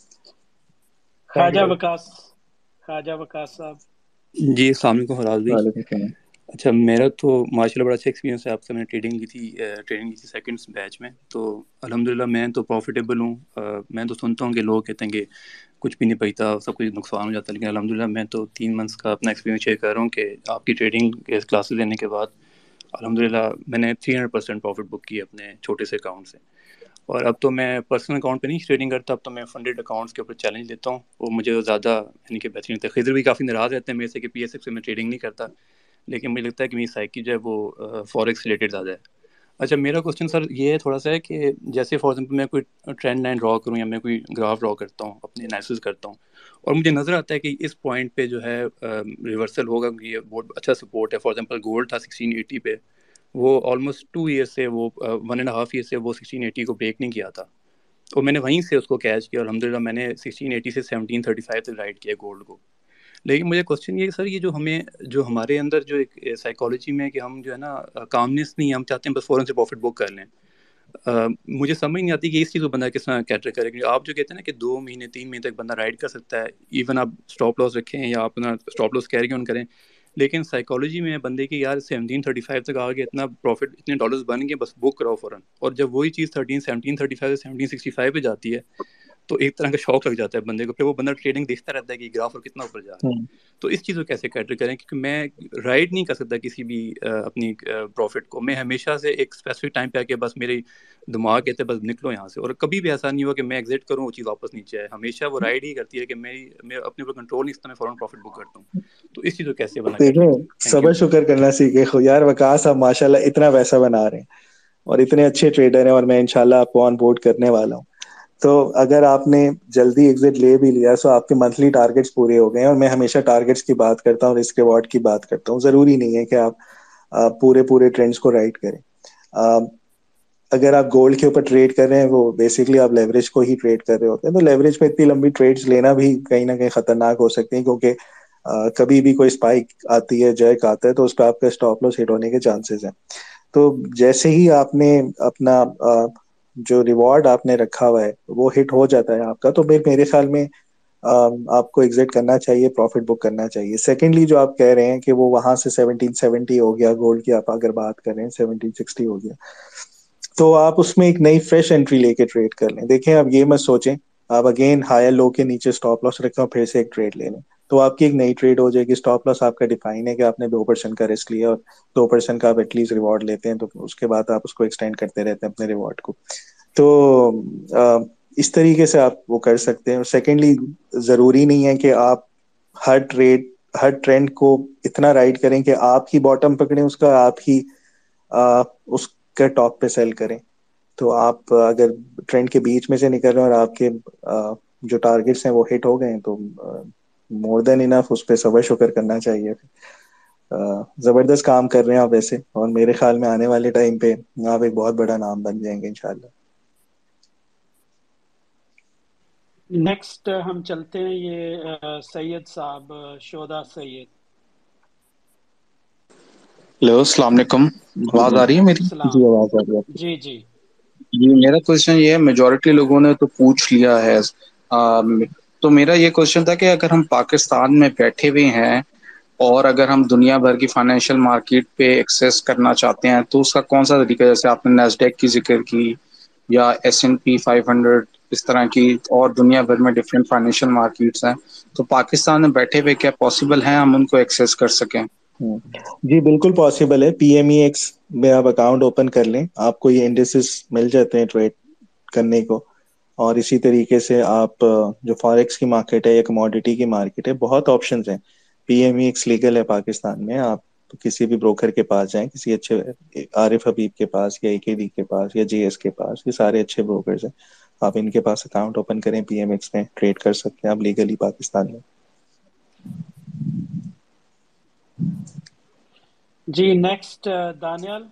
ख्वाजा वकास, ख्वाजा वकास साहब। जी, अस्सलाम वालेकुम फराज भाई। वालेकुम सलाम। अच्छा, मेरा तो माशाल्लाह बड़ा अच्छा एक्सपीरियंस है आपसे। मैंने ट्रेडिंग की थी सेकंड बैच में, तो अल्हम्दुलिल्लाह मैं तो प्रॉफिटेबल हूँ। मैं तो सुनता हूँ कि लोग कहते हैं कि कुछ भी नहीं पैसा, सब कुछ नुकसान हो जाता है, लेकिन अल्हम्दुलिल्लाह मैं तो 3 मंथ्स का अपना एक्सपीरियंस शेयर कर रहा हूँ कि आपकी ट्रेडिंग के क्लासेस लेने के बाद अल्हम्दुलिल्लाह मैंने 300% प्रॉफिट बुक किया अपने छोटे से अकाउंट से। और अब तो मैं पर्सनल अकाउंट पे नहीं ट्रेडिंग करता, अब तो मैं फंडेड अकाउंट्स के ऊपर चैलेंज लेता हूँ। वो मुझे ज़्यादा यानी कि बेहतरीन लगता है। खिज़र भी काफ़ी नाराज़ रहते हैं मेरे से कि PSX से मैं ट्रेडिंग नहीं करता, लेकिन मुझे लगता है कि मेरी साइकी जो है वो फॉरेक्स रिलेटेड ज़्यादा है। अच्छा, मेरा क्वेश्चन सर ये है थोड़ा सा है कि जैसे फॉर एग्जांपल मैं कोई ट्रेंड लाइन ड्रॉ करूँ या मैं कोई ग्राफ ड्रॉ करता हूँ, अपने एनालिसिस करता हूँ, और मुझे नज़र आता है कि इस पॉइंट पे जो है रिवर्सल होगा, ये बहुत अच्छा सपोर्ट है। फॉर एग्जांपल गोल्ड था 1680 पे, वो ऑलमोस्ट 2 ईयर से वो 1.5 ईयर से वो 1680 को ब्रेक नहीं किया था, और मैंने वहीं से उसको कैच किया। अल्हम्दुलिल्लाह मैंने 1680 से 1735 तक राइड किया गोल्ड को। लेकिन मुझे क्वेश्चन ये सर, ये जो हमारे अंदर जो एक साइकोलॉजी में कि हम जो है ना कामनेस नहीं, हम चाहते हैं बस फ़ौरन से प्रॉफिट बुक कर लें। मुझे समझ नहीं आती कि इस चीज़ को बंदा किस तरह कैटर करे, क्योंकि आप जो कहते हैं ना कि 2 महीने 3 महीने तक बंदा राइड कर सकता है, इवन आप स्टॉप लॉस रखें या अपना स्टॉप लॉस कैरी ऑन करें, लेकिन साइकोलॉजी में बंदे की यार 1735 तक आ गया, इतना प्रॉफिट, इतने डॉलर्स बन गए, बस बुक कराओ फ़ौरन। और जब वही चीज़ 1735 से 1765 पे जाती है तो एक तरह का शौक लग जाता है बंदे को, फिर वो बंदा ट्रेडिंग देखता रहता है कि ग्राफ और कितना ऊपर जा रहा है। तो इस चीज़ को कैसे कैटर करें, क्योंकि मैं राइड नहीं कर सकता किसी भी अपनी प्रॉफिट को। मैं हमेशा से एक स्पेसिफिक टाइम पे आके बस मेरे दिमाग कहते हैं बस निकलो यहाँ से, और कभी भी ऐसा नहीं हुआ कि मैं एग्जिट करूँ वो चीज़ वापस नीचे आए। हमेशा वो राइड ही करती है कि मैं अपने ऊपर कंट्रोल नहीं करता, मैं फौरन प्रॉफिट बुक करता हूँ। तो इस चीज़ को कैसे बना कैटर देखें, करें? Thank you. सबर शुक्र करना सीखे हो यार। वकास आप माशाल्लाह इतना पैसा बना रहे हैं और इतने अच्छे ट्रेडर हैं, और मैं इंशाल्लाह आपको ऑन बोर्ड करने वाला हूँ। तो अगर आपने जल्दी एग्जिट ले भी लिया तो आपके मंथली टारगेट्स पूरे हो गए हैं। और मैं हमेशा टारगेट्स की बात करता हूँ, रिस्क रिवॉर्ड की बात करता हूँ। जरूरी नहीं है कि आप पूरे पूरे ट्रेंड्स को राइड करें। अगर आप गोल्ड के ऊपर ट्रेड कर रहे हैं, वो बेसिकली आप लेवरेज को ही ट्रेड कर रहे होते हैं। तो लेवरेज में इतनी लंबी ट्रेड्स लेना भी कहीं ना कहीं खतरनाक हो सकती है, क्योंकि कभी भी कोई स्पाइक आती है, जैक आता है, तो उस पर आपका स्टॉप लॉस हिट होने के चांसेस हैं। तो जैसे ही आपने अपना जो रिवॉर्ड आपने रखा हुआ है वो हिट हो जाता है आपका, तो मेरे ख्याल में आपको एग्जिट करना चाहिए, प्रॉफिट बुक करना चाहिए। सेकेंडली, जो आप कह रहे हैं कि वो वहां से 1770 हो गया गोल्ड की, आप अगर बात कर रहे हैं 1760 हो गया, तो आप उसमें एक नई फ्रेश एंट्री लेके ट्रेड कर लें। देखें, आप ये मत सोचें आप अगेन हायर लो के नीचे स्टॉप लॉस रखें और फिर से एक ट्रेड ले लें, तो आपकी एक नई ट्रेड हो जाएगी। स्टॉप लॉस आपका डिफाइन है कि आपने 2% का रिस्क लिया और 2% का आप एटलीस्ट रिवॉर्ड लेते हैं, तो उसके बाद आप उसको एक्सटेंड करते रहते हैं अपने रिवॉर्ड को। तो इस तरीके से आप वो कर सकते हैं। और सेकेंडली, जरूरी नहीं है कि आप हर ट्रेंड को इतना राइड करें कि आप ही बॉटम पकड़ें उसका, आप ही उसके टॉप पे सेल करें। तो आप अगर ट्रेंड के बीच में से निकल रहे हैं और आपके जो टारगेट्स हैं वो हिट हो गए हैं, तो मोर देन इनफ, उस पर सबर शुक्र करना चाहिए। जबरदस्त काम कर रहे हैं आप वैसे, और मेरे ख्याल में आने वाले टाइम पे आप एक बहुत बड़ा नाम बन जाएंगे इंशाल्लाह। नेक्स्ट हम चलते हैं ये सैयद साहब, शोधा सैयद। हेलो, अस्सलाम वालेकुम। आवाज आ रही है मेरी? जी, आवाज आ रही है आपकी। जी जी ये मेरा क्वेश्चन ये है, मेजॉरिटी लोगों ने तो पूछ लिया है। तो मेरा ये क्वेश्चन था कि अगर हम पाकिस्तान में बैठे हुए हैं और अगर हम दुनिया भर की फाइनेंशियल मार्केट पे एक्सेस करना चाहते हैं, तो उसका कौन सा तरीका है? जैसे आपने नैस्डैक की जिक्र की या S&P 500, इस तरह की, और दुनिया भर में डिफरेंट फाइनेंशियल मार्केट्स हैं, तो पाकिस्तान में बैठे हुए क्या पॉसिबल है हम उनको एक्सेस कर सकें? जी, बिल्कुल पॉसिबल है। PMEX में आप अकाउंट ओपन कर लें, आपको ये इंडेक्सेस मिल जाते हैं ट्रेड करने को। और इसी तरीके से आप जो फॉरेक्स की मार्केट है या कमोडिटी की मार्केट है, बहुत ऑप्शंस हैं। PMEX लीगल है पाकिस्तान में। आप किसी भी ब्रोकर के पास जाएं, किसी अच्छे आरिफ हबीब के पास या AKD के पास या JS के पास, ये सारे अच्छे ब्रोकर्स हैं। आप इनके पास अकाउंट ओपन करें, PMEX में ट्रेड कर सकते हैं आप लीगली पाकिस्तान में। जी। नेक्स्ट दानियल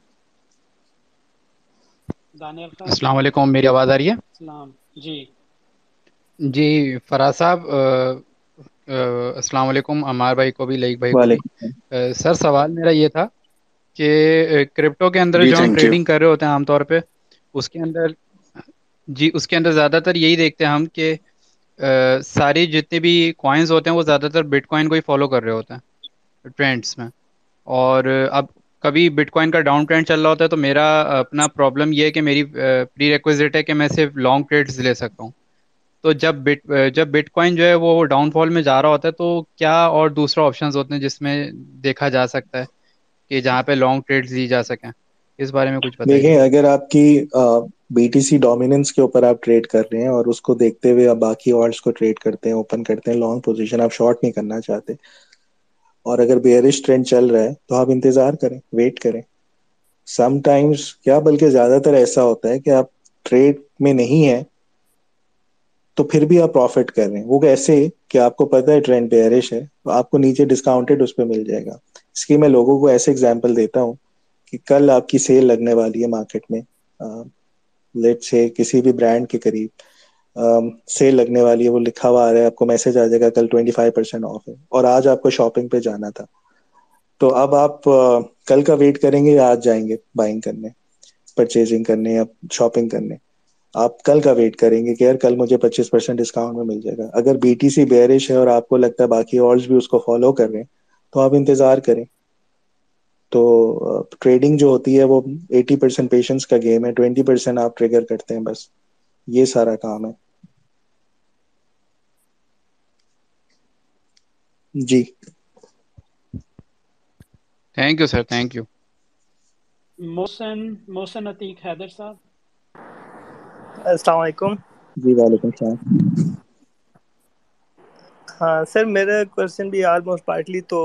खान। अस्सलाम वालेकुम, मेरी आवाज़ आ रही है? सलाम जी। जी फराज साहब, अस्सलाम वालेकुम, अमार भाई को भी, लईक भाई को भी। वालेकुम। सर, सवाल मेरा ये था कि क्रिप्टो के अंदर जी, जो हम थैंक यू। ट्रेडिंग कर रहे होते हैं आमतौर पे, उसके अंदर उसके अंदर ज़्यादातर यही देखते हैं हम कि सारी जितने भी कॉइन्स होते हैं वो ज़्यादातर बिटकॉइन को ही फॉलो कर रहे होते हैं ट्रेंड्स में। और अब कभी बिटकॉइन का डाउन ट्रेंड चल रहा होता है तो मेरा अपना प्रॉब्लम ये है कि मेरी प्री रिक्विजिट है कि मैं सिर्फ लॉन्ग ट्रेड्स ले सकता हूँ। तो जब बिटकॉइन जो है वो डाउनफॉल में जा रहा होता है, तो क्या और दूसरा ऑप्शंस होते हैं जिसमें देखा जा सकता है कि जहाँ पे लॉन्ग ट्रेड्स ली जा सकें? इस बारे में कुछ बताइए। देखें, अगर आपकी BTC डोमिनेंस के ऊपर आप ट्रेड कर रहे हैं और उसको देखते हुए आप बाकी ऑल्ट्स को ट्रेड करते हैं, ओपन करते हैं लॉन्ग पोजीशन, आप शॉर्ट नहीं करना चाहते, और अगर बेयरिश ट्रेंड चल रहा है, तो आप इंतजार करें, वेट करें। समटाइम्स क्या, बल्कि ज्यादातर ऐसा होता है कि आप ट्रेड में नहीं है तो फिर भी आप प्रॉफिट कर रहे हैं। वो कैसे कि आपको पता है ट्रेंड बेयरिश है, तो आपको नीचे डिस्काउंटेड उस पर मिल जाएगा। इसकी मैं लोगों को ऐसे एग्जांपल देता हूँ कि कल आपकी सेल लगने वाली है मार्केट में, लेट्स से किसी भी ब्रांड के करीब सेल लगने वाली है, वो लिखा हुआ आ रहा है, आपको मैसेज आ जाएगा कल 25% ऑफ है, और आज आपको शॉपिंग पे जाना था। तो अब आप कल का वेट करेंगे या आज जाएंगे बाइंग करने? परचेजिंग करने या शॉपिंग करने, आप कल का वेट करेंगे कि यार कल मुझे 25% डिस्काउंट में मिल जाएगा। अगर बीटीसी बेयरिश है और आपको लगता है बाकी ऑल्स भी उसको फॉलो कर रहे हैं, तो आप इंतजार करें। तो ट्रेडिंग जो होती है वो 80% पेशेंस का गेम है, 20% आप ट्रिगर करते हैं, बस ये सारा काम है। जी thank you sir, thank you. Mohsin Atiq Haider साहब। अस्सलाम वालेकुम। जी वालेकुम सलाम। हाँ सर, मेरा क्वेश्चन भी ऑलमोस्ट पार्टली तो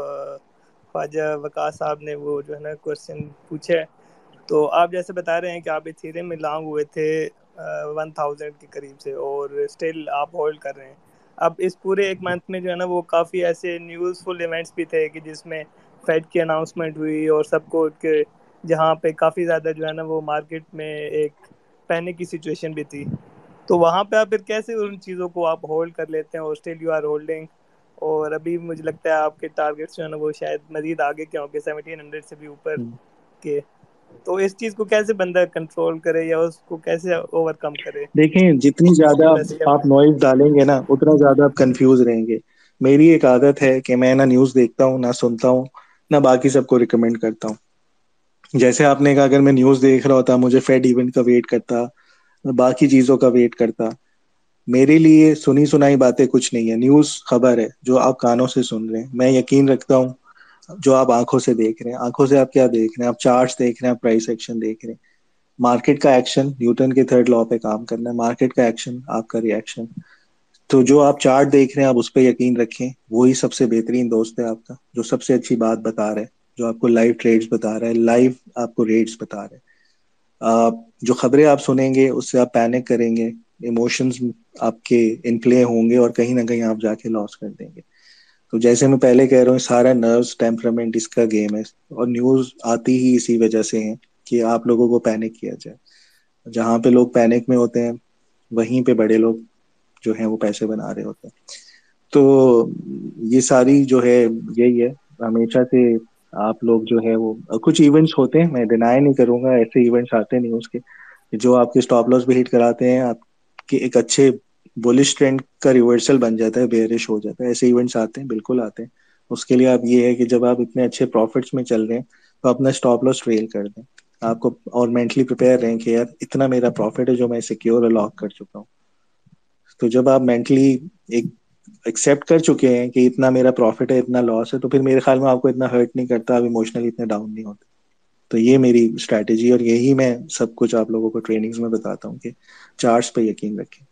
ख्वाजा वकास साहब ने वो जो है ना क्वेश्चन पूछे है। तो आप जैसे बता रहे हैं कि आप इथेरियम में लॉन्ग हुए थे 1000 के करीब से और स्टिल आप होल्ड कर रहे हैं। अब इस पूरे एक मंथ में जो है ना वो काफ़ी ऐसे न्यूज़फुल इवेंट्स भी थे कि जिसमें फेड की अनाउंसमेंट हुई और सबको के जहाँ पे काफ़ी ज़्यादा जो है ना वो मार्केट में एक पैनिक की सिचुएशन भी थी। तो वहाँ पे आप फिर कैसे उन चीज़ों को आप होल्ड कर लेते हैं और स्टिल यू आर होल्डिंग? और अभी मुझे लगता है आपके टारगेट्स जो है ना वो शायद मजीद आगे के होंगे 1700 से भी ऊपर के। तो इस चीज़ को कैसे बंदा कंट्रोल करे या उसको कैसे ओवरकम करे? देखें, जितनी ज्यादा वैसे आप नॉइज डालेंगे ना उतना ज्यादा आप कंफ्यूज रहेंगे। मेरी एक आदत है कि मैं ना न्यूज देखता हूँ, ना सुनता हूँ, ना बाकी सबको रिकमेंड करता हूँ। जैसे आपने कहा, अगर मैं न्यूज देख रहा होता, मुझे फेड इवेंट का वेट करता, मैं बाकी चीजों का वेट करता। मेरे लिए सुनी सुनाई बातें कुछ नहीं है। न्यूज खबर है जो आप कानों से सुन रहे हैं। मैं यकीन रखता हूँ जो आप आंखों से देख रहे हैं। आंखों से आप क्या देख रहे हैं? आप चार्ट्स देख रहे हैं, आप प्राइस एक्शन देख रहे हैं। मार्केट का एक्शन न्यूटन के थर्ड लॉ पे काम करना है। मार्केट का एक्शन आपका रिएक्शन। तो जो आप चार्ट देख रहे हैं आप उस पर यकीन रखें, वही सबसे बेहतरीन दोस्त है आपका, जो सबसे अच्छी बात बता रहा है, जो आपको लाइव ट्रेड्स बता रहा है, लाइव आपको रेट्स बता रहा है। जो खबरें आप सुनेंगे उससे आप पैनिक करेंगे, इमोशंस आपके इन प्ले होंगे और कहीं ना कहीं आप जाके लॉस कर देंगे। तो जैसे मैं पहले कह रहा हूँ, सारा नर्व्स टेम्परामेंट इसका गेम है, और न्यूज आती ही इसी वजह से है कि आप लोगों को पैनिक किया जाए। जहां पे लोग पैनिक में होते हैं वहीं पे बड़े लोग जो हैं वो पैसे बना रहे होते हैं। तो ये सारी जो है यही है हमेशा से। आप लोग जो है वो कुछ इवेंट्स होते हैं, मैं डिनाई नहीं करूंगा, ऐसे इवेंट्स आते हैं न्यूज के जो आपके स्टॉप लॉस भी हिट कराते हैं, आपके एक अच्छे बुलिश ट्रेंड का रिवर्सल बन जाता है, बेयरिश हो जाता है। ऐसे इवेंट्स आते हैं, बिल्कुल आते हैं। उसके लिए आप ये है कि जब आप इतने अच्छे प्रॉफिट्स में चल रहे हैं तो अपना स्टॉप लॉस ट्रेल कर दें आपको, और मेंटली प्रिपेयर रहें कि यार इतना मेरा प्रॉफिट है जो मैं सिक्योर और लॉक कर चुका हूँ। तो जब आप मेंटली एक एक्सेप्ट कर चुके हैं कि इतना मेरा प्रॉफिट है, इतना लॉस है, तो फिर मेरे ख्याल में आपको इतना हर्ट नहीं करता, आप इमोशनली इतने डाउन नहीं होते। तो ये मेरी स्ट्रैटेजी, और यही मैं सब कुछ आप लोगों को ट्रेनिंग्स में बताता हूँ कि चार्ट्स पे यकीन रखें।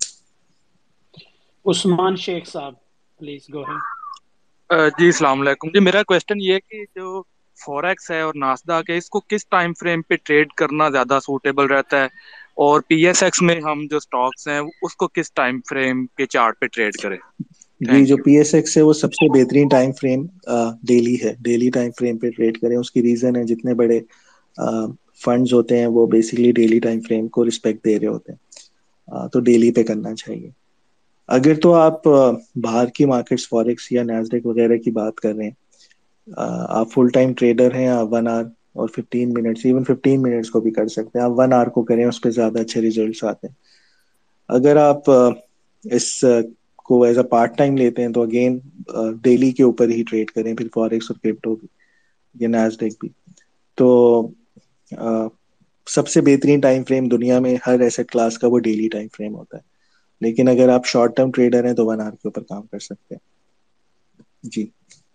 उस्मान शेख साहब, प्लीज गो अहेड। जी अस्सलाम वालेकुम जी। मेरा क्वेश्चन ये है कि जो फॉरेक्स है और नास्डॉक है, इसको किस टाइम फ्रेम पे ट्रेड करना ज़्यादा सूटेबल रहता है, और पीएसएक्स में हम जो स्टॉक्स हैं उसको किस टाइम फ्रेम के चार्ट पे ट्रेड करें? जी, जो थैंक यू। पीएसएक्स है वो सबसे बेहतरीन टाइम फ्रेम डेली है। डेली टाइम फ्रेम पे ट्रेड करें। उसकी रीजन है, जितने बड़े फंड्स होते हैं वो बेसिकली डेली टाइम फ्रेम को रिस्पेक्ट दे रहे होते हैं। तो डेली पे करना चाहिए। अगर तो आप बाहर की मार्केट्स फॉरेक्स या नैस्डैक वगैरह की बात कर रहे हैं, आप फुल टाइम ट्रेडर हैं, आप 1 आवर और 15 मिनट्स, इवन 15 मिनट्स को भी कर सकते हैं। आप 1 आवर को करें, उस पर ज्यादा अच्छे रिजल्ट्स आते हैं। अगर आप इस को एज अ पार्ट टाइम लेते हैं तो अगेन डेली के ऊपर ही ट्रेड करें, फिर फॉरेक्स और क्रिप्टो भी, या नैस्डैक भी। तो अ, सबसे बेहतरीन टाइम फ्रेम दुनिया में हर एसेट क्लास का वो डेली टाइम फ्रेम होता है। लेकिन अगर आप शॉर्ट टर्म ट्रेडर हैं तो 1 आवर के ऊपर काम कर सकते हैं। जी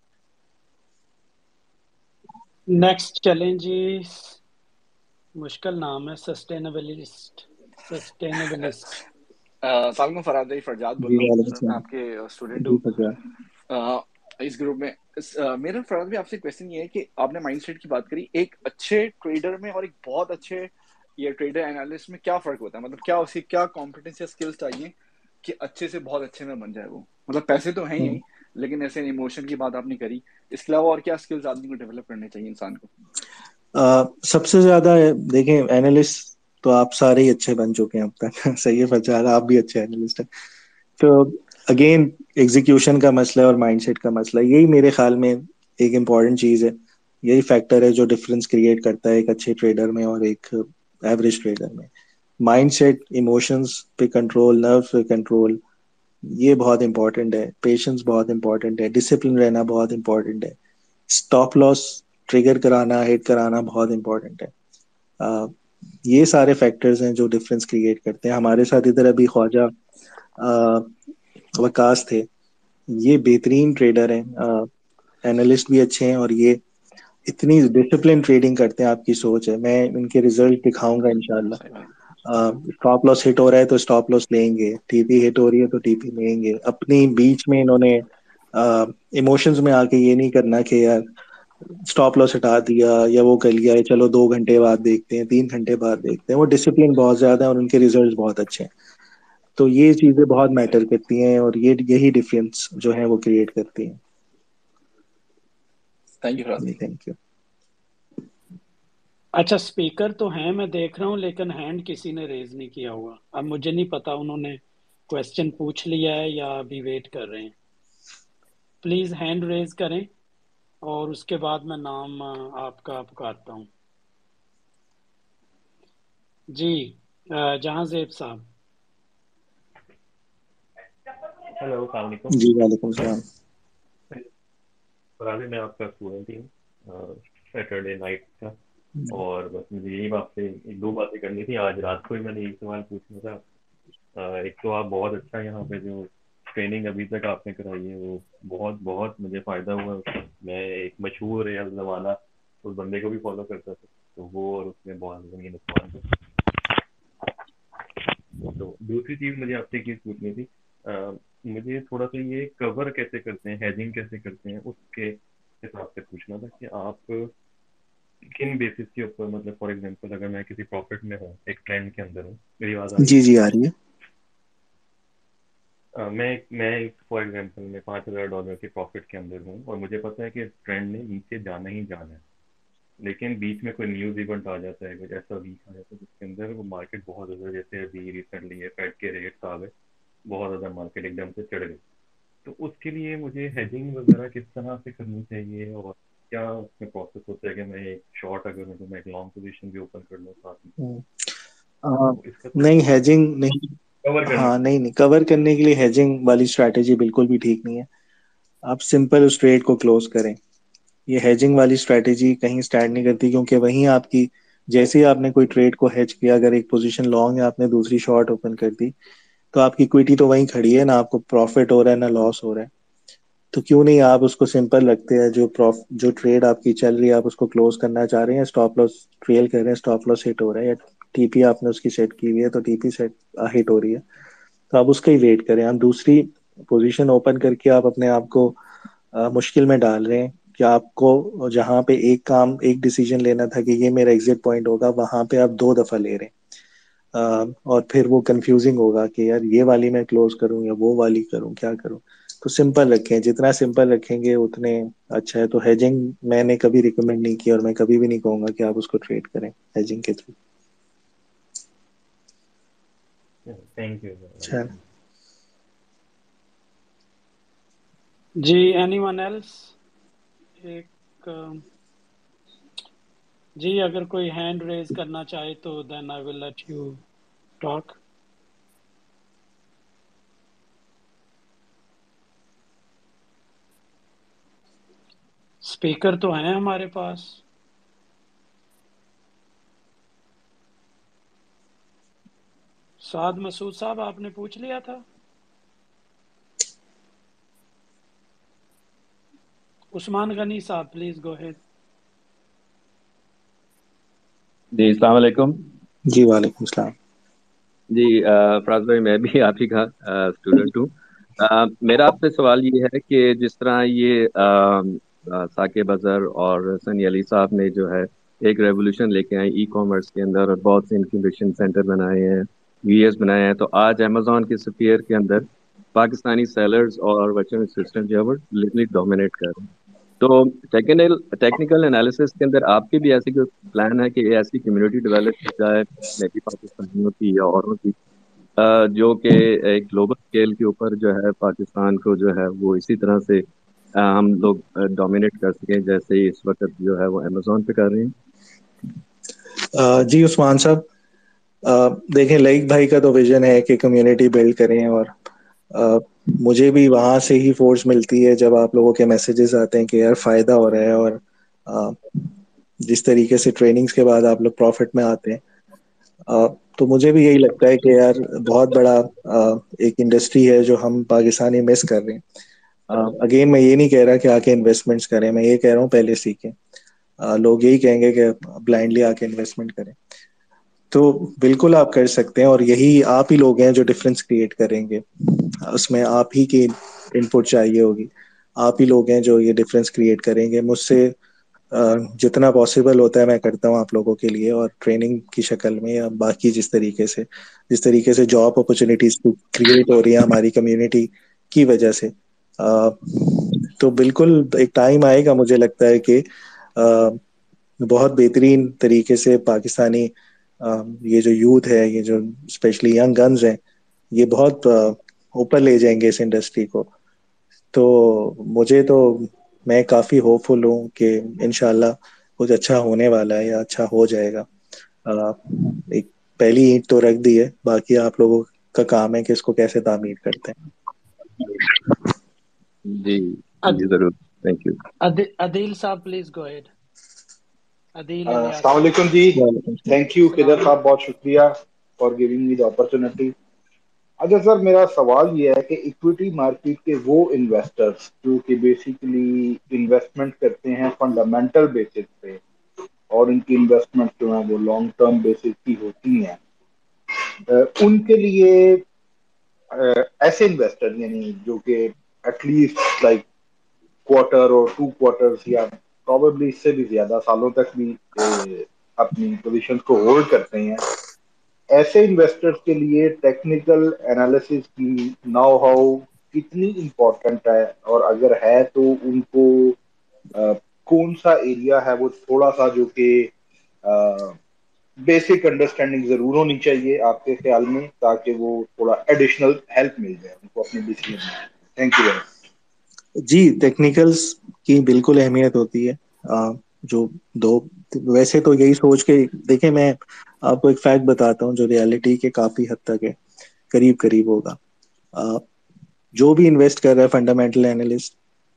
नेक्स्ट चैलेंज, मुश्किल नाम है, सस्टेनेबलिस्ट। सालम फराद भाई, फरजाद बोल जी रहा हूँ वालेकुम सर, मैं सलाम। आपके स्टूडेंट जी हूँ फरजाद। इस ग्रुप में। मेरा फराद भाई आपसे क्वेश्चन ये है कि आपने माइंडसेट की बात करी, एक अच्छे ट्रेडर में और एक बहुत अच्छे ये ट्रेडर एनालिस्ट में क्या फर्क होता है? मतलब क्या उसकी क्या कॉम्पिटेंस या स्किल्स चाहिए कि अच्छे से बहुत अच्छे में बन जाए वो? मतलब पैसे तो हैं ही, लेकिन ऐसे इमोशन की बात आपने करी, इसके अलावा और क्या स्किल्स आदमी को डेवलप करने चाहिए इंसान को? सबसे ज्यादा देखें, एनालिस्ट तो आप सारे ही अच्छे बन चुके हैं अब तक। सही है फरजाद, आप भी अच्छे एनालिस्ट हैं। तो अगेन एग्जीक्यूशन का मसला है और माइंडसेट का मसला है, यही मेरे ख्याल में एक इम्पॉर्टेंट चीज है। यही फैक्टर है जो डिफरेंस क्रिएट करता है एक अच्छे ट्रेडर में और एक एवरेज ट्रेडर में। माइंडसेट, इमोशंस पे कंट्रोल, नर्व पे कंट्रोल, ये बहुत इंपॉर्टेंट है। पेशेंस बहुत इंपॉर्टेंट है। डिसिप्लिन रहना बहुत इंपॉर्टेंट है। स्टॉप लॉस ट्रिगर कराना, हिट कराना बहुत इंपॉर्टेंट है। ये सारे फैक्टर्स हैं जो डिफरेंस क्रिएट करते हैं। हमारे साथ इधर अभी ख्वाजा वकास थे, ये बेहतरीन ट्रेडर हैं, एनालिस्ट भी अच्छे हैं, और ये इतनी डिसिप्लिन ट्रेडिंग करते हैं, आपकी सोच है। मैं इनके रिजल्ट दिखाऊंगा इंशाल्लाह। स्टॉप लॉस हिट हो रहा है तो स्टॉप लॉस लेंगे, टीपी हिट हो रही है तो टीपी लेंगे। अपनी बीच में इन्होंने इमोशंस में आके ये नहीं करना कि यार स्टॉप लॉस हटा दिया या वो कर लिया है, चलो 2 घंटे बाद देखते हैं, 3 घंटे बाद देखते हैं। वो डिसिप्लिन बहुत ज्यादा है और उनके रिजल्ट बहुत अच्छे हैं। तो ये चीजें बहुत मैटर करती हैं और ये यही डिफरेंस जो है वो क्रिएट करती हैं। थैंक यू फराज भाई। Thank you. अच्छा, स्पीकर तो हैं, मैं देख रहा हूँ, लेकिन हैंड किसी ने रेज नहीं किया हुआ। अब मुझे नहीं पता उन्होंने क्वेश्चन पूछ लिया है या अभी वेट कर रहे हैं। प्लीज हैंड रेज करें और उसके बाद मैं नाम आपका पुकारता हूँ। जी, जहांजेब साहब। हेलो, अस्सलाम वालेकुम। जी वालेकुम सलाम। फराज, मैं आपका स्टूडेंट ही हूँ सैटरडे नाइट का, और बस मुझे यही आपसे एक दो बातें करनी थी। आज रात को ही मैंने एक सवाल पूछना था। एक तो आप बहुत अच्छा यहाँ पे जो ट्रेनिंग अभी तक आपने कराई है वो बहुत बहुत मुझे फ़ायदा हुआ उसका। मैं एक मशहूर है ज़माना उस बंदे को भी फॉलो करता था, तो वो और उसमें बहुत ज़मीन आसमान थे। तो दूसरी चीज़ मुझे आपसे एक चीज़ पूछनी थी। मुझे थोड़ा सा ये कवर कैसे करते हैं, हेजिंग कैसे करते हैं, उसके हिसाब से पूछना था कि आप किन बेसिस के ऊपर, मतलब फॉर एग्जांपल अगर मैं किसी प्रॉफिट में हूँ, एक ट्रेंड के अंदर हूँ, मेरी आवाज़ आ रही जी है? जी आ रही है। मैं फॉर एग्जांपल में $5,000 के प्रॉफिट के अंदर हूँ और मुझे पता है कि ट्रेंड ने नीचे जाना ही जाना है, लेकिन बीच में कोई न्यूज़ इवेंट आ जाता है, कुछ ऐसा वीक आ जाता है जिसके अंदर वो मार्केट बहुत ज़्यादा, जैसे अभी रिसेंटली है फेड के रेट्स आ गए, बहुत ज़्यादा मार्केट एकदम से चढ़ गई। तो उसके लिए मुझे हेजिंग वगैरह किस तरह से करनी चाहिए और क्या उसमें प्रोसेस होता है कि मैं एक शॉर्ट अगर मैं तो मैं एक लॉन्ग पोजीशन भी ओपन कर लूँ साथ में, तो इसका नहीं, थोड़ा हेजिंग नहीं। कवर करने हाँ के नहीं नहीं, कवर करने के लिए हेजिंग वाली स्ट्रैटेजी बिल्कुल भी ठीक नहीं है। आप सिंपल उस ट्रेड को क्लोज करें। ये हेजिंग वाली स्ट्रैटेजी कहीं स्टैंड नहीं करती, क्योंकि वहीं आपकी, जैसे ही आपने कोई ट्रेड को हेज किया, अगर एक पोजीशन लॉन्ग है आपने दूसरी शॉर्ट ओपन कर दी, तो आपकी इक्विटी तो वहीं खड़ी है ना, आपको प्रॉफिट हो रहा है ना लॉस हो रहा है। तो क्यों नहीं आप उसको सिंपल रखते हैं, जो ट्रेड आपकी चल रही है आप उसको क्लोज करना चाह रहे हैं, स्टॉप लॉस ट्रेल कर रहे हैं, स्टॉप लॉस हिट हो रहा है, या टीपी आपने उसकी सेट की हुई है तो टीपी सेट हिट हो रही है, तो आप उसका ही वेट करें। आप दूसरी पोजीशन ओपन करके आप अपने आप को मुश्किल में डाल रहे हैं कि आपको जहां पे एक काम, एक डिसीजन लेना था कि ये मेरा एग्जिट पॉइंट होगा, वहां पे आप 2 दफा ले रहे हैं। और फिर वो कंफ्यूजिंग होगा कि यार ये वाली मैं क्लोज करूं या वो वाली करूं, क्या करूं। तो सिंपल रखें, जितना सिंपल रखेंगे उतने अच्छा है। तो हेजिंग मैंने कभी रिकमेंड नहीं किया और मैं कभी भी नहीं कहूंगा कि आप उसको ट्रेड करें हेजिंग के थ्रू। Thank you. चल जी, एनीवन एल्स? एक जी, अगर कोई हैंड रेज करना चाहे तो then I will let you talk. Speaker तो हैं हमारे पास। साद मसूद साहब, आपने पूछ लिया था। उस्मान गनी साहब, प्लीज गो अहेड। जी अस्सलाम वालेकुम। जी वालेकुम सलाम। जी फराज भाई, मैं भी आप ही का स्टूडेंट हूँ। मेरा आपसे सवाल ये है कि जिस तरह ये साकिब अजहर और सनी अली साहब ने जो है एक रेवोल्यूशन लेके आए ई कॉमर्स के अंदर और बहुत से इंक्यूबेशन सेंटर बनाए हैं, वीएस बनाए हैं, तो आज अमेजोन के स्फीयर के अंदर पाकिस्तानी सेलर्स और वर्चुअल असिस्टेंट जो है वो लिटरली डोमिनेट कर रहे हैं। तो टेक्निकल एनालिसिस के अंदर आपके भी ऐसी कोई प्लान है कि ऐसी कम्युनिटी डेवलप की जाए, मे बी पाकिस्तानियों की या औरों की, जो कि एक ग्लोबल स्केल के ऊपर जो है पाकिस्तान को जो है वो इसी तरह से हम लोग डोमिनेट कर सकें, जैसे इस वक्त जो है वो अमेजोन पे कर रहे हैं। जी उस्मान साहब, देखें लाइक भाई का तो विजन है कि कम्युनिटी बिल्ड करें, और अ, मुझे भी वहां से ही फोर्स मिलती है जब आप लोगों के मैसेजेस आते हैं कि यार फायदा हो रहा है, और अ, जिस तरीके से ट्रेनिंग्स के बाद आप लोग प्रॉफिट में आते हैं, तो मुझे भी यही लगता है कि यार बहुत बड़ा एक इंडस्ट्री है जो हम पाकिस्तानी मिस कर रहे हैं। अगेन मैं ये नहीं कह रहा कि आके इन्वेस्टमेंट्स करें, मैं ये कह रहा हूँ पहले सीखें। लोग यही कहेंगे कि ब्लाइंडली आके इन्वेस्टमेंट करें, तो बिल्कुल आप कर सकते हैं, और यही आप ही लोग हैं जो डिफरेंस क्रिएट करेंगे। उसमें आप ही की इनपुट चाहिए होगी, आप ही लोग हैं जो ये डिफरेंस क्रिएट करेंगे। मुझसे जितना पॉसिबल होता है मैं करता हूँ आप लोगों के लिए, और ट्रेनिंग की शक्ल में या बाकी जिस तरीके से जॉब अपॉर्चुनिटीज क्रिएट हो रही है हमारी कम्युनिटी की वजह से, तो बिल्कुल एक टाइम आएगा मुझे लगता है कि बहुत बेहतरीन तरीके से पाकिस्तानी ये जो यूथ है, ये जो स्पेशली यंग गन्स हैं, ये बहुत ऊपर ले जाएंगे इस इंडस्ट्री को। तो मुझे तो मैं काफी होपफुल हूँ कि इंशाल्लाह कुछ अच्छा होने वाला है या अच्छा हो जाएगा। एक पहली ईंट तो रख दी है, बाकी आप लोगों का काम है कि इसको कैसे तामीर करते हैं। जी जी जरूर, थैंक यू। अदील साहब please go ahead. Adeel Ilyas अस्सलाम वालेकुम जी, थैंक यू सलाम। खिदर साहब, बहुत शुक्रिया for giving me the opportunity. अच्छा सर, मेरा सवाल ये है कि इक्विटी मार्केट के वो इन्वेस्टर्स जो कि बेसिकली इन्वेस्टमेंट करते हैं फंडामेंटल बेसिस पे, और इनकी इन्वेस्टमेंट जो है वो लॉन्ग टर्म बेसिस की होती हैं, उनके लिए ऐसे इन्वेस्टर यानी जो कि एटलीस्ट लाइक क्वार्टर और 2 क्वार्टर्स या प्रोबेबली इससे भी ज्यादा सालों तक भी अपनी पोजीशन को होल्ड करते हैं, ऐसे इन्वेस्टर्स के लिए टेक्निकल एनालिसिस की नाउ हाउ कितनी इम्पोर्टेंट है, और अगर है तो उनको कौन सा एरिया है वो थोड़ा सा जो कि बेसिक अंडरस्टैंडिंग जरूर होनी चाहिए आपके ख्याल में, ताकि वो थोड़ा एडिशनल हेल्प मिल जाए उनको अपने डिसीजन में। Thank you. जी टेक्निकल्स की बिल्कुल अहमियत होती है। जो दो वैसे तो यही सोच के देखें, मैं आपको एक फैक्ट बताता हूँ जो रियलिटी के काफी हद तक है, करीब करीब होगा। अ, जो भी इन्वेस्ट कर रहा है फंडामेंटल एनालिस्ट,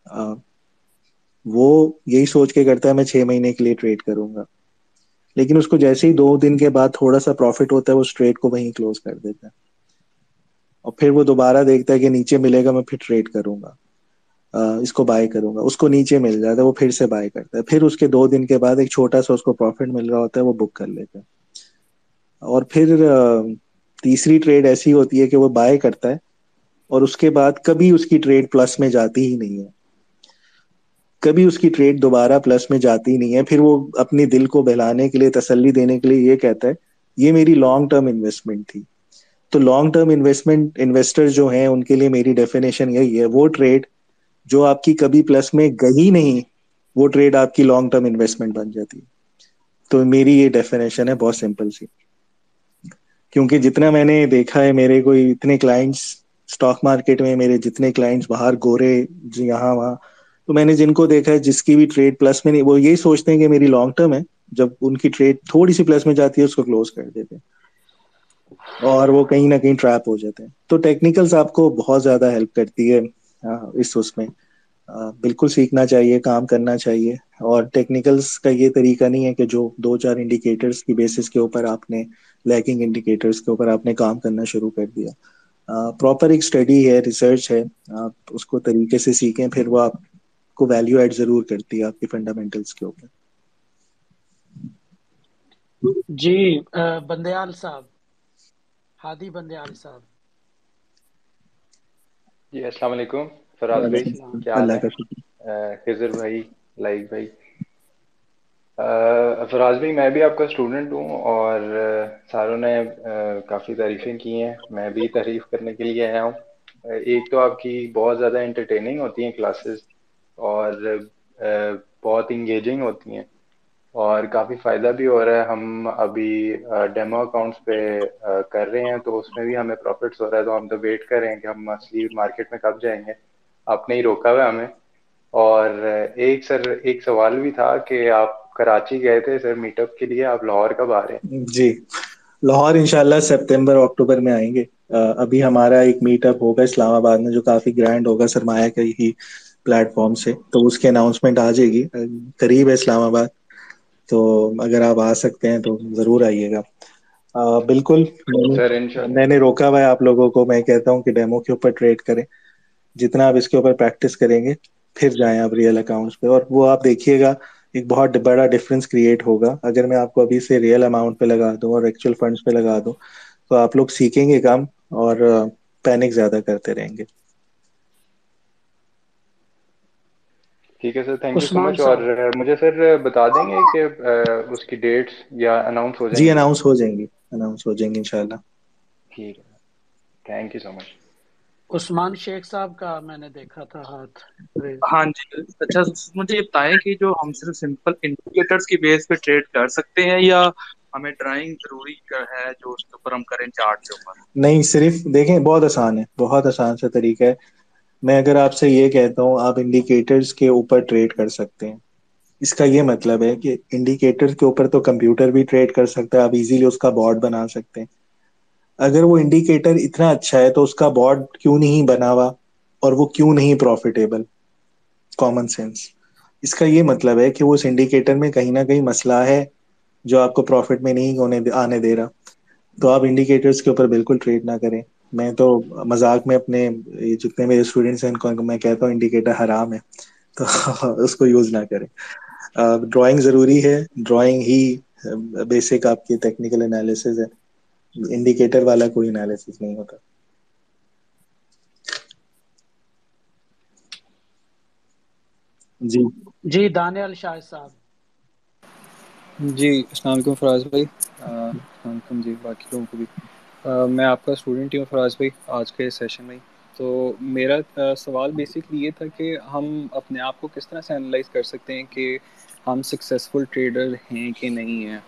वो यही सोच के करता है मैं 6 महीने के लिए ट्रेड करूंगा, लेकिन उसको जैसे ही 2 दिन के बाद थोड़ा सा प्रॉफिट होता है वो ट्रेड को वहीं क्लोज कर देता है, और फिर वो दोबारा देखता है कि नीचे मिलेगा मैं फिर ट्रेड करूंगा, इसको बाय करूंगा, उसको नीचे मिल जाता है वो फिर से बाय करता है, फिर उसके 2 दिन के बाद एक छोटा सा उसको प्रॉफिट मिल रहा होता है वो बुक कर लेता है, और फिर तीसरी ट्रेड ऐसी होती है कि वो बाय करता है और उसके बाद कभी उसकी ट्रेड प्लस में जाती ही नहीं है, कभी उसकी ट्रेड दोबारा प्लस में जाती नहीं है। फिर वो अपने दिल को बहलाने के लिए, तसल्ली देने के लिए ये कहता है ये मेरी लॉन्ग टर्म इन्वेस्टमेंट थी। तो लॉन्ग टर्म इन्वेस्टमेंट इन्वेस्टर जो हैं उनके लिए मेरी डेफिनेशन यही है, वो ट्रेड जो आपकी कभी प्लस में गई नहीं, वो ट्रेड आपकी लॉन्ग टर्म इन्वेस्टमेंट बन जाती है। तो मेरी ये डेफिनेशन है, बहुत सिंपल सी। क्योंकि जितना मैंने देखा है, मेरे कोई इतने क्लाइंट्स स्टॉक मार्केट में, मेरे जितने क्लाइंट्स बाहर गोरे जो यहाँ वहाँ, तो मैंने जिनको देखा है जिसकी भी ट्रेड प्लस में नहीं, वो यही सोचते हैं कि मेरी लॉन्ग टर्म है, जब उनकी ट्रेड थोड़ी सी प्लस में जाती है उसको क्लोज कर देते हैं, और वो कहीं ना कहीं ट्रैप हो जाते हैं। तो टेक्निकल्स आपको बहुत ज्यादा हेल्प करती है इस उसमें। बिल्कुल सीखना चाहिए, काम करना चाहिए, और टेक्निकल्स का ये तरीका नहीं है कि जो 2-4 इंडिकेटर्स की बेसिस के ऊपर आपने, लैगिंग इंडिकेटर्स के ऊपर आपने काम करना शुरू कर दिया। प्रॉपर एक स्टडी है, रिसर्च है, आप उसको तरीके से सीखें, फिर वो आपको वैल्यू एड जरूर करती है आपके फंडामेंटल्स के ऊपर। जी बंदयाल साहब, हादी बंदयाल साहब। जी अस्सलाम वालेकुम फराज भाई, वालेकुम क्या हाल अल्लाह है? का शुक्र। खिजर भाई, लाइक भाई। फराज भाई, मैं भी आपका स्टूडेंट हूँ और सारों ने काफ़ी तारीफ़ें की हैं, मैं भी तारीफ़ करने के लिए आया हूँ। एक तो आपकी बहुत ज़्यादा एंटरटेनिंग होती हैं क्लासेस, और बहुत इंगेजिंग होती हैं, और काफ़ी फ़ायदा भी हो रहा है। हम अभी डेमो अकाउंट्स पे कर रहे हैं, तो उसमें भी हमें प्रॉफिट्स हो रहा है, तो हम तो वेट कर रहे हैं कि हम असली मार्केट में कब जाएंगे। आपने ही रोका हुआ है हमें, और एक सवाल भी था कि आप कराची गए थे सर मीटअप के लिए, आप लाहौर कब आ रहे हैं? जी, लाहौर इंशाल्लाह सितंबर अक्टूबर में आएंगे। अभी हमारा एक मीटअप होगा इस्लामाबाद में जो काफी ग्रैंड होगा सरमाया के ही प्लेटफॉर्म से, तो उसकी अनाउंसमेंट आ जाएगी। करीब है इस्लामाबाद, तो अगर आप आ सकते हैं तो जरूर आइएगा। बिल्कुल, सर मैंने इंशाल्लाह। मैंने रोका हुआ है आप लोगों को। मैं कहता हूँ कि डेमो के ऊपर ट्रेड करें, जितना आप इसके ऊपर प्रैक्टिस करेंगे फिर जाएं आप रियल अकाउंट्स पे, और वो आप देखिएगा एक बहुत बड़ा डिफरेंस क्रिएट होगा। अगर मैं आपको अभी से रियल अमाउंट पे लगा दूं और एक्चुअल फंड्स पे लगा दूं, तो आप लोग सीखेंगे कम और पैनिक ज्यादा करते रहेंगे। ठीक है sir, thank you so Usman much. और साहब, मुझे सर बता देंगे कि उसकी डेट्स या अनाउंस हो जी, जाएंगी? अनाउंस हो जाएंगी इंशाल्लाह। ठीक है, thank you so much. Usman Sheikh साहब का मैंने देखा था हाथ रेज। हाँ जी। अच्छा, मुझे ये बताएं कि जो हम सिर्फ सिंपल इंडिकेटर्स की बेस पे ट्रेड कर सकते हैं, या हमें ड्राइंग जरूरी है जो उसके ऊपर हम करें चार्ट के ऊपर? नहीं, सिर्फ देखें, बहुत आसान है, बहुत आसान सा तरीका है। मैं अगर आपसे ये कहता हूँ आप इंडिकेटर्स के ऊपर ट्रेड कर सकते हैं, इसका ये मतलब है कि इंडिकेटर्स के ऊपर तो कंप्यूटर भी ट्रेड कर सकता है, आप इजीली उसका बॉर्ड बना सकते हैं। अगर वो इंडिकेटर इतना अच्छा है तो उसका बॉर्ड क्यों नहीं बना हुआ, और वो क्यों नहीं प्रॉफिटेबल? Common sense. इसका ये मतलब है कि वो उस इंडिकेटर में कहीं ना कहीं मसला है जो आपको प्रॉफिट में नहीं आने दे रहा। तो आप इंडिकेटर्स के ऊपर बिल्कुल ट्रेड ना करें। मैं तो मजाक में अपने ये जितने मेरे स्टूडेंट्स हैं उनको मैं कहता हूँ इंडिकेटर हराम है, तो उसको यूज ना करें। ड्राइंग जरूरी है, ड्राइंग ही बेसिक आपकी टेक्निकल एनालिसिस है, इंडिकेटर वाला कोई एनालिसिस नहीं होता। जी, जी, दानियल शाह साहब। जी अस्सलाम वालेकुम फराज भाई, अस्सलाम वालेकुम जी बाकी लोगों को भी। मैं आपका स्टूडेंट ही हूँ फराज भाई आज के सेशन में। तो मेरा सवाल बेसिकली ये था कि हम अपने आप को किस तरह से एनालाइज कर सकते हैं कि हम सक्सेसफुल ट्रेडर हैं कि नहीं हैं।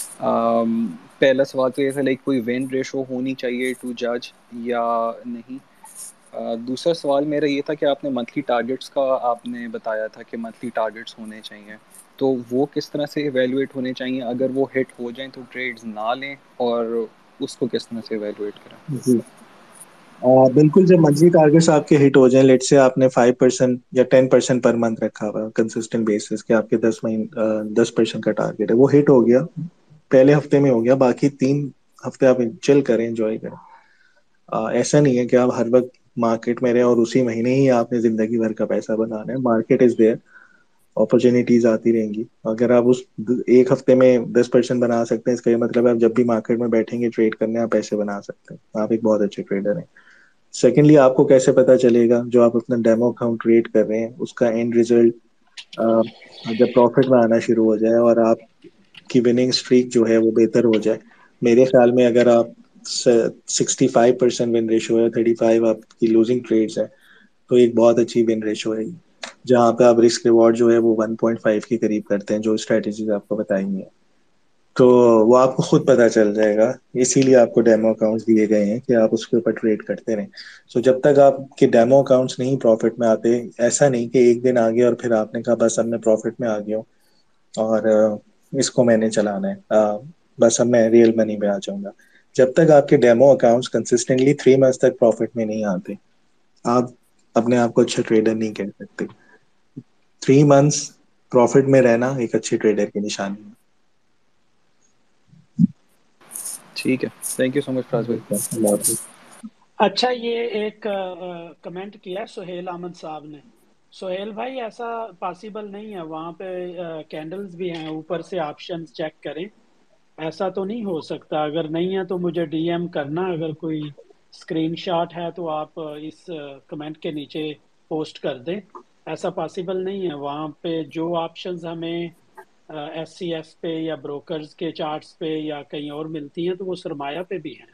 पहला सवाल तो ये था लाइक कोई विन रेशो होनी चाहिए टू जज या नहीं। दूसरा सवाल मेरा ये था कि आपने मंथली टारगेट्स का आपने बताया था कि मंथली टारगेट्स होने चाहिए, तो वो किस तरह से इवेलुएट होने चाहिए? अगर वो हिट हो जाएं तो ट्रेड्स ना लें, और उसको किस तरह से इवेलुएट करें? जी। बिल्कुल, जब मंथली टारगेट्स आपके हिट हो जाएं, लेट से आपने 5% या 10% पर मंथ रखा हुआ कंसिस्टेंट बेसिस के, आपके 10% का टारगेट है, वो हिट हो गया, पहले हफ्ते में हो गया, बाकी 3 हफ्ते आप चिल करें, एंजॉय करें। ऐसा नहीं है कि आप हर वक्त मार्केट में रहे और उसी महीने ही आपने जिंदगी भर का पैसा बनाना है। मार्केट इज देयर, अपॉर्चुनिटीज आती रहेंगी। अगर आप उस एक हफ्ते में 10% बना सकते हैं, इसका ये मतलब है आप जब भी मार्केट में बैठेंगे ट्रेड करने, आप पैसे बना सकते हैं, आप एक बहुत अच्छे ट्रेडर हैं। सेकेंडली, आपको कैसे पता चलेगा जो आप अपना डेमो अकाउंट क्रिएट कर रहे हैं उसका एंड रिजल्ट जब प्रॉफिट में आना शुरू हो जाए और आपकी विनिंग स्ट्रीक जो है वो बेहतर हो जाए। मेरे ख्याल में अगर आप 65% विन रेशो है, 35 आपकी लूजिंग ट्रेड्स है, तो एक बहुत अच्छी विन रेशो है, जहाँ पे आप रिस्क रिवॉर्ड जो है वो 1.5 के करीब करते हैं, जो स्ट्रेटेजीज आपको बताएंगे। तो वो आपको खुद पता चल जाएगा, इसीलिए आपको डेमो अकाउंट्स दिए गए हैं कि आप उसके ऊपर ट्रेड करते रहें। सो जब तक आपके डेमो अकाउंट्स नहीं प्रॉफिट में आते, ऐसा नहीं कि एक दिन आ गया और फिर आपने कहा बस अब मैं प्रॉफिट में आ गया हूँ और इसको मैंने चलाना है, बस अब मैं रियल मनी में आ जाऊंगा। जब तक आपके डेमो अकाउंट्स कंसिस्टेंटली 3 मंथ्स तक प्रॉफिट में नहीं आते, आप अपने आप को अच्छा ट्रेडर नहीं कह सकते। 3 मंथ्स प्रॉफिट में रहना एक अच्छे ट्रेडर की निशानी ठीक है, thank you so much Faraz भाई। है। अच्छा, ये एक कमेंट किया है सुहेल अहमद साहब ने। सुहेल भाई, ऐसा पॉसिबल नहीं है, वहां पे कैंडल्स भी हैं, ऊपर से ऑप्शंस चेक करें। ऐसा तो नहीं हो सकता? अगर नहीं है तो मुझे डीएम करना, अगर कोई स्क्रीनशॉट है तो आप इस कमेंट के नीचे पोस्ट कर दें। ऐसा पॉसिबल नहीं है, वहां पे जो ऑप्शंस हमें एससीएफ पे या ब्रोकर्स के चार्ट्स पे या कहीं और मिलती हैं तो वो सरमाया पे भी हैं।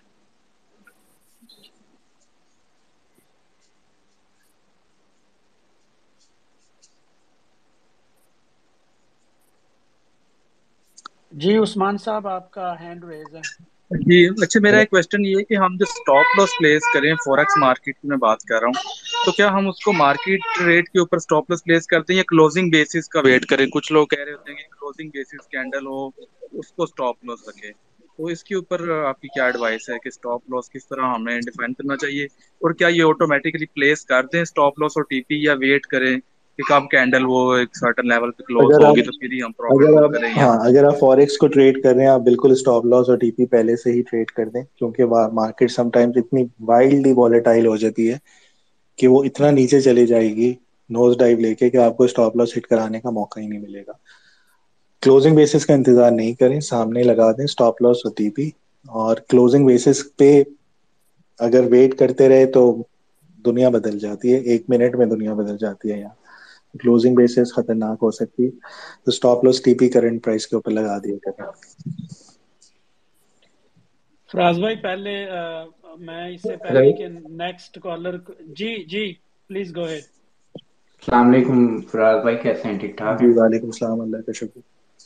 जी उस्मान साहब, आपका हैंड रेज है। जी अच्छा, मेरा एक क्वेश्चन ये है कि हम जो स्टॉप लॉस प्लेस करें फॉरेक्स मार्केट की मैं बात कर रहा हूँ, तो क्या हम उसको मार्केट रेट के ऊपर स्टॉप लॉस प्लेस करते हैं या क्लोजिंग बेसिस का वेट करें? कुछ लोग कह रहे होते हैं कि क्लोजिंग बेसिस कैंडल हो उसको स्टॉप लॉस रखें, तो इसके ऊपर आपकी क्या एडवाइस है कि स्टॉप लॉस किस तरह हमें डिफाइन करना चाहिए, और क्या ये ऑटोमेटिकली प्लेस कर दें स्टॉप लॉस और टीपी, या वेट करें कि कब कैंडल वो एक सर्टेन लेवल पे क्लोज अगर होगी आप तो फिर ही हम प्रॉफिट अगर बुक आप करें? या हाँ अगर आप फॉरेक्स को ट्रेड कर रहे हैं, आप बिल्कुल स्टॉप लॉस और टीपी पहले से ही ट्रेड कर दें, क्योंकि मार्केट समटाइम्स इतनी वाइल्डली वॉलेटाइल हो जाती है कि वो इतना नीचे चली जाएगी नोज डाइव लेके कि आपको स्टॉप लॉस हिट कराने का मौका ही नहीं मिलेगा। क्लोजिंग बेसिस का इंतजार नहीं करें, सामने लगा दें स्टॉप लॉस और टीपी। और क्लोजिंग बेसिस पे अगर वेट करते रहे तो दुनिया बदल जाती है, 1 मिनट में दुनिया बदल जाती है यहाँ। क्लोजिंग बेसिस खतरनाक हो सकती है, तो stop loss TP current price के ऊपर लगा दिया करें। फराज भाई पहले मैं इससे हेलो पहले कि नेक्स्ट कॉलर जी जी प्लीज गो अहेड। अस्सलाम वालेकुम फराज भाई, कैसे हैं? ठीक ठाक जी हैं? वालेकुम सलाम, अल्लाह का शुक्र।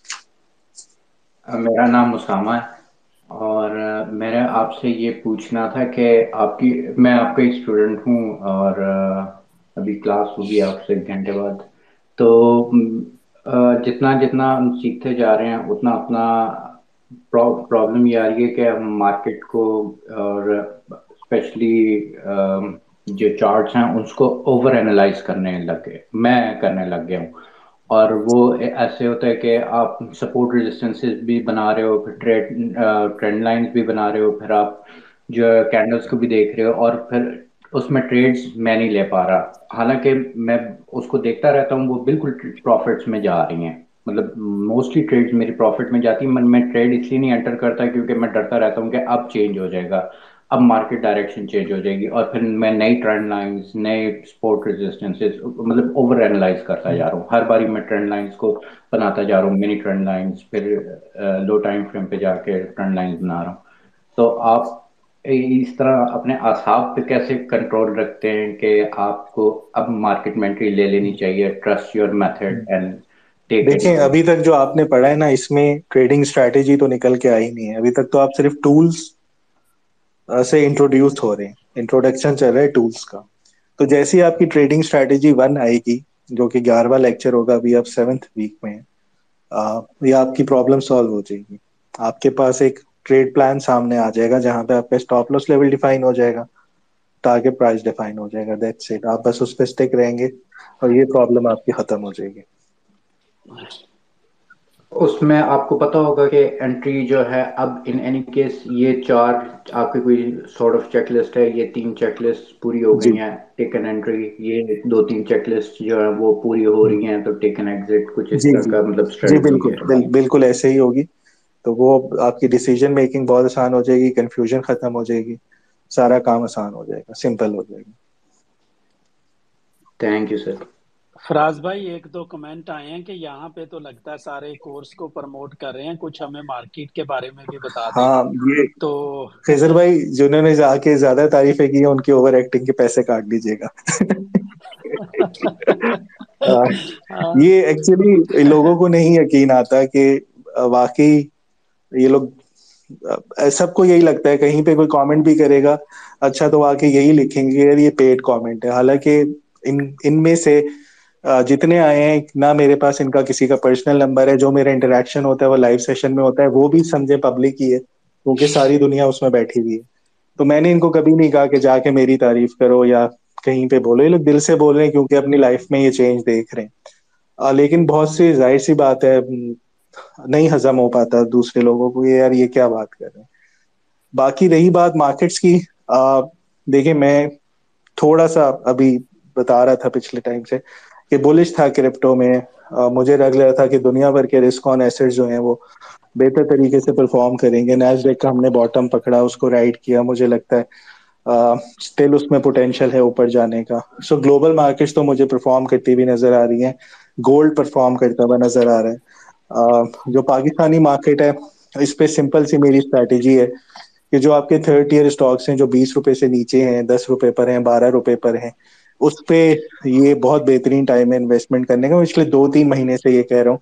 मेरा नाम मुसामा है और मेरा आपसे ये पूछना था कि आपकी मैं आपका एक स्टूडेंट हूँ और अभी क्लास होगी आपसे 1 घंटे बाद। तो जितना जितना हम सीखते जा रहे हैं उतना उतना प्रॉब्लम ये आ रही है कि हम मार्केट को और स्पेशली जो चार्ट्स हैं उसको ओवर एनालाइज करने लग गए, मैं करने लग गया हूँ। और वो ऐसे होता है कि आप सपोर्ट रेजिस्टेंसेस भी बना रहे हो, फिर ट्रेंड लाइंस भी बना रहे हो, फिर आप जो कैंडल्स को भी देख रहे हो, और फिर उसमें ट्रेड्स मैं नहीं ले पा रहा। हालांकि मैं उसको देखता रहता हूँ, वो बिल्कुल प्रॉफिट्स में जा रही हैं, मतलब मोस्टली ट्रेड्स मेरी प्रॉफिट में जाती है। मैं ट्रेड इसलिए नहीं एंटर करता क्योंकि मैं डरता रहता हूँ कि अब चेंज हो जाएगा, अब मार्केट डायरेक्शन चेंज हो जाएगी, और फिर मैं नई ट्रेंड लाइंस, नए सपोर्ट रेजिस्टेंसेस, मतलब ओवर एनालाइज करता जा रहा हूँ। हर बारी मैं ट्रेंड लाइंस को बनाता जा रहा हूँ, मिनी ट्रेंड लाइंस, फिर लो टाइम फ्रेम पे जाके ट्रेंड लाइंस बना रहा हूँ। तो आप इस तरह अपने असाब पे कैसे कंट्रोल रखते हैं कि आपको अब मार्केट में एंट्री ले लेनी चाहिए, trust your method and take it देखें, ग्रो? अभी तक जो आपने पढ़ा है ना, इसमें ट्रेडिंग स्ट्रैटेजी तो निकल के आई नहीं है। अभी तक तो आप सिर्फ टूल्स से इंट्रोड्यूस हो रहे हैं, इंट्रोडक्शन चल रहा है टूल्स का। तो जैसी आपकी ट्रेडिंग स्ट्रैटेजी 1 आएगी, जो कि 11वां लेक्चर होगा, अभी आप 7th वीक में हैं, ये आपकी प्रॉब्लम सॉल्व हो जाएगी। आपके पास एक ट्रेड प्लान सामने आ जाएगा जहां पे आपका स्टॉप लॉस लेवल डिफाइन हो जाएगा, टारगेट प्राइस डिफाइन हो जाएगा, दैट्स इट। आप बस उस पर स्टिक रहेंगे और ये प्रॉब्लम आपकी खत्म हो जाएगी। उसमें आपको पता होगा कि एंट्री जो है, अब इन एनी केस ये 4 आपकी कोई सॉर्ट ऑफ चेकलिस्ट है, ये 3 चेकलिस्ट पूरी हो जी गई हैं, टेक एन एंट्री, ये 2-3 चेकलिस्ट जो है वो पूरी हो रही हैं तो टेक एन एग्जिट, कुछ इस जी तरह जी का मतलब जी स्ट्रेटजी बिल्कुल है। बिल्कुल ऐसे ही होगी। तो वो आपकी डिसीजन मेकिंग बहुत आसान हो जाएगी, कंफ्यूजन खत्म हो जाएगी, सारा काम आसान हो जाएगा, सिंपल हो जाएगा। Thank you sir. फराज भाई एक दो कमेंट आए हैं कि यहाँ पे तो लगता है सारे कोर्स को प्रमोट कर रहे हैं, कुछ हमें मार्केट के बारे में भी बता दें हाँ, ये तो। खिजर भाई जिन्होंने जाके ज्यादा तारीफें की है उनकी ओवर एक्टिंग के पैसे काट दीजिएगा। आ, हाँ ये एक्चुअली लोगों को नहीं यकीन आता कि वाकई ये लोग, सबको यही लगता है कहीं पे कोई कमेंट भी करेगा, अच्छा तो वाकई यही लिखेंगे यार ये पेड कमेंट है। हालांकि इनमें से जितने आए हैं ना, मेरे पास इनका किसी का पर्सनल नंबर है, जो मेरा इंटरेक्शन होता है वो लाइव सेशन में होता है, वो भी समझे पब्लिक ही है क्योंकि सारी दुनिया उसमें बैठी हुई है। तो मैंने इनको कभी नहीं कहा कि जाके मेरी तारीफ करो या कहीं पे बोलो, ये लोग दिल से बोल रहे हैं क्योंकि अपनी लाइफ में ये चेंज देख रहे हैं। लेकिन बहुत सी जाहिर सी बात है, नहीं हजम हो पाता दूसरे लोगों को, ये यार ये क्या बात कर रहे हैं। बाकी रही बात मार्केट्स की, देखिए मैं थोड़ा सा अभी बता रहा था पिछले टाइम से कि बुलिश था क्रिप्टो में। मुझे लग रहा था कि दुनिया भर के रिस्क ऑन एसेट्स जो हैं वो बेहतर तरीके से परफॉर्म करेंगे। नैस्डैक का हमने बॉटम पकड़ा, उसको राइड किया, मुझे लगता है स्टिल उसमें पोटेंशियल है ऊपर जाने का। सो ग्लोबल मार्केट्स तो मुझे परफॉर्म करती हुई नजर आ रही हैं, गोल्ड परफॉर्म करता हुआ नजर आ रहा है। जो पाकिस्तानी मार्केट है, इस पे सिंपल सी मेरी स्ट्रैटेजी है कि जो आपके थर्ड टीयर स्टॉक्स हैं जो 20 रुपए से नीचे हैं, 10 रुपए पर हैं, 12 रुपए पर हैं, उस पे ये बहुत बेहतरीन टाइम है इन्वेस्टमेंट करने का। मैं पिछले 2-3 महीने से ये कह रहा हूँ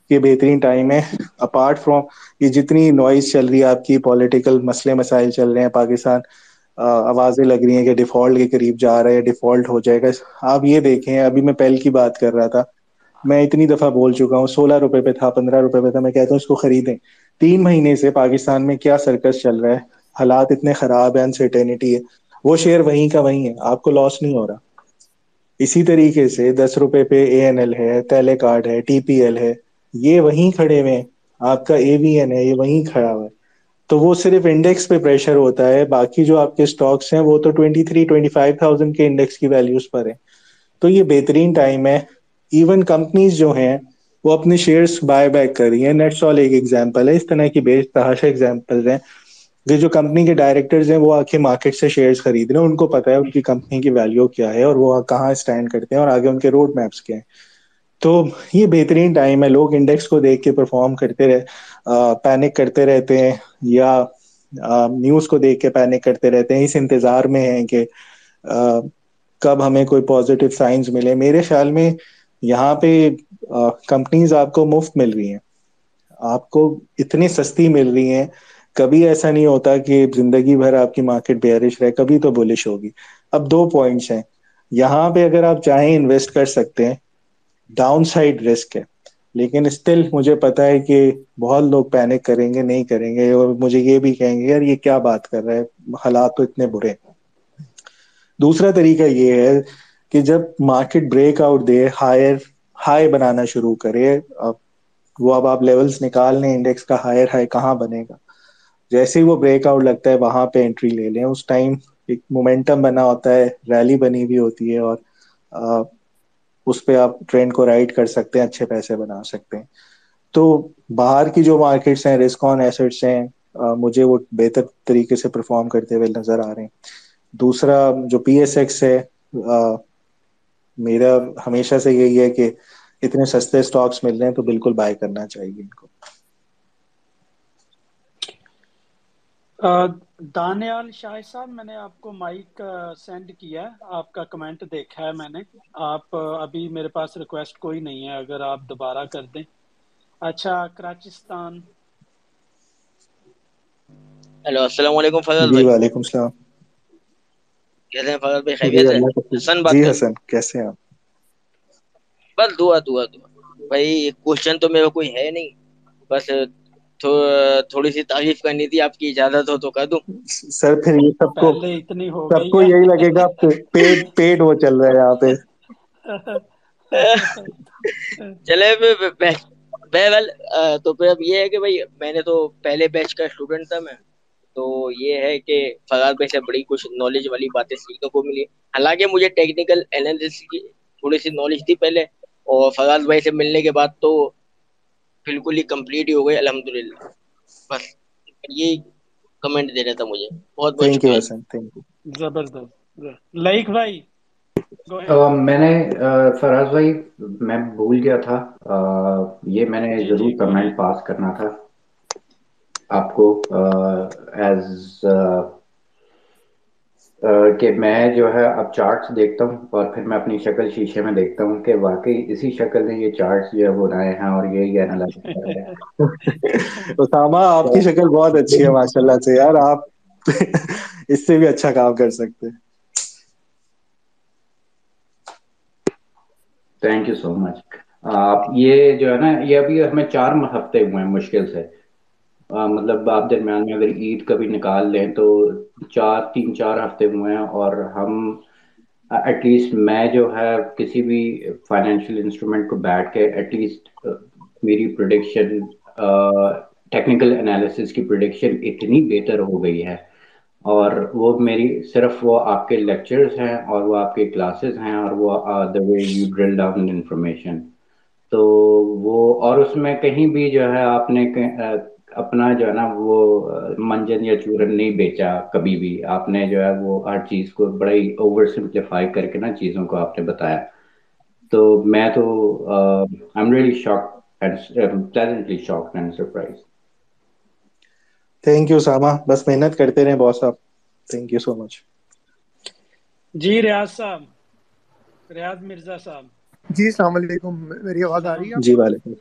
ये बेहतरीन टाइम है। अपार्ट फ्रॉम ये जितनी नॉइज चल रही है आपकी, पॉलिटिकल मसले मसाइल चल रहे हैं, पाकिस्तान आवाजें लग रही हैं कि डिफॉल्ट के करीब जा रहा है, डिफॉल्ट हो जाएगा। आप ये देखें, अभी मैं पेल की बात कर रहा था, मैं इतनी दफा बोल चुका हूँ, 16 रुपए पे था, 15 रुपए पे था, मैं कहता हूँ इसको खरीदें। 3 महीने से पाकिस्तान में क्या सर्कस चल रहा है, हालात इतने खराब है, अनसर्टेनिटी है, वो शेयर वहीं का वहीं है, आपको लॉस नहीं हो रहा। इसी तरीके से 10 रुपए पे ANL है, टेले कार्ड है, TPL है, ये वहीं खड़े हुए हैं। आपका AVN है, ये वहीं खड़ा हुआ है। तो वो सिर्फ इंडेक्स पे प्रेशर होता है, बाकी जो आपके स्टॉक्स हैं वो तो 23-25,000 के इंडेक्स की वैल्यूज पर है। तो ये बेहतरीन टाइम है। इवन कंपनीज जो हैं वो अपने शेयर्स बाय बैक कर रही हैं। नेटसॉल एक एग्जांपल है, इस तरह की बेतहाशा एग्जांपल हैं। ये जो कंपनी के डायरेक्टर्स हैं वो आके मार्केट से शेयर्स खरीद रहे हैं, उनको पता है उनकी कंपनी की वैल्यू क्या है और वो कहाँ स्टैंड करते हैं और आगे उनके रोड मैप्स क्या है। तो ये बेहतरीन टाइम है। लोग इंडेक्स को देख के परफॉर्म करते रहे, पैनिक करते रहते हैं, या न्यूज को देख के पैनिक करते रहते हैं, इस इंतजार में हैं कि कब हमें कोई पॉजिटिव साइंस मिले। मेरे ख्याल में यहाँ पे कंपनीज आपको मुफ्त मिल रही हैं, आपको इतनी सस्ती मिल रही हैं। कभी ऐसा नहीं होता कि जिंदगी भर आपकी मार्केट बेयरिश रहे, कभी तो बुलिश होगी। अब 2 पॉइंट्स हैं यहाँ पे, अगर आप चाहें इन्वेस्ट कर सकते हैं, डाउन साइड रिस्क है, लेकिन स्टिल मुझे पता है कि बहुत लोग पैनिक करेंगे, नहीं करेंगे, और मुझे ये भी कहेंगे यार ये क्या बात कर रहा है, हालात तो इतने बुरे। दूसरा तरीका ये है कि जब मार्केट ब्रेकआउट दे, हायर हाई बनाना शुरू करे, अब आप लेवल्स निकाल लें, इंडेक्स का हायर हाई कहाँ बनेगा, जैसे ही वो ब्रेकआउट लगता है वहां पे एंट्री ले लें। उस टाइम एक मोमेंटम बना होता है, रैली बनी हुई होती है, और उस पे आप ट्रेंड को राइड कर सकते हैं, अच्छे पैसे बना सकते हैं। तो बाहर की जो मार्केट्स हैं, रिस्क ऑन एसेट्स हैं, मुझे वो बेहतर तरीके से परफॉर्म करते हुए नजर आ रहे हैं। दूसरा जो PSX है, मेरा हमेशा से यही है कि इतने सस्ते स्टॉक्स मिल रहे हैं तो बिल्कुल बाय करना चाहिए इनको। दानियाल शाह साहब, मैंने आपको माइक सेंड किया है, आपका कमेंट देखा है मैंने। आप अभी मेरे पास रिक्वेस्ट कोई नहीं है, अगर आप दोबारा कर दें। अच्छा, कराचिस्तान। हेलो, अस्सलाम वालेकुम फजल जी भाई। वालेकुम सलाम। कैसे हैं फजल भाई? जी खैरियत है? अल्लाह का शुक्र। हसन बात जी कर। हसन, कैसे हैं आप? बस दुआ दुआ दुआ भाई। क्वेश्चन तो मेरा कोई है नहीं, बस थोड़ी सी तारीफ करनी थी, आपकी इजाजत हो तो कर दूं। सर फिर ये सबको पहले इतनी हो गई सबको है। यही लगेगा पेट वो चल रहा है यहाँ पे। चले बहरहाल, तो फिर अब ये है कि भाई मैंने तो पहले बैच का स्टूडेंट था मैं, तो ये है कि फराज भाई से बड़ी कुछ नॉलेज वाली बातें सीखने को मिली। हालांकि मुझे टेक्निकल एनालिसिस की थोड़ी सी नॉलेज थी पहले, और फराज भाई से मिलने के बाद तो बिल्कुल ही कंप्लीट ही हो गई अल्हम्दुलिल्लाह। बस ये कमेंट देना था मुझे। बहुत बहुत थैंक यू शुक्रिया। Hasan, thank you. जबरदस्त। लाइक भाई, go ahead. मैंने फराज भाई, मैं भूल गया था, ये मैंने जी जरूर जी, go कमेंट ahead. पास करना था आपको, एज कि मैं जो है अब चार्ट्स देखता हूँ और फिर मैं अपनी शक्ल शीशे में देखता हूँ कि वाकई इसी शक्ल ने ये चार्ट्स जो है वो बनाए हैं और यही एनालाइज कर रहे हैं। उसामा, आपकी शक्ल बहुत अच्छी है माशाल्लाह से यार, आप इससे भी अच्छा काम कर सकते हैं। Thank you so much. ये जो है ना, ये अभी हमें 4 हफ्ते हुए हैं मुश्किल से, मतलब आप दरम्यान में अगर ईद का भी निकाल लें तो 3-4 हफ्ते हुए हैं, और हम एटलीस्ट मैं जो है किसी भी फाइनेंशियल इंस्ट्रूमेंट को बैठ के एटलीस्ट मेरी प्रोडिक्शन, टेक्निकल एनालिसिस की प्रोडिक्शन इतनी बेहतर हो गई है, और वो मेरी सिर्फ वो आपके लेक्चर्स हैं और वो आपके क्लासेस हैं और वो the way you drill down information, तो वो, और उसमें कहीं भी जो है आपने अपना जो है ना वो मंजन या चूरन नहीं बेचा कभी भी। आपने जो है वो हर चीज को बड़ा ही ओवर सिंप्लीफाई करके ना चीजों को आपने बताया। तो मैं तो I am really shocked and pleasantly shocked and surprise. Thank you Usama, बस मेहनत करते रहे बॉस साहब। Thank you so much. जी रियाज साहब, रियाज मिर्जा साहब। जी अस्सलाम वालेकुम, मेरी आवाज आ रही है जी आपको? वालेकुम सलाम।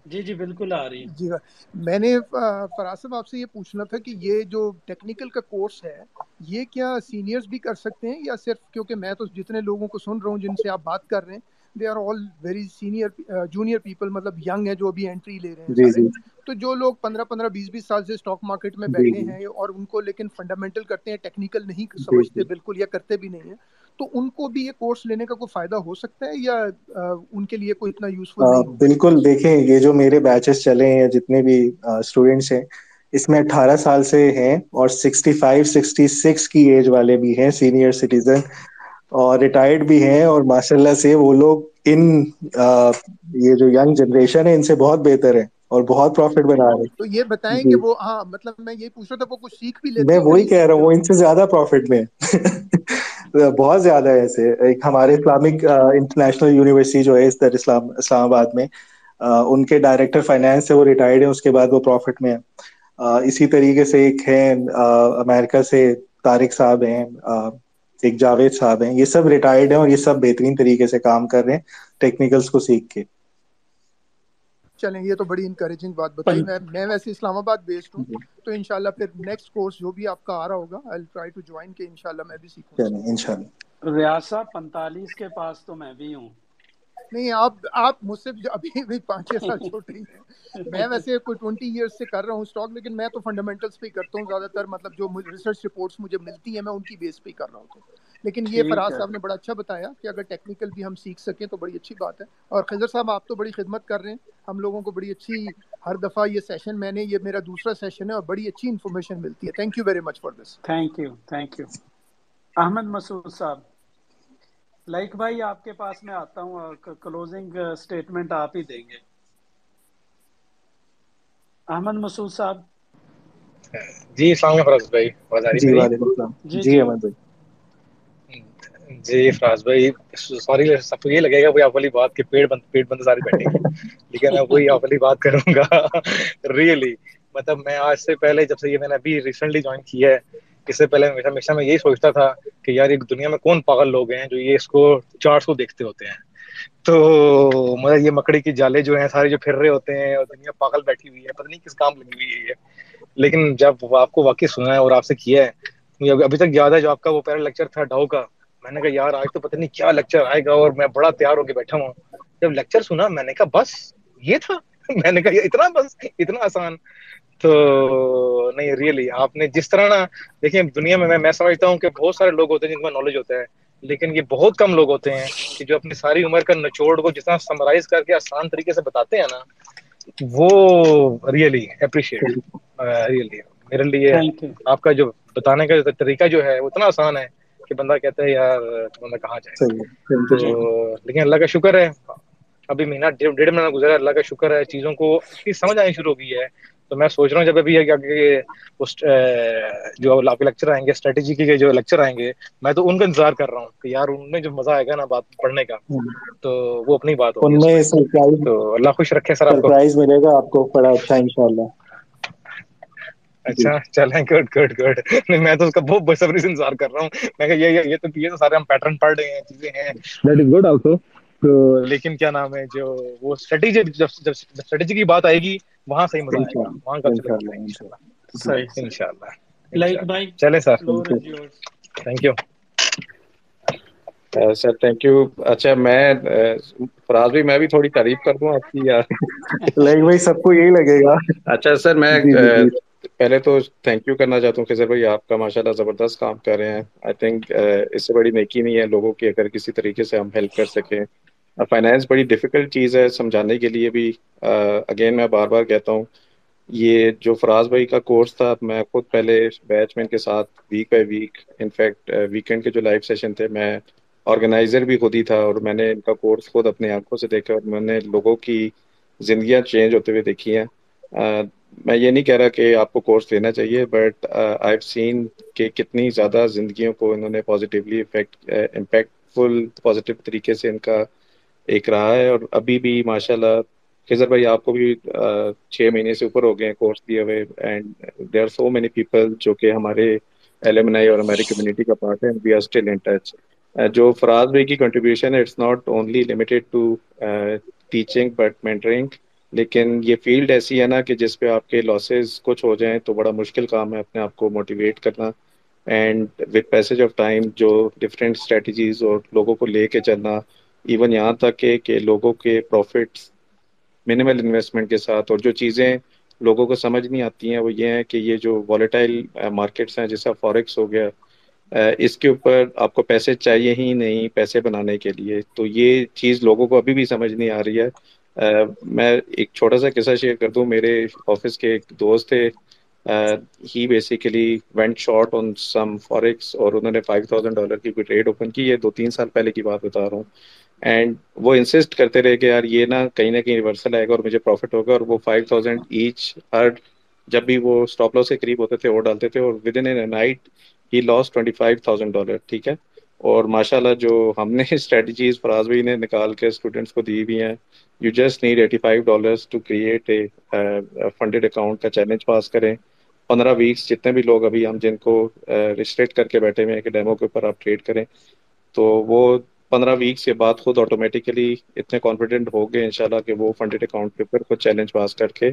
जी जी बिल्कुल आ रही है। जी हाँ। मैंने फराज साहब आपसे ये पूछना था कि ये जो टेक्निकल का कोर्स है ये क्या सीनियर्स भी कर सकते हैं या सिर्फ, क्योंकि मैं तो जितने लोगों को सुन रहा हूँ जिनसे आप बात कर रहे हैं they are all very senior junior people, मतलब यंग है जो अभी एंट्री ले रहे हैं जी सारे। जी तो जो लोग 15-15 20-20 साल से स्टॉक मार्केट में जी बैठे जी हैं और उनको लेकिन फंडामेंटल करते हैं, टेक्निकल नहीं जी समझते जी बिल्कुल या करते भी नहीं है, तो उनको भी ये कोर्स लेने का कोई फायदा हो सकता है या उनके लिए कोई इतना यूजफुल नहीं होगा ये बिल्कुल कोर्स? देखें, ये जो मेरे बैचेस चले हैं या जितने भी स्टूडेंट्स हैं इसमें 18 साल से हैं और 65-66 की एज वाले भी हैं, सीनियर सिटीजन, और रिटायर्ड भी हैं, और माशाल्लाह से वो लोग इन ये जो यंग जनरेशन है इनसे बहुत बेहतर है और बहुत प्रॉफिट बना रहे तो ये हैं। बताएं कि जी, वो, हाँ मतलब मैं ये पूछ रहा था वो कुछ सीख भी लेते मैं हैं या वही नहीं कह रहा सीखते हूँ, वो वो? इनसे ज्यादा प्रॉफिट में है। बहुत ज्यादा है ऐसे। एक हमारे इस्लामिक इंटरनेशनल यूनिवर्सिटी जो है इस दर इस्लामाबाद में, उनके डायरेक्टर फाइनेंस से वो रिटायर्ड है, उसके बाद वो प्रॉफिट में है। इसी तरीके से एक है अमेरिका से, तारिक साहब हैं, एक जावेद साहब हैं, ये सब रिटायर्ड हैं और ये सब बेहतरीन तरीके से काम कर रहे हैं टेक्निकल्स को सीख के। चलें, ये तो बड़ी इंकरेजिंग बात बताई। पं, मैं वैसे इस्लामाबाद बेस्ड हूँ, तो इंशाल्लाह फिर नेक्स्ट कोर्स जो भी आपका आ रहा होगा I will try to join के, इंशाल्लाह मैं भी सीखूँ इसको। चलें इंशाल्लाह। रियाज साहब 45 के पास तो मैं भी हूँ। नहीं, आप मुझसे भी अभी भी 5-6 साल छोटे ही हैं। मैं वैसे कोई 20 ईयर्स से कर रहा हूँ स्टॉक, लेकिन मैं तो फंडामेंटल्स पे ही करता हूँ ज़्यादातर, मतलब जो रिसर्च रिपोर्ट्स मुझे मिलती हैं मैं उनकी बेस पे ही कर रहा हूँ। तो लेकिन ये ठीक फराज है। साहब ने बड़ा अच्छा बताया कि अगर टेक्निकल भी हम सीख सकें तो बड़ी अच्छी बात है। और खिजर साहब आप तो बड़ी खिदमत कर रहे हैं, हम लोगों को बड़ी अच्छी, हर दफ़ा ये सेशन, मैंने ये मेरा दूसरा सेशन है और बड़ी अच्छी इन्फॉर्मेशन मिलती है। Thank you very much for this. Thank you thank you. Ahmed Masood साहब, लाइक भाई आपके पास मैं आता हूँ, क्लोजिंग स्टेटमेंट आप ही देंगे। अहमद मसूद साहब। जी अस्सलाम वालेकुम फराज भाई, आवाज आ रही जी मेरी? वालेकुम सलाम। जी जी जी अहमद भाई। जी फराज भाई, सॉरी सबको ये लगेगा कोई आप वाली बात कि पेट बंद सारे बैठेंगे, लेकिन मैं वही आप वाली बात करूंगा। रियली मतलब मैं आज से पहले, जब से ये मैंने अभी रिसेंटली ज्वाइन किया है, इससे पहले हमेशा हमेशा मैं यही सोचता था कि यार एक दुनिया में कौन पागल लोग हैं जो ये इसको 400 देखते होते हैं। तो मतलब ये मकड़ी की जाले जो हैं सारे जो फिर रहे होते हैं और दुनिया पागल बैठी हुई है, पता नहीं किस काम लगी हुई है ये। लेकिन जब वो आपको वाकई सुना है और आपसे किया है, मुझे अभी तक याद है जो आपका वो पहला लेक्चर था डाउ का, मैंने कहा यार आज तो पता नहीं क्या लेक्चर आएगा और मैं बड़ा तैयार होके बैठा हूँ। जब लेक्चर सुना मैंने कहा बस ये था। मैंने कहा ये इतना, बस इतना आसान। तो नहीं रियली आपने जिस तरह ना, देखिए दुनिया में मैं समझता हूँ कि बहुत सारे लोग होते हैं जिनको नॉलेज होता है, लेकिन ये बहुत कम लोग होते हैं कि जो अपनी सारी उम्र का निचोड़ को जितना समराइज करके आसान तरीके से बताते हैं ना, वो रियली अप्रिशिएट। रियली मेरे लिए थैंक यू। आपका जो बताने का तरीका जो है वो इतना आसान है कि बंदा कहता है यार बंदा कहाँ जाए। सही है, थैंक यू जी तो लेकिन अल्लाह का शुक्र है, अभी महीना डेढ़ महीना गुजरा, अल्लाह का शुक्र है चीज़ों को इतनी समझ आनी शुरू हो गई है। तो मैं सोच रहा हूँ जब अभी आगे उस जो आपके लेक्चर आएंगे, स्ट्रेटेजी के जो लेक्चर आएंगे, मैं तो उनका इंतजार कर रहा हूँ कि यार उनमें जो मजा आएगा ना बात पढ़ने का, तो वो अपनी बात होगी उसमें। उनमें सरप्राइज तो अल्लाह खुश रखे सर आपको। सरप्राइज मिलेगा आपको बड़ा अच्छा इंशाल्लाह। जी अच्छा चलें, गुड गुड गुड। नहीं मैं तो उसका बहुत बेसब्री से इंतजार कर रहा हूँ। मैं कहा ये तो सारे हम पैटर्न पढ़ रहे हैं, चीजें हैं, दैट इज गुड आल्सो। तो लेकिन क्या नाम है, जो वो स्ट्रेटेजी, जब स्ट्रेटेजी की बात आएगी वहां सही मजा आएगा, वहां इंशाल्लाह गपशप इंशाल्लाह करेंगे इंशाल्लाह। जी सही इंशाल्लाह सही। इंशाल्लाह लाइक इंशाल्लाह। भाई चले sir, floor thank is you. Yours. Thank you. Sir thank you. अच्छा मैं फराज भाई मैं भी थोड़ी तारीफ कर दूं आपकी यार। लाइक भाई सबको यही लगेगा। अच्छा सर मैं जी जी जी पहले तो थैंक यू करना चाहता हूँ खिजर भाई, आपका माशाल्लाह ज़बरदस्त काम कर रहे हैं। आई थिंक इससे बड़ी नेकी नहीं है लोगों की अगर किसी तरीके से हम हेल्प कर सकें। फाइनेंस बड़ी डिफ़िकल्ट चीज़ है समझाने के लिए भी। अगेन मैं बार बार कहता हूँ, ये जो फराज भाई का कोर्स था, मैं खुद पहले बैच में इनके साथ week by week, in fact weekend के जो लाइव सेशन थे मैं ऑर्गेनाइजर भी खुद ही था, और मैंने इनका कोर्स खुद अपनी आंखों से देखा और मैंने लोगों की जिंदगियां चेंज होते हुए देखी हैं। मैं ये नहीं कह रहा कि आपको कोर्स लेना चाहिए, बट आई हैव सीन कि कितनी ज़्यादा जिंदगियों को इन्होंने पॉजिटिवली इम्पैक्टफुल पॉजिटिव तरीके से इनका एक रहा है। और अभी भी माशाल्लाह खिजर भाई आपको भी 6 महीने से ऊपर हो गए हैं कोर्स दिए हुए, and there are so many people जो कि हमारे एलुमनाई और हमारी कम्युनिटी का पार्ट है, we are still in touch. जो फराज भाई की कंट्रीब्यूशन है, it's not only limited to teaching but mentoring. लेकिन ये फील्ड ऐसी है ना कि जिस पे आपके लॉसेस कुछ हो जाएं तो बड़ा मुश्किल काम है अपने आप को मोटिवेट करना। And with passage of time जो डिफरेंट स्ट्रेटजीज और लोगों को लेके चलना, इवन यहाँ तक कि लोगों के प्रॉफिट्स मिनिमल इन्वेस्टमेंट के साथ, और जो चीज़ें लोगों को समझ नहीं आती हैं वो ये है कि ये जो वॉलेटाइल मार्केट्स हैं जैसा फॉरेक्स हो गया, इसके ऊपर आपको पैसे चाहिए ही नहीं पैसे बनाने के लिए। तो ये चीज़ लोगों को अभी भी समझ नहीं आ रही है। मैं एक छोटा सा किस्सा शेयर कर दूं। मेरे ऑफिस के एक दोस्त थे, he basically went short on some forex, और उन्होंने $5,000 की कोई ट्रेड ओपन की। ये 2-3 साल पहले की बात बता रहा हूँ। एंड वो इंसिस्ट करते रहे कि यार ये ना कहीं रिवर्सल आएगा और मुझे प्रॉफिट होगा, और वो 5,000 ईच हर जब भी वो स्टॉप लॉस के करीब होते थे वो डालते थे, और within a night he loss $25,000। ठीक है। और माशाल्लाह जो हमने स्ट्रेटजीज फराज भाई ने निकाल के स्टूडेंट्स को दी हुई हैं, you just need $85 to create a funded account का चैलेंज पास करें। 15 वीक्स जितने भी लोग अभी हम जिनको रिस्ट्रिक्ट करके बैठे हुए हैं कि डेमो के ऊपर आप ट्रेड करें, तो वो 15 वीक्स के बाद खुद ऑटोमेटिकली इतने कॉन्फिडेंट हो गए इंशाल्लाह कि वो फंडेड अकाउंट के ऊपर खुद चैलेंज पास करके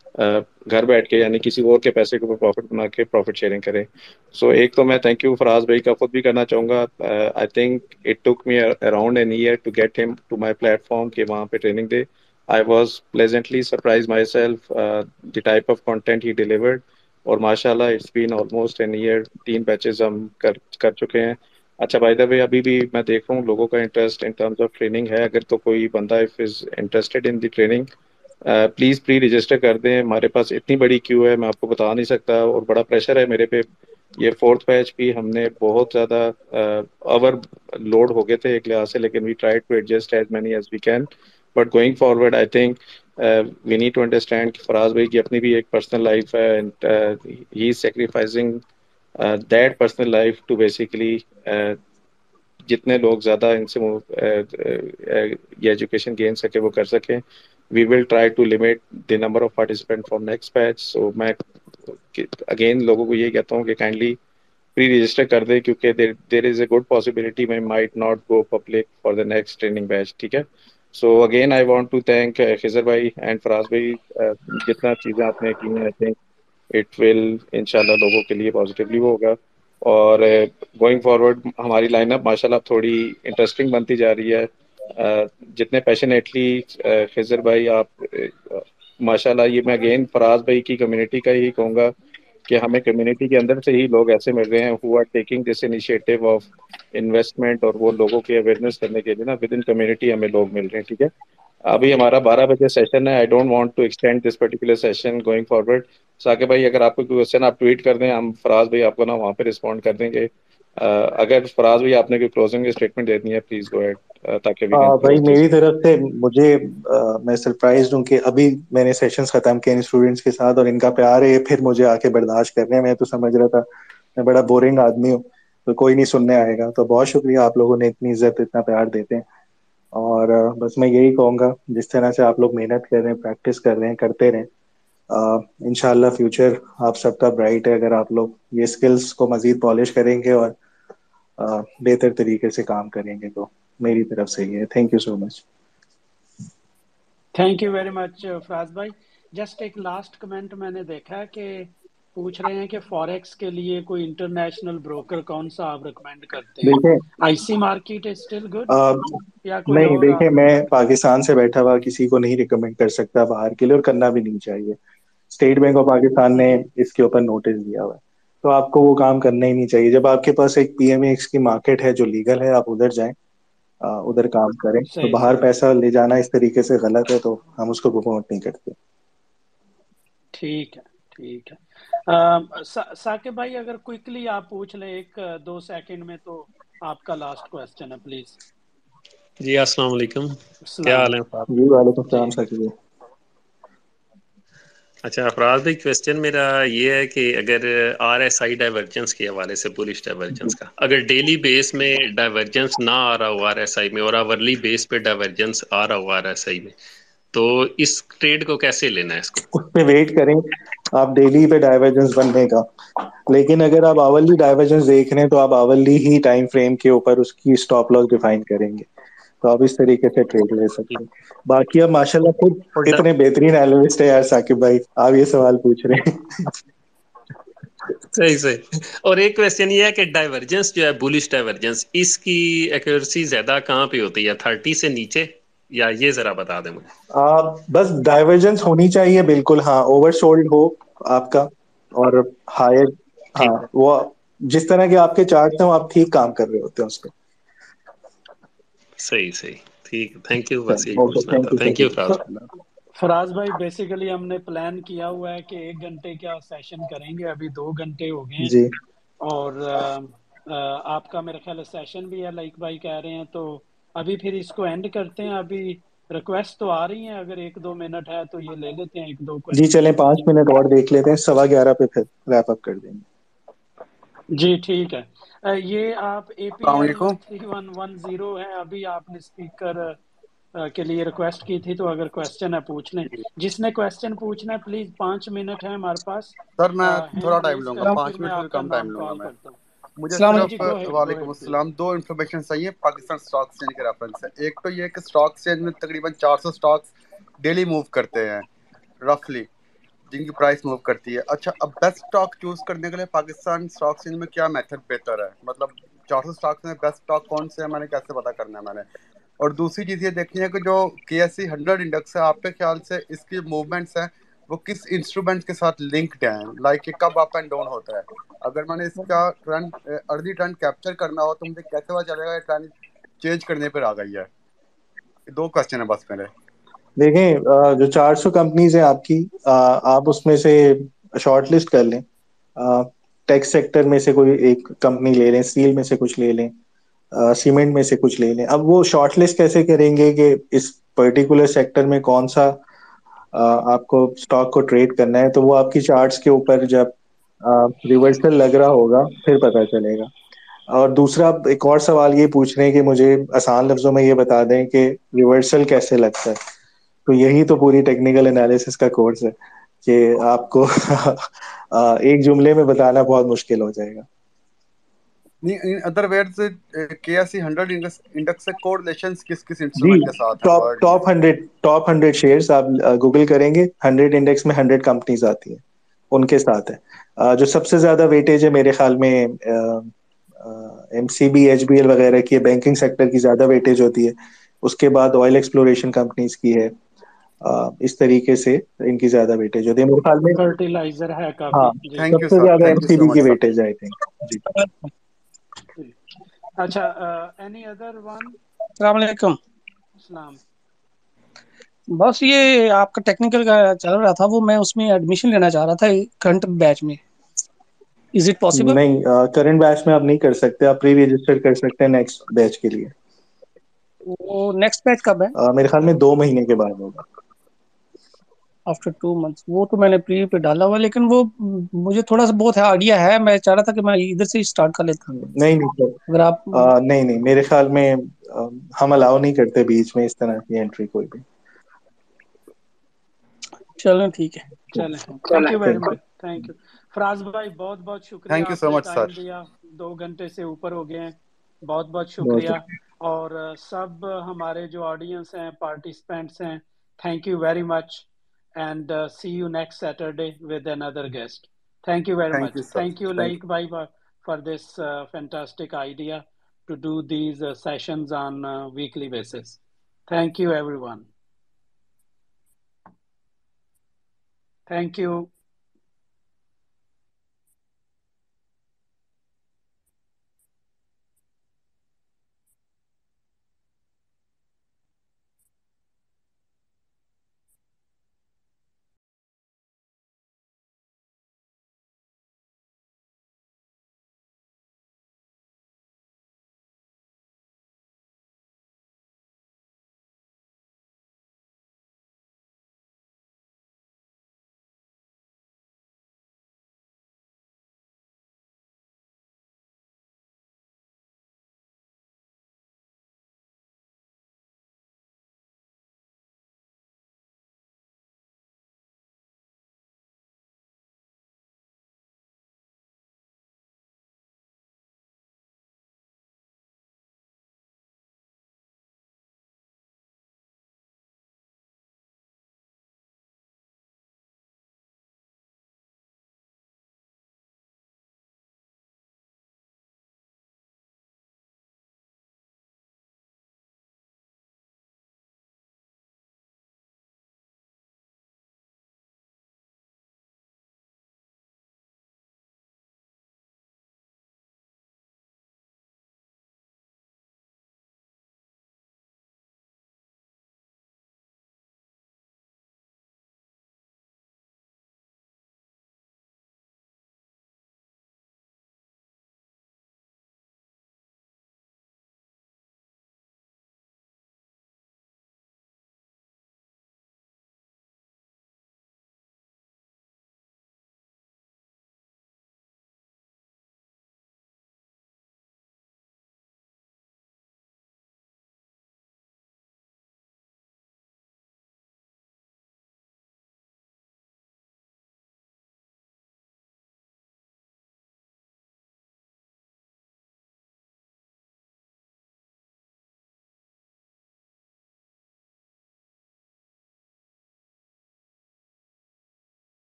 घर बैठ के यानी किसी और के पैसे के ऊपर प्रॉफिट बना के प्रॉफिट शेयरिंग करें। सो एक तो मैं थैंक यू फराज भाई का खुद भी करना चाहूँगा। I think it took me around an year to get him to my platform कि वहाँ पे ट्रेनिंग दे। I was pleasantly surprise myself the type of content he delivered, और माशाल्लाह it's been almost an year. 3 batches हम कर चुके हैं। अच्छा बाय द वे अभी भी मैं देख रहा हूँ लोगों का interest in terms of training है। अगर तो कोई बंदा if is interested in the training, please pre register कर दें। हमारे पास इतनी बड़ी क्यू है मैं आपको बता नहीं सकता, और बड़ा प्रेशर है मेरे पे। ये 4th बैच भी हमने बहुत ज़्यादा ओवर लोड हो गए थे एक लिहाज से, लेकिन we try to adjust as many as we can. But going forward I think we need to understand कि फराज भाई की अपनी भी एक पर्सनल लाइफ है, and he is sacrificing that personal life to basically जितने लोग ज़्यादा इनसे ये एजुकेशन गेन सके वो कर सकें। We will try to limit the number of participant from next batch. So मैं अगेन लोगों को ये कहता हूँ कि काइंडली प्री रजिस्टर कर दें, क्योंकि there is a good possibility मैं might not go public for the next training batch. ठीक है। So again I want to thank Khizar भाई एंड फराज भाई, जितना चीज़ें आपने की हैं आई थिंक इट विल इंशाल्लाह लोगों के लिए पॉजिटिवली वो होगा। और गोइंग फॉरवर्ड हमारी लाइनअप माशाल्लाह थोड़ी इंटरेस्टिंग बनती जा रही है। जितने पैशनेटली खिजर भाई आप माशाल्लाह, ये मैं अगेन फराज भाई की कम्युनिटी का ही कहूँगा कि हमें कम्युनिटी के अंदर से ही लोग ऐसे मिल रहे हैं who are taking this initiative of investment, और वो लोगों की अवेयरनेस करने के लिए ना विद इन कम्युनिटी हमें लोग मिल रहे हैं। ठीक है। अभी हमारा 12 बजे सेशन है। I don't want to extend this particular session going forward. Saqib भाई अगर आपको कोई क्वेश्चन आप ट्वीट कर दें, हम फराज भाई आपको ना वहाँ पे रिस्पॉन्ड कर देंगे। अगर फराज भाई आपने कोई क्लोजिंग स्टेटमेंट देनी है प्लीज गो अहेड, ताकि वी कैन भाई क्लोज दिस। मेरी तरफ से मुझे मैं सरप्राइज हूँ कि अभी मैंने सेशंस खत्म किए इन स्टूडेंट्स के साथ, और इनका प्यार है फिर मुझे आके बर्दाश्त कर रहे हैं। मैं तो समझ रहा था मैं बड़ा बोरिंग आदमी हूँ तो कोई नहीं सुनने आएगा। तो बहुत शुक्रिया, आप लोगों ने इतनी इज्जत इतना प्यार देते हैं। और बस मैं यही कहूँगा जिस तरह से आप लोग मेहनत कर रहे हैं, प्रैक्टिस कर रहे हैं, करते रहें। इंशाल्लाह फ्यूचर आप सबका ब्राइट है अगर आप लोग ये स्किल्स को मजीद पॉलिश करेंगे और बेहतर तरीके से काम करेंगे। तो मेरी तरफ से ये thank you so much. Thank you very much Faraz भाई। जस्ट एक लास्ट कमेंट मैंने देखा कि पूछ रहे हैं कि फॉरेक्स के लिए कोई इंटरनेशनल ब्रोकर कौन सा आप रिकमेंड करते हैं? देखिए IC market is still good या कोई नहीं, और देखिए आप मैं पाकिस्तान से बैठा हुआ किसी को नहीं रिकमेंड कर सकता बाहर के लिए, और करना भी नहीं चाहिए। स्टेट बैंक ऑफ पाकिस्तान ने इसके ऊपर नोटिस दिया हुआ है, तो आपको वो काम करना ही नहीं चाहिए। जब आपके पास एक पीएमएक्स की मार्केट है जो लीगल है, आप उधर जाएं, उधर काम करें। तो सही बाहर बात। पैसा ले जाना इस तरीके से गलत है, तो हम उसको प्रमोट नहीं करते। ठीक है, ठीक है। साकिब भाई अगर क्विकली आप पूछ लें 1-2 सेकंड में, तो आपका लास्ट क्वेश्चन है प्लीज। जी अस्सलाम वालेकुम, क्या अस्सलाम हाल है वालेकुम। साहब? जी वालेकुम जी सलाम साकिब। अच्छा अफराज भाई, क्वेश्चन मेरा ये है कि अगर आरएसआई डाइवर्जेंस के हवाले से, बुलिश डाइवर्जेंस का, अगर डेली बेस में डाइवर्जेंस ना आ रहा हो आरएसआई में और आवरली बेस पे डाइवर्जेंस आ रहा हो आरएसआई में, तो इस ट्रेड को कैसे लेना है इसको? उस पे वेट करें आप डेली पे डाइवर्जेंस बनने का। लेकिन अगर आप आवरली डाइवर्जेंस देख रहे हैं तो आप आवरली ही टाइम फ्रेम के ऊपर उसकी स्टॉप लॉस डिफाइन करेंगे। तो आप इस तरीके से ट्रेड ले सकते हैं। बाकी अब माशाल्लाह खुद और इतने बेहतरीन एनालिस्ट है यार साकिब भाई, आप ये सवाल पूछ रहे हैं। सही सही। और एक क्वेश्चन ये है कि डाइवर्जेंस जो है, बुलिश डाइवर्जेंस, इसकी एक्यूरेसी ज्यादा कहाँ पे होती है, 30 से नीचे, या ये जरा बता दें मुझे। बस डाइवर्जेंस होनी चाहिए बिल्कुल, हाँ, ओवरसोल्ड हो आपका और हायर, हाँ, ठीक है, वो जिस तरह के आपके चार्ट हैं वो आप ठीक काम कर रहे होते हैं उस पर। सही सही, ठीक, थैंक यू, बस यही ओके, पूछना थैंक था। You thank you Saqib. Faraz. Faraz भाई, बेसिकली हमने प्लान किया हुआ है कि 1 घंटे का सेशन करेंगे, अभी 2 घंटे हो गए हैं। जी और आपका मेरा ख्याल है सेशन भी है, लाइक भाई कह रहे हैं, तो अभी फिर इसको एंड करते हैं। अभी रिक्वेस्ट तो आ रही है, अगर 1-2 मिनट है तो ये ले लेते हैं 1-2 जी, क्वेश्चन। चलें 5 मिनट और देख लेते हैं, 11:15 पे फिर रैप अप कर देंगे। जी ठीक है। ये आप अस्सलाम API वालेकुम। 3110 है, अभी आपने स्पीकर के लिए रिक्वेस्ट की थी, तो अगर क्वेश्चन है पूछ लें। जिसने क्वेश्चन पूछना है प्लीज, 5 मिनट है हमारे पास, सर मैं थोड़ा हैंड टाइम रेज लूंगा, करें, 5 फिर मैं मिनट से भी आपका कम टाइम नाम लूंगा कॉल मैं। करता हूँ। मुझे जी सिर्फ जी, गो अहेड वालेकुम प्लीज। अस्सलाम, 2 इन्फॉर्मेशन चाहिए पाकिस्तान स्टॉक एक्सचेंज के रेफरेंस से। एक तो ये कि स्टॉक एक्सचेंज में तकरीबन 400 स्टॉक्स डेली मूव करते हैं रफली, जिनकी प्राइस मूव करती है। अच्छा, अब बेस्ट स्टॉक चूज करने के लिए पाकिस्तान स्टॉक एक्सचेंज में क्या मेथड बेहतर है? मतलब 400 स्टॉक्स में बेस्ट स्टॉक कौन से है, मैंने कैसे पता करना है मैंने? और दूसरी चीज़ ये देखनी है कि जो KSE 100 इंडेक्स है, आपके ख्याल से इसकी मूवमेंट्स हैं वो किस इंस्ट्रूमेंट के साथ लिंक्ड हैं, लाइक कि कब अप एंड डाउन होता है? अगर मैंने इसका ट्रेंड, अर्ली ट्रेंड कैप्चर करना हो तो मुझे कैसे पता चलेगा ये ट्रेंड चेंज करने पर आ गई है? 2 क्वेश्चन है बस मेरे। देखें, जो 400 कंपनीज हैं आपकी, आप उसमें से शॉर्ट लिस्ट कर लें। टेक सेक्टर में से कोई एक कंपनी ले लें, स्टील में से कुछ ले लें, सीमेंट में से कुछ ले लें। अब वो शॉर्ट लिस्ट कैसे करेंगे कि इस पर्टिकुलर सेक्टर में कौन सा आपको स्टॉक को ट्रेड करना है, तो वो आपकी चार्ट्स के ऊपर जब रिवर्सल लग रहा होगा फिर पता चलेगा। और दूसरा, एक और सवाल ये पूछ रहे हैं कि मुझे आसान लफ्जों में ये बता दें कि रिवर्सल कैसे लगता है। तो यही तो पूरी टेक्निकल एनालिसिस का कोर्स है कि आपको एक जुमले में बताना बहुत मुश्किल हो जाएगा। In other words, KSE 100 index से कोरिलेशंस किस किस जी, इंस्ट्रूमेंट के साथ हैं? वर्ड टॉप 100 शेयर्स आप गूगल करेंगे, 100 इंडेक्स में 100 कंपनीज आती हैं, उनके साथ है। जो सबसे ज्यादा वेटेज है मेरे ख्याल में MCB HBL वगैरह की, बैंकिंग सेक्टर की ज्यादा वेटेज होती है। उसके बाद ऑयल एक्सप्लोरेशन कंपनीज की है। इस तरीके से इनकी ज्यादा वेटेज होती है मेरे ख्याल में। फर्टिलाइजर है हाँ, काफी जी। थैंक यू सबसे सर, ज्यादा थैंक यू सो MCB की much sir. Weightage I think जी। अच्छा, एनी अदर वन? अस्सलाम वालेकुम। सलाम। बस ये आपका टेक्निकल का चल रहा था, वो मैं उसमें एडमिशन लेना चाह रहा था करंट बैच में। Is it possible? नहीं, करंट बैच में आप नहीं कर सकते, आप प्री रजिस्टर कर सकते हैं नेक्स्ट बैच के लिए। वो नेक्स्ट बैच कब है? मेरे ख्याल में 2 महीने के बाद होगा। After 2 months. वो तो मैंने प्री पे डाला हुआ, लेकिन वो मुझे थोड़ा सा बहुत है आइडिया है, मैं चाह रहा था कि मैं इधर से ही स्टार्ट कर लेता। नहीं नहीं सर, अगर आप नहीं नहीं, मेरे ख्याल में हम अलाउ नहीं करते बीच में इस तरह की एंट्री कोई भी। चलो ठीक है। चलें, thank you very much, thank you. Faraz भाई, बहुत बहुत शुक्रिया, थैंक यू सो आपने मच टाइम सर। दिया। 2 घंटे से ऊपर हो गए हैं, बहुत बहुत बहुत शुक्रिया। और सब हमारे जो ऑडियंस हैं, पार्टिसिपेंट्स हैं, thank you very much, and see you next Saturday with another guest. Thank you very thank you much. Sir, thank you thank like भाई for this fantastic idea to do these sessions on weekly basis. Thank you everyone. Thank you.